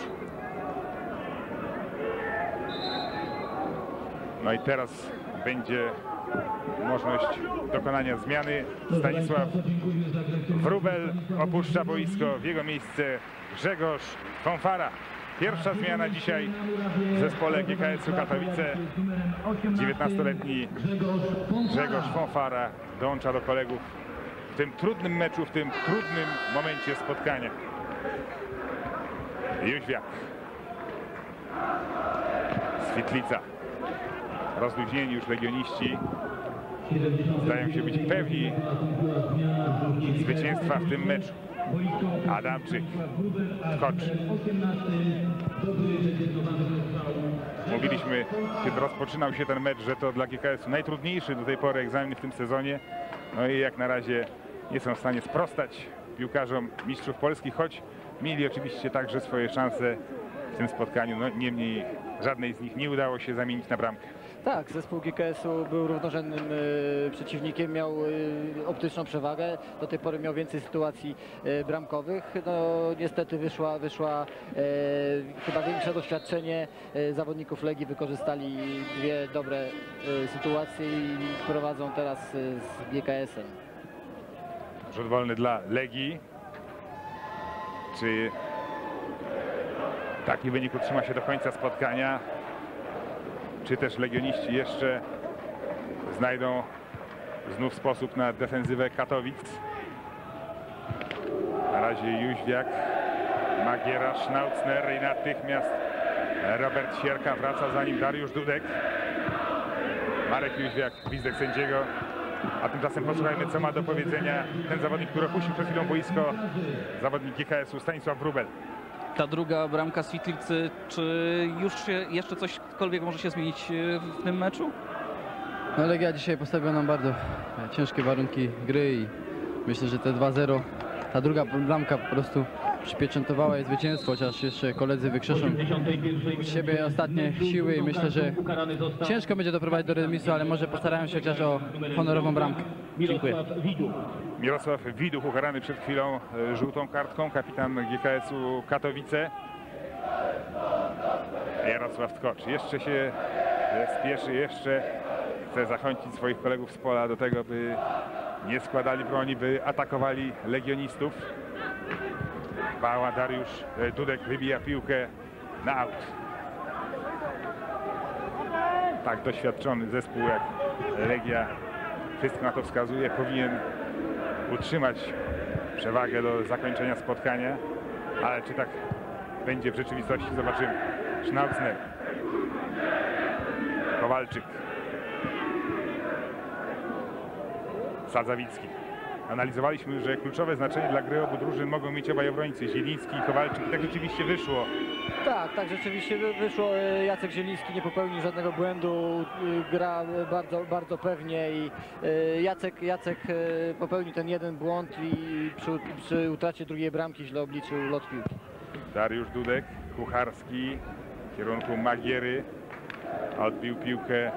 No i teraz będzie możliwość dokonania zmiany. Stanisław Wróbel opuszcza boisko, w jego miejsce Grzegorz Fonfara. Pierwsza zmiana dzisiaj w zespole G K S-u Katowice. dziewiętnastoletni Grzegorz Fonfara dołącza do kolegów w tym trudnym meczu, w tym trudnym momencie spotkania. Jóźwiak. Świetlica. Rozluźnieni już legioniści zdają się być pewni zwycięstwa w tym meczu. Adamczyk, Tkocz. Mówiliśmy, kiedy rozpoczynał się ten mecz, że to dla G K S-u najtrudniejszy do tej pory egzamin w tym sezonie. No i jak na razie nie są w stanie sprostać piłkarzom mistrzów Polski, choć mieli oczywiście także swoje szanse w tym spotkaniu. No, niemniej żadnej z nich nie udało się zamienić na bramkę. Tak, zespół G K S-u był równorzędnym y, przeciwnikiem, miał y, optyczną przewagę. Do tej pory miał więcej sytuacji y, bramkowych. No niestety wyszła, wyszła y, chyba większe doświadczenie y, zawodników Legii. Wykorzystali dwie dobre y, sytuacje i prowadzą teraz y, z G K S-em. Rzut wolny dla Legii. Czy taki wynik utrzyma się do końca spotkania? Czy też legioniści jeszcze znajdą znów sposób na defensywę Katowic? Na razie Jóźwiak, Magiera, Schnautzner i natychmiast Robert Sierka, wraca za nim Dariusz Dudek. Marek Jóźwiak, gwizdek sędziego. A tymczasem posłuchajmy, co ma do powiedzenia ten zawodnik, który opuścił przed chwilą boisko, zawodnik G K S-u Stanisław Wróbel. Ta druga bramka Świetlicy, czy już się jeszcze cośkolwiek może się zmienić w tym meczu? No Legia dzisiaj postawiła nam bardzo ciężkie warunki gry i myślę, że te dwa zero, ta druga bramka po prostu przypieczętowała jej zwycięstwo, chociaż jeszcze koledzy wykrzeszą z siebie ostatnie siły i myślę, że ciężko będzie doprowadzić do remisu, ale może postarają się chociaż o honorową bramkę. Dziękuję. Mirosław Widuch ukarany przed chwilą żółtą kartką, kapitan G K S-u Katowice. Jarosław Tkocz jeszcze się spieszy, jeszcze chce zachęcić swoich kolegów z pola do tego, by nie składali broni, by atakowali legionistów. Bała Dariusz Dudek wybija piłkę na aut. Tak doświadczony zespół jak Legia, wszystko na to wskazuje, powinien utrzymać przewagę do zakończenia spotkania, ale czy tak będzie w rzeczywistości, zobaczymy. Schnauzner. Kowalczyk. Sadzawicki. Analizowaliśmy, że kluczowe znaczenie dla gry obu drużyn mogą mieć obaj obrońcy, Zieliński i Kowalczyk. I tak rzeczywiście wyszło. Tak, tak rzeczywiście wy- wyszło. E, Jacek Zieliński nie popełnił żadnego błędu, e, gra bardzo, bardzo pewnie i e, Jacek, Jacek e, popełnił ten jeden błąd i przy, przy utracie drugiej bramki źle obliczył lot piłki. Dariusz Dudek, Kucharski w kierunku Magiery. Odbił piłkę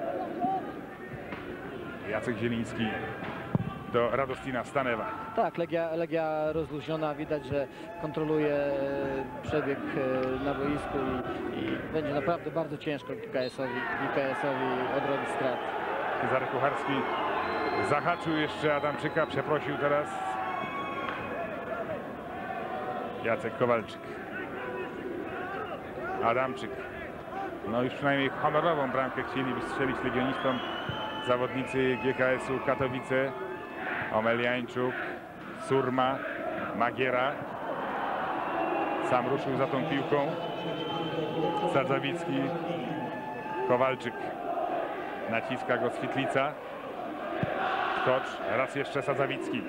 Jacek Zieliński do Radostina Stanewa. Tak, Legia, Legia rozluźniona, widać, że kontroluje e, przebieg e, na boisku i, i będzie naprawdę bardzo ciężko G K S-owi, G K S-owi odrobić strat. Cezary Kucharski zahaczył jeszcze Adamczyka, przeprosił teraz Jacek Kowalczyk. Adamczyk. No już przynajmniej honorową bramkę chcieliby strzelić legionistom zawodnicy G K S-u Katowice. Omeliańczuk, Surma, Magiera. Sam ruszył za tą piłką. Sadzawicki, Kowalczyk. Naciska go Świetlica. Skocz, raz jeszcze Sadzawicki.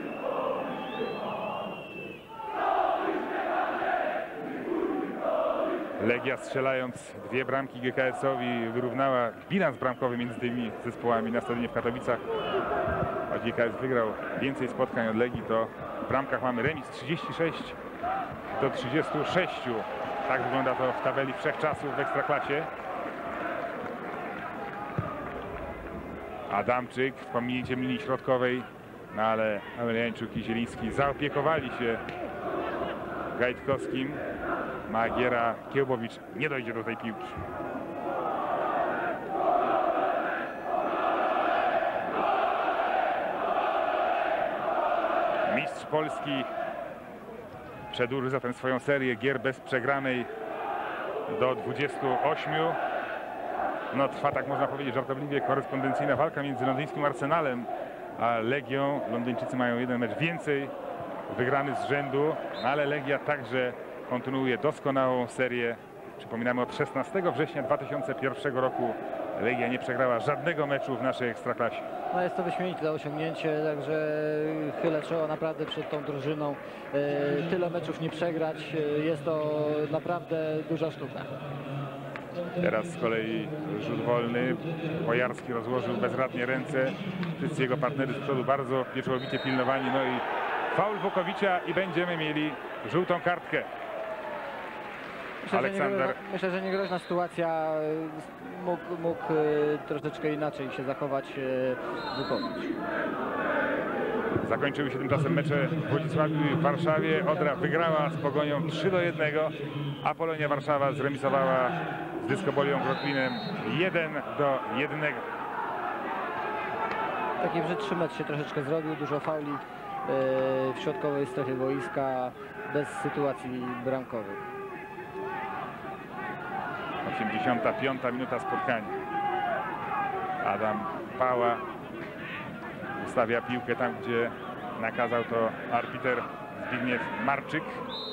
Legia, strzelając dwie bramki G K S-owi, wyrównała bilans bramkowy między tymi zespołami na stadionie w Katowicach. A G K S wygrał więcej spotkań od Legii, to w bramkach mamy remis trzydzieści sześć do trzydziestu sześciu. Tak wygląda to w tabeli wszechczasów w Ekstraklasie. Adamczyk w pominięcie linii środkowej, no ale Omeliańczuk i Zieliński zaopiekowali się Gajtkowskim. Magiera, Kiełbowicz nie dojdzie do tej piłki. Mistrz Polski przedłuży zatem swoją serię gier bez przegranej do dwudziestu ośmiu. No trwa, tak można powiedzieć żartobliwie, korespondencyjna walka między londyńskim Arsenalem a Legią. Londyńczycy mają jeden mecz więcej wygrany z rzędu, no ale Legia także kontynuuje doskonałą serię. Przypominamy, od szesnastego września dwa tysiące pierwszego roku Legia nie przegrała żadnego meczu w naszej Ekstraklasie. No jest to wyśmienite osiągnięcie, także chylę czoło naprawdę przed tą drużyną. E, Tyle meczów nie przegrać, e, jest to naprawdę duża sztuka. Teraz z kolei rzut wolny. Bojarski rozłożył bezradnie ręce. Wszyscy jego partnerzy z przodu bardzo pieczołowicie pilnowani. No i faul Wukowicza i będziemy mieli żółtą kartkę. Myślę, Aleksander. że niegroźna, myślę, że niegroźna sytuacja. Mógł, mógł e, troszeczkę inaczej się zachować e, Wukowicz. Zakończyły się tymczasem mecze w Wodzisławiu i w Warszawie. Odra wygrała z Pogonią trzy do jednego, a Polonia Warszawa zremisowała z Dyskobolią Wrocławiem jeden do jednego. Taki brzydszy mecz się troszeczkę zrobił, dużo fauli e, w środkowej strefie boiska, bez sytuacji bramkowych. osiemdziesiąta piąta minuta spotkania. Adam Pała ustawia piłkę tam, gdzie nakazał to arbiter Zbigniew Marczyk.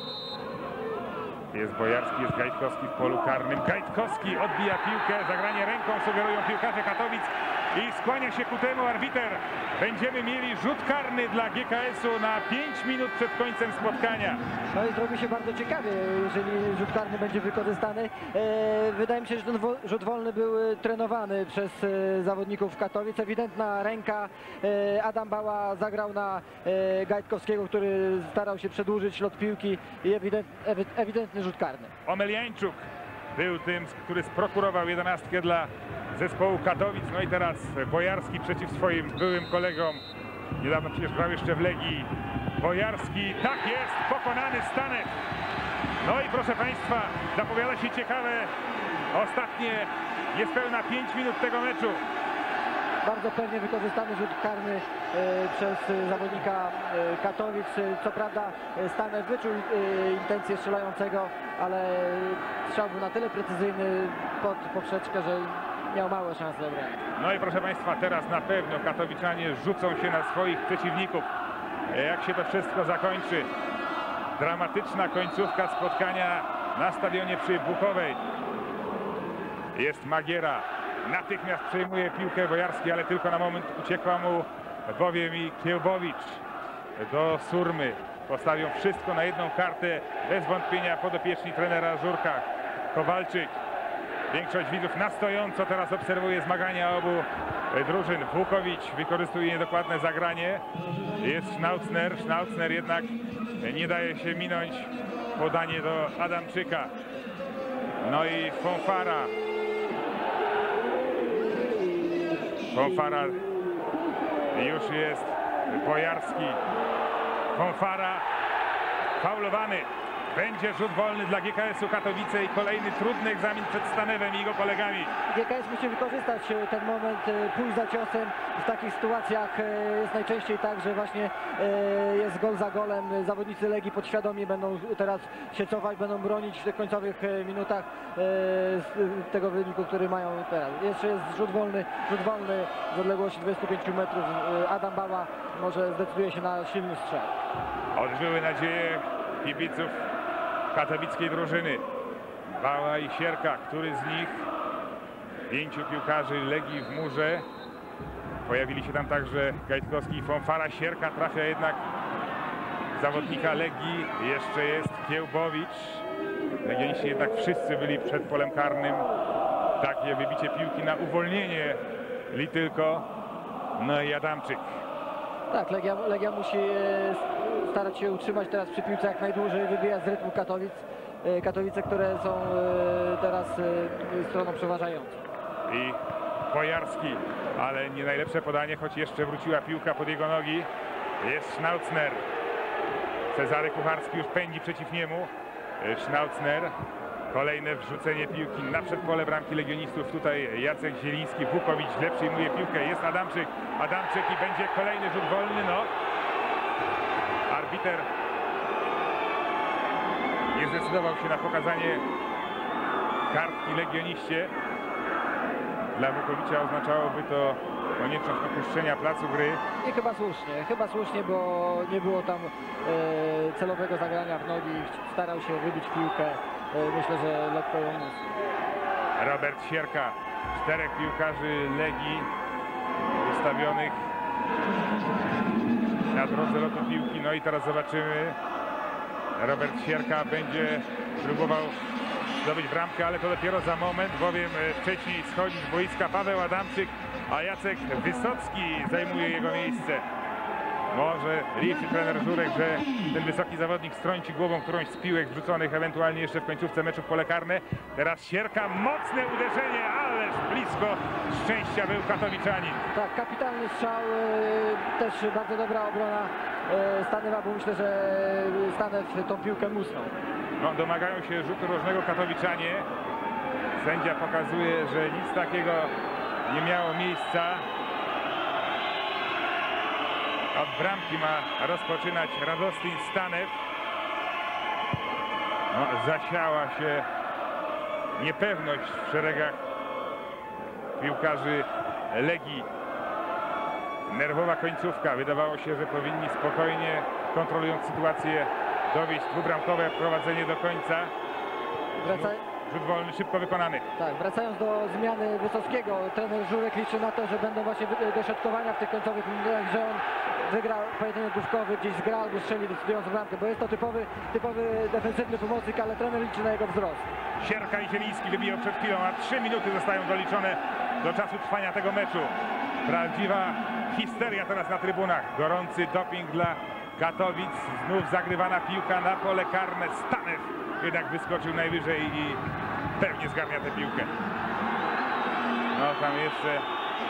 Jest Bojarski, jest Gajtkowski w polu karnym. Gajtkowski odbija piłkę, zagranie ręką sugerują piłkarze Katowic i skłania się ku temu arbiter. Będziemy mieli rzut karny dla G K S-u na pięć minut przed końcem spotkania. No i zrobi się bardzo ciekawie, jeżeli rzut karny będzie wykorzystany. E, wydaje mi się, że ten wo rzut wolny był e, trenowany przez e, zawodników Katowic. Ewidentna ręka. E, Adam Bała zagrał na e, Gajtkowskiego, który starał się przedłużyć lot piłki i ewident, ewi ewidentny rzut karny. Omeliańczuk był tym, który sprokurował jedenastkę dla zespołu Katowic. No i teraz Bojarski przeciw swoim byłym kolegom. Niedawno przecież grał jeszcze w Legii. Bojarski, tak jest, pokonany Stanew. No i proszę Państwa, zapowiada się ciekawe ostatnie niespełna pięć minut tego meczu. Bardzo pewnie wykorzystany rzut karny e, przez e, zawodnika e, Katowic. Co prawda e, Stanew wyczuł e, intencję strzelającego, ale strzał był na tyle precyzyjny pod poprzeczkę, że miał małe szanse obrony. No i proszę Państwa, teraz na pewno katowiczanie rzucą się na swoich przeciwników. Jak się to wszystko zakończy? Dramatyczna końcówka spotkania na stadionie przy Bukowej. Jest Magiera. Natychmiast przejmuje piłkę Bojarski, ale tylko na moment uciekła mu bowiem i Kiełbowicz do Surmy. Postawią wszystko na jedną kartę. Bez wątpienia podopieczni trenera Żurka. Kowalczyk. Większość widzów na stojąco teraz obserwuje zmagania obu drużyn. Włókowicz wykorzystuje niedokładne zagranie. Jest Schnautzner. Schnautzner jednak nie daje się minąć. Podanie do Adamczyka. No i Fonfara. Fonfara. Już jest Bojarski. Fonfara. Faulowany. Będzie rzut wolny dla G K S-u Katowice i kolejny trudny egzamin przed Stanewem i jego kolegami. G K S musi wykorzystać ten moment, pójść za ciosem. W takich sytuacjach jest najczęściej tak, że właśnie jest gol za golem. Zawodnicy Legii podświadomie będą teraz się cofać, będą bronić w tych końcowych minutach tego wyniku, który mają teraz. Jeszcze jest rzut wolny, rzut wolny z odległości dwudziestu pięciu metrów. Adam Bała może zdecyduje się na silny strzał. Odżyły nadzieje kibiców katowickiej drużyny. Bała i Sierka, który z nich, pięciu piłkarzy Legii w murze. Pojawili się tam także Gajtkowski i Fonfara. Sierka trafia jednak zawodnika Legii. Jeszcze jest Kiełbowicz. Legioniści jednak wszyscy byli przed polem karnym. Takie wybicie piłki na uwolnienie li tylko. No i Adamczyk. Tak, Legia, Legia musi starać się utrzymać teraz przy piłce jak najdłużej, wybijać z rytmu Katowic. Katowice, które są teraz stroną przeważającą. I Bojarski, ale nie najlepsze podanie, choć jeszcze wróciła piłka pod jego nogi. Jest Schnautzner. Cezary Kucharski już pędzi przeciw niemu. Schnautzner. Kolejne wrzucenie piłki na przedpole bramki legionistów. Tutaj Jacek Zieliński. Włókowicz źle przyjmuje piłkę. Jest Adamczyk. Adamczyk i będzie kolejny rzut wolny. No. Arbiter nie zdecydował się na pokazanie kartki legioniście. Dla Włókowicza oznaczałoby to konieczność opuszczenia placu gry. I chyba słusznie, chyba słusznie, bo nie było tam e, celowego zagrania w nogi. Starał się wybić piłkę. E, myślę, że lekko ją niósł. Robert Sierka. Czterech piłkarzy Legii wystawionych na drodze lotu piłki. No i teraz zobaczymy. Robert Sierka będzie próbował zdobyć bramkę, ale to dopiero za moment, bowiem wcześniej schodzi z boiska Paweł Adamczyk, a Jacek Wysocki zajmuje jego miejsce. Może liczy trener Żurek, że ten wysoki zawodnik strąci głową którąś z piłek wrzuconych ewentualnie jeszcze w końcówce meczu w pole karne. Teraz Sierka, mocne uderzenie, ależ blisko szczęścia był katowiczanin. Tak, kapitalny strzał, też bardzo dobra obrona Stanewa, bo myślę, że Stanew tą piłkę musnął. No, domagają się rzutu rożnego katowiczanie. Sędzia pokazuje, że nic takiego nie miało miejsca. Od bramki ma rozpoczynać Radostin Stanew. No, zasiała się niepewność w szeregach piłkarzy Legii. Nerwowa końcówka. Wydawało się, że powinni spokojnie, kontrolując sytuację, dowieść dwubramkowe prowadzenie do końca. Wraca... Rzut wolny, szybko wykonany. Tak, wracając do zmiany Wysockiego, trener Żurek liczy na to, że będą właśnie dośrodkowania w tych końcowych minutach, że on wygra pojedynek główkowy, gdzieś zgra albo strzeli decydującą bramkę, bo jest to typowy, typowy defensywny pomocnik, ale trener liczy na jego wzrost. Sierka i Zieliński wybijał przed chwilą, a trzy minuty zostają doliczone do czasu trwania tego meczu. Prawdziwa histeria teraz na trybunach. Gorący doping dla Katowic. Znów zagrywana piłka na pole karne. Stanew jednak wyskoczył najwyżej i pewnie zgarnia tę piłkę. No tam jeszcze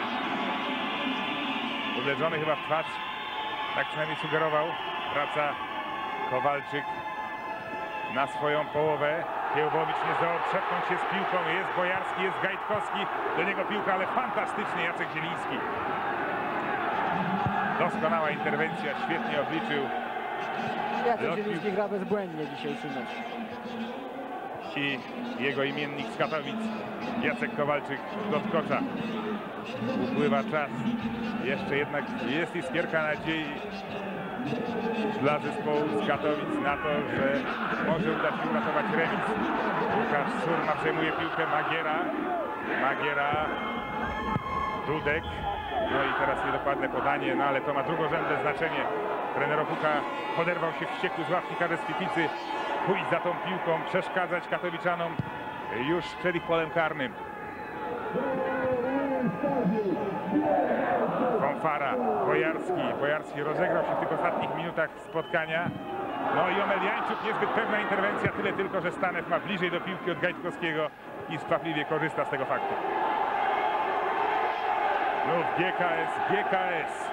uderzony chyba w twarz. Tak przynajmniej sugerował. Wraca Kowalczyk na swoją połowę. Kiełbowicz nie zdołał przepchnąć się z piłką. Jest Bojarski, jest Gajtkowski. Do niego piłka, ale fantastycznie Jacek Zieliński. Doskonała interwencja, świetnie obliczył. Jacek Zieliński gra bezbłędnie dzisiejszy mecz. I jego imiennik z Katowic, Jacek Kowalczyk, dotkocza. Upływa czas. Jeszcze jednak jest iskierka nadziei dla zespołu z Katowic na to, że może udać się uratować remis. Łukasz Surma przejmuje piłkę, Magiera, Magiera, Dudek, no i teraz niedokładne podanie, no ale to ma drugorzędne znaczenie. Trener Okuka poderwał się wściekły z ławki K D Świetlicy, pójść za tą piłką, przeszkadzać katowiczanom już przed ich polem karnym. Fanfara, Bojarski, Bojarski rozegrał się w tych ostatnich minutach spotkania. No i Omeliańczuk, niezbyt pewna interwencja, tyle tylko, że Stanew ma bliżej do piłki od Gajtkowskiego i skwapliwie korzysta z tego faktu. Znów G K S, G K S.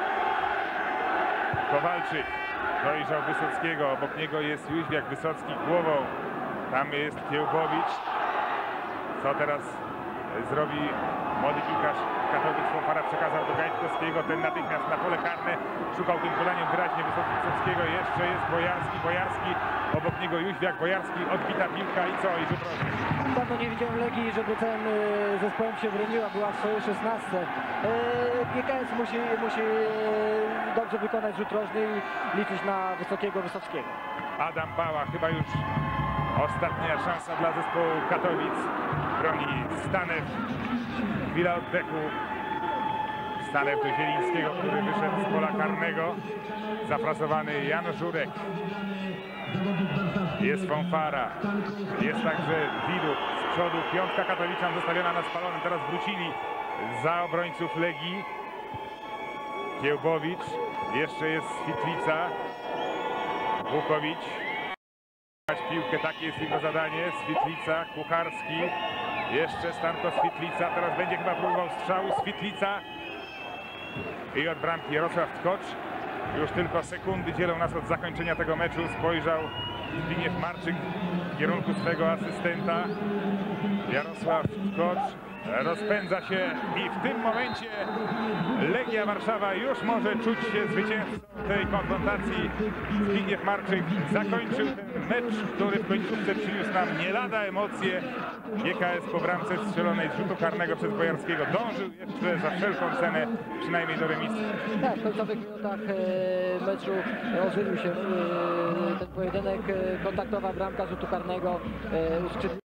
Kowalczyk dojrzał Wysockiego, obok niego jest Jóźwiak, Wysocki głową. Tam jest Kiełbowicz. Co teraz zrobi młody piłkarz Katowic? Fanfara przekazał do Gajtkowskiego, ten natychmiast na pole karne szukał tym podaniem wyraźnie Wysockiego. Jeszcze jest Bojarski, Bojarski, obok niego Jóźwiak, Bojarski, odbita piłka i co? I rzut rożny. Dawno nie widziałem Legii, żeby całym e, zespołem się broniła, była w swojej szesnastce. E, G K S musi, musi e, dobrze wykonać rzut rożny i liczyć na Wysokiego, Wysockiego. Adam Bała, chyba już ostatnia szansa dla zespołu Katowic. Broni Stanew. Chwila oddechu. Stanew do Zielińskiego, który wyszedł z pola karnego. Zafrasowany Jan Żurek. Jest Fanfara. Jest także Widuk z przodu. Piątka Katowiczan zostawiona na spalonym. Teraz wrócili za obrońców Legii. Kiełbowicz. Jeszcze jest Świetlica. Wukowicz. Piłkę, takie jest jego zadanie. Świetlica, Kucharski. Jeszcze Stanko Świetlica. Teraz będzie chyba próbował strzału. Świetlica. I od bramki Jarosław Tkocz. Już tylko sekundy dzielą nas od zakończenia tego meczu. Spojrzał Zbigniew Marczyk w kierunku swego asystenta. Jarosław Tkocz rozpędza się i w tym momencie Legia Warszawa już może czuć się zwycięzcą tej konfrontacji. Zbigniew Marczyk zakończył ten mecz, który w końcówce przyniósł nam nie lada emocje. G K S po bramce strzelonej z rzutu karnego przez Bojarskiego dążył jeszcze za wszelką cenę przynajmniej do remisu. Tak, w końcowych minutach e, meczu ożywił się e, ten pojedynek, e, kontaktowa bramka z rzutu karnego. E,